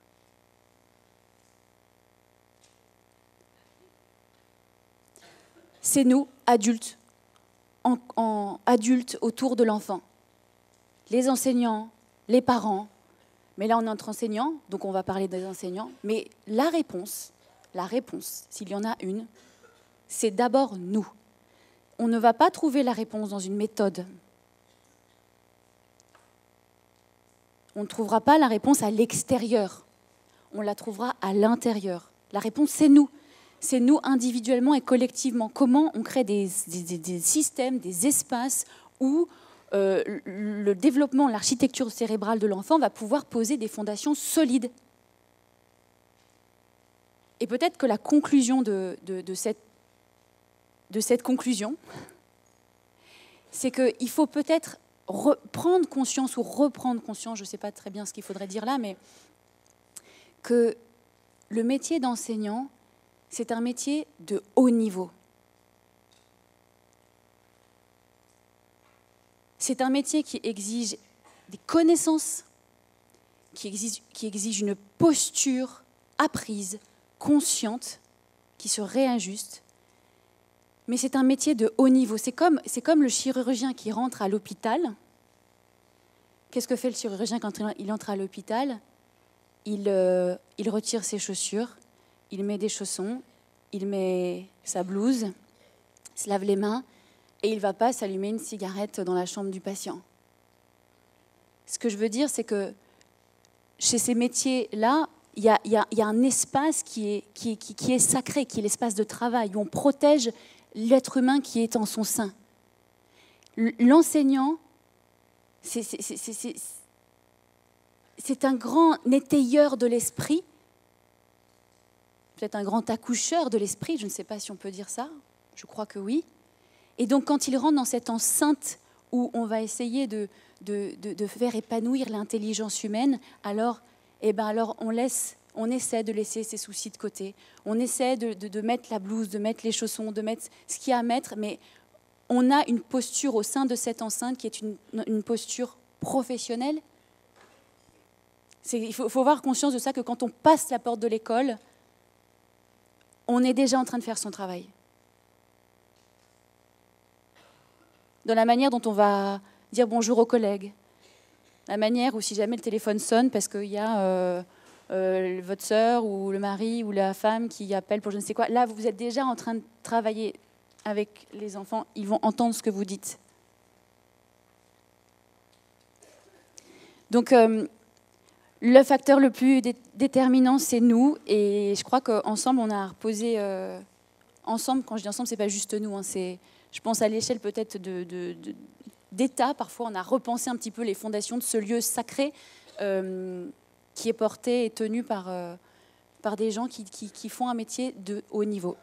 C'est nous, adultes, adultes autour de l'enfant. Les enseignants, les parents, mais là on est entre enseignants, donc on va parler des enseignants, mais la réponse, s'il y en a une, c'est d'abord nous. On ne va pas trouver la réponse dans une méthode. On ne trouvera pas la réponse à l'extérieur. On la trouvera à l'intérieur. La réponse, c'est nous. C'est nous individuellement et collectivement. Comment on crée des systèmes, des espaces où le développement, l'architecture cérébrale de l'enfant va pouvoir poser des fondations solides. Et peut-être que la conclusion de cette conclusion, c'est qu'il faut peut-être prendre conscience ou reprendre conscience, je ne sais pas très bien ce qu'il faudrait dire là, mais que le métier d'enseignant, c'est un métier de haut niveau. C'est un métier qui exige des connaissances, qui exige une posture apprise, consciente, qui se réajuste. Mais c'est un métier de haut niveau. C'est comme le chirurgien qui rentre à l'hôpital. Qu'est-ce que fait le chirurgien quand il entre à l'hôpital ? Il retire ses chaussures, il met des chaussons, il met sa blouse, il se lave les mains et il ne va pas s'allumer une cigarette dans la chambre du patient. Ce que je veux dire, c'est que chez ces métiers-là, il y a un espace qui est sacré, qui est l'espace de travail, où on protège l'être humain qui est en son sein. L'enseignant, c'est un grand étayeur de l'esprit, peut-être un grand accoucheur de l'esprit, je ne sais pas si on peut dire ça, je crois que oui. Et donc quand il rentre dans cette enceinte où on va essayer de faire épanouir l'intelligence humaine, alors on essaie de laisser ses soucis de côté, on essaie de mettre la blouse, de mettre les chaussons, de mettre ce qu'il y a à mettre, mais on a une posture au sein de cette enceinte qui est une posture professionnelle. Il faut avoir conscience de ça, que quand on passe la porte de l'école, on est déjà en train de faire son travail. Dans la manière dont on va dire bonjour aux collègues, la manière où si jamais le téléphone sonne parce qu'il y a votre sœur ou le mari ou la femme qui appelle pour je ne sais quoi, là vous êtes déjà en train de travailler avec les enfants, ils vont entendre ce que vous dites. Donc le facteur le plus déterminant, c'est nous, et je crois qu'ensemble on a reposé, ensemble, quand je dis ensemble, c'est pas juste nous, hein, c'est, je pense à l'échelle peut-être d'État, parfois on a repensé un petit peu les fondations de ce lieu sacré qui est porté et tenu par des gens qui font un métier de haut niveau.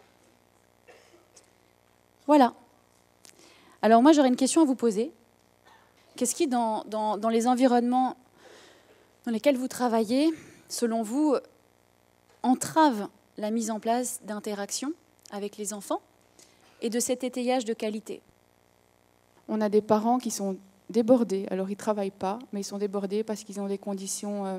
Voilà. Alors moi j'aurais une question à vous poser. Qu'est-ce qui, dans les environnements dans lesquels vous travaillez, selon vous, entrave la mise en place d'interactions avec les enfants et de cet étayage de qualité? On a des parents qui sont débordés. Alors, ils ne travaillent pas, mais ils sont débordés parce qu'ils ont des conditions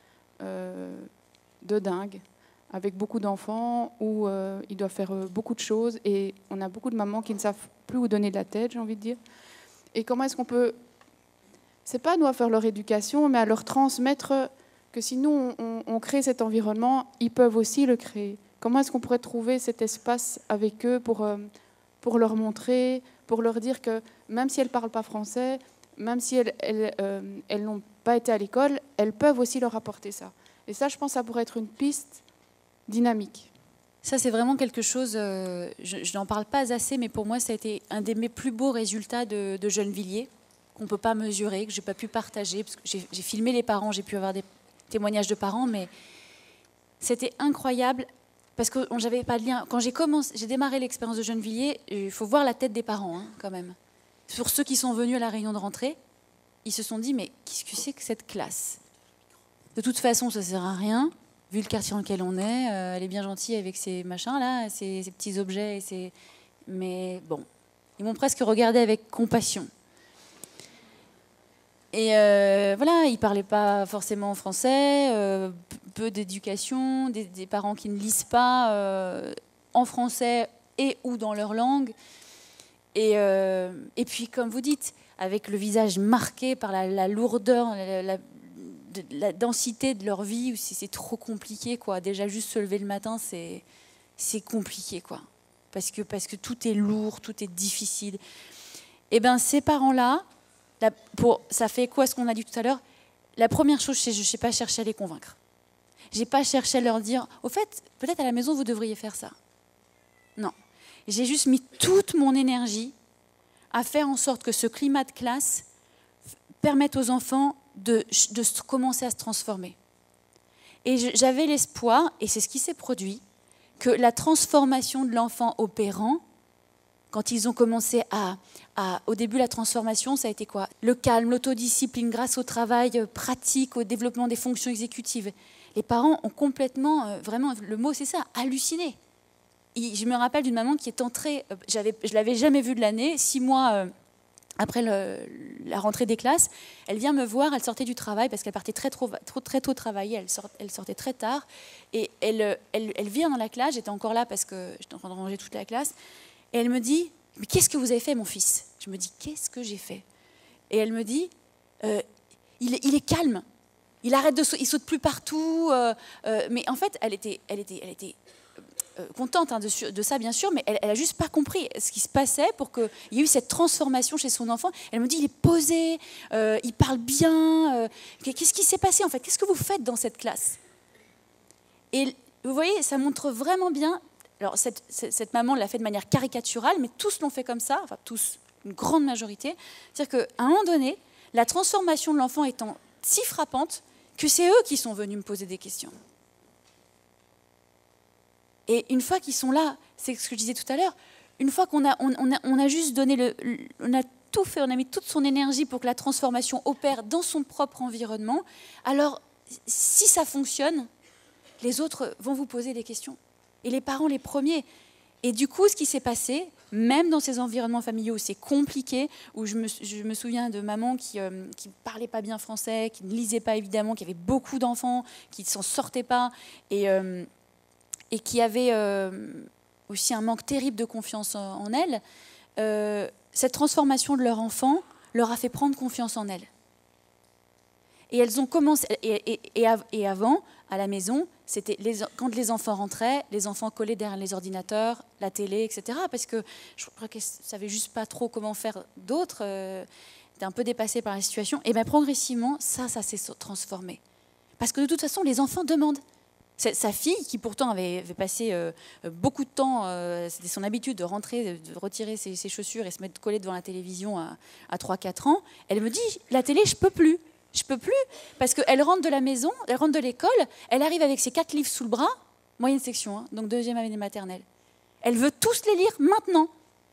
de dingue, avec beaucoup d'enfants, où ils doivent faire beaucoup de choses. Et on a beaucoup de mamans qui ne savent plus où donner de la tête, j'ai envie de dire. Et comment est-ce qu'on peut... C'est pas à nous à faire leur éducation, mais à leur transmettre que si nous, on crée cet environnement, ils peuvent aussi le créer. Comment est-ce qu'on pourrait trouver cet espace avec eux pour leur montrer, pour leur dire que même si elles ne parlent pas français, même si elles n'ont pas été à l'école, elles peuvent aussi leur apporter ça. Et ça, je pense, ça pourrait être une piste dynamique. Ça, c'est vraiment quelque chose, je n'en parle pas assez, mais pour moi, ça a été un des mes plus beaux résultats de Gennevilliers, qu'on ne peut pas mesurer, que je n'ai pas pu partager, parce que j'ai filmé les parents, j'ai pu avoir des témoignages de parents, mais c'était incroyable, parce que j'avais pas de lien. Quand j'ai démarré l'expérience de Gennevilliers, il faut voir la tête des parents, hein, quand même. Pour ceux qui sont venus à la réunion de rentrée, ils se sont dit, mais qu'est-ce que c'est que cette classe? De toute façon, ça ne sert à rien. Vu le quartier dans lequel on est, elle est bien gentille avec ses machins-là, ses petits objets. Mais bon, ils m'ont presque regardé avec compassion. Et voilà, ils ne parlaient pas forcément français, peu d'éducation, des parents qui ne lisent pas en français et ou dans leur langue. Et puis, comme vous dites, avec le visage marqué par la lourdeur, la densité de leur vie, c'est trop compliqué, quoi. Déjà, juste se lever le matin, c'est compliqué, quoi. Parce que tout est lourd, tout est difficile. Et bien, ces parents-là, ça fait quoi ce qu'on a dit tout à l'heure? La première chose, c'est que je n'ai pas cherché à les convaincre. Je n'ai pas cherché à leur dire, au fait, peut-être à la maison, vous devriez faire ça. Non. J'ai juste mis toute mon énergie à faire en sorte que ce climat de classe permette aux enfants de commencer à se transformer. Et j'avais l'espoir, et c'est ce qui s'est produit, que la transformation de l'enfant opérant, quand ils ont commencé au début, la transformation, ça a été quoi? Le calme, l'autodiscipline grâce au travail pratique, au développement des fonctions exécutives. Les parents ont complètement, vraiment, le mot c'est ça, halluciné. Je me rappelle d'une maman qui est entrée, je ne l'avais jamais vue de l'année, 6 mois après la rentrée des classes, elle vient me voir, elle sortait du travail parce qu'elle partait très tôt travailler, elle sortait très tard, et elle vient dans la classe, j'étais encore là parce que j'étais en train de ranger toute la classe, et elle me dit, mais qu'est-ce que vous avez fait mon fils? Je me dis, qu'est-ce que j'ai fait? Et elle me dit, il est calme, il arrête il saute plus partout, mais en fait elle était contente de ça, bien sûr, mais elle n'a juste pas compris ce qui se passait pour qu'il y ait eu cette transformation chez son enfant. Elle me dit, il est posé, il parle bien. Qu'est-ce qui s'est passé, en fait? Qu'est-ce que vous faites dans cette classe? Et vous voyez, ça montre vraiment bien... Alors, cette maman l'a fait de manière caricaturale, mais tous l'ont fait comme ça, enfin tous, une grande majorité. C'est-à-dire qu'à un moment donné, la transformation de l'enfant étant si frappante que c'est eux qui sont venus me poser des questions. Et une fois qu'ils sont là, c'est ce que je disais tout à l'heure, une fois qu'on a juste donné on a tout fait, on a mis toute son énergie pour que la transformation opère dans son propre environnement, alors si ça fonctionne, les autres vont vous poser des questions. Et les parents les premiers. Et du coup, ce qui s'est passé, même dans ces environnements familiaux où c'est compliqué, où je me souviens de maman qui ne parlait pas bien français, qui ne lisait pas évidemment, qui avait beaucoup d'enfants, qui ne s'en sortaient pas, et qui avait aussi un manque terrible de confiance en elles, cette transformation de leur enfant leur a fait prendre confiance en elles. Et elles ont commencé, et avant, à la maison, c'était quand les enfants rentraient, les enfants collaient derrière les ordinateurs, la télé, etc. Parce que je crois qu'elles ne savaient juste pas trop comment faire d'autres, étaient un peu dépassées par la situation. Et bien progressivement, ça s'est transformé. Parce que de toute façon, les enfants demandent. Sa fille, qui pourtant avait passé beaucoup de temps, c'était son habitude de rentrer, de retirer ses chaussures et se mettre collée devant la télévision à 3-4 ans, elle me dit, la télé, je peux plus, parce qu'elle rentre de la maison, elle rentre de l'école, elle arrive avec ses 4 livres sous le bras, moyenne section, hein, donc 2e année maternelle. Elle veut tous les lire maintenant.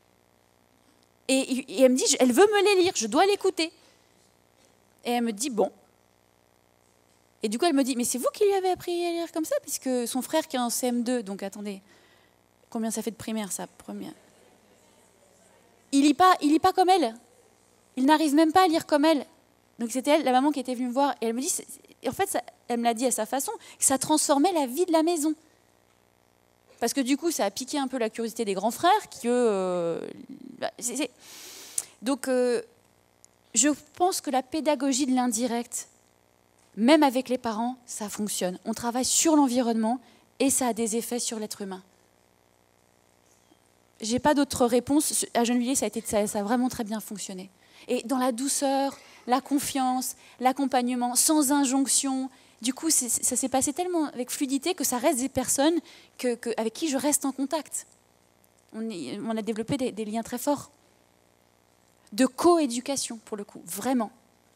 Et elle me dit, elle veut me les lire, je dois l'écouter. Et elle me dit, bon. Et du coup, elle me dit, mais c'est vous qui lui avez appris à lire comme ça? Puisque son frère qui est en CM2, donc attendez, combien ça fait de primaire, ça, première? Il lit pas comme elle. Il n'arrive même pas à lire comme elle. Donc c'était elle, la maman, qui était venue me voir. Et elle me dit, en fait, elle me l'a dit à sa façon, que ça transformait la vie de la maison. Parce que du coup, ça a piqué un peu la curiosité des grands frères, qui eux... Donc, je pense que la pédagogie de l'indirect, même avec les parents, ça fonctionne. On travaille sur l'environnement et ça a des effets sur l'être humain. Je n'ai pas d'autre réponse. À Gennevilliers, ça a vraiment très bien fonctionné. et dans la douceur, la confiance, l'accompagnement, sans injonction. Du coup, ça s'est passé tellement avec fluidité que ça reste des personnes avec qui je reste en contact. On a développé des liens très forts. De coéducation, pour le coup, vraiment.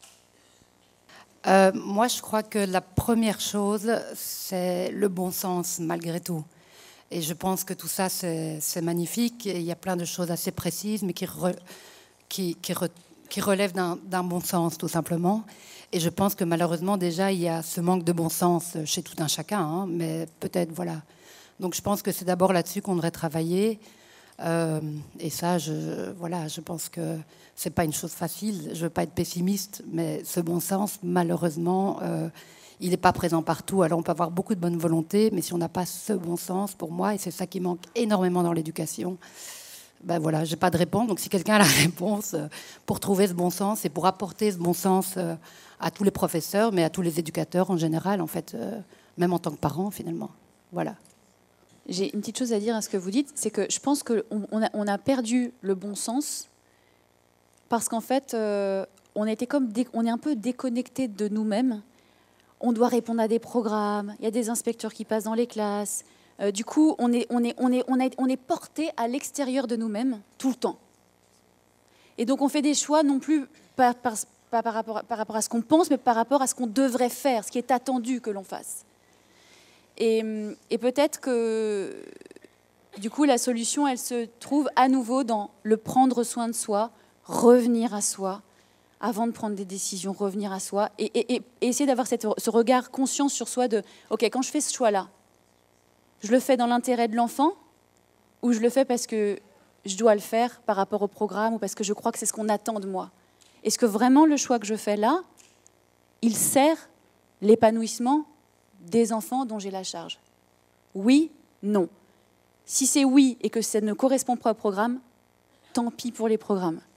Moi, je crois que la première chose, c'est le bon sens, malgré tout. Et je pense que tout ça, c'est magnifique. Et il y a plein de choses assez précises, mais qui relèvent d'un bon sens, tout simplement. Et je pense que malheureusement, déjà, il y a ce manque de bon sens chez tout un chacun. Hein, mais peut-être, voilà. Donc, je pense que c'est d'abord là-dessus qu'on devrait travailler. Et ça, je pense que c'est pas une chose facile. Je veux pas être pessimiste, mais ce bon sens, malheureusement, il n'est pas présent partout. Alors on peut avoir beaucoup de bonne volonté, mais si on n'a pas ce bon sens, pour moi, et c'est ça qui manque énormément dans l'éducation, ben voilà, j'ai pas de réponse. Donc si quelqu'un a la réponse pour trouver ce bon sens et pour apporter ce bon sens à tous les professeurs, mais à tous les éducateurs en général, en fait, même en tant que parents, finalement. Voilà. J'ai une petite chose à dire à ce que vous dites, c'est que je pense qu'on a perdu le bon sens parce qu'en fait, on est un peu déconnecté de nous-mêmes. On doit répondre à des programmes, il y a des inspecteurs qui passent dans les classes. Du coup, on est porté à l'extérieur de nous-mêmes tout le temps. Et donc, on fait des choix non plus pas par rapport à ce qu'on pense, mais par rapport à ce qu'on devrait faire, ce qui est attendu que l'on fasse. Et peut-être que, du coup, la solution, elle se trouve à nouveau dans le prendre soin de soi, revenir à soi, avant de prendre des décisions, revenir à soi, et essayer d'avoir ce regard conscient sur soi de « Ok, quand je fais ce choix-là, je le fais dans l'intérêt de l'enfant ou je le fais parce que je dois le faire par rapport au programme ou parce que je crois que c'est ce qu'on attend de moi? Est-ce que vraiment le choix que je fais là, il sert l'épanouissement des enfants dont j'ai la charge? Oui, non. Si c'est oui et que ça ne correspond pas au programme, tant pis pour les programmes.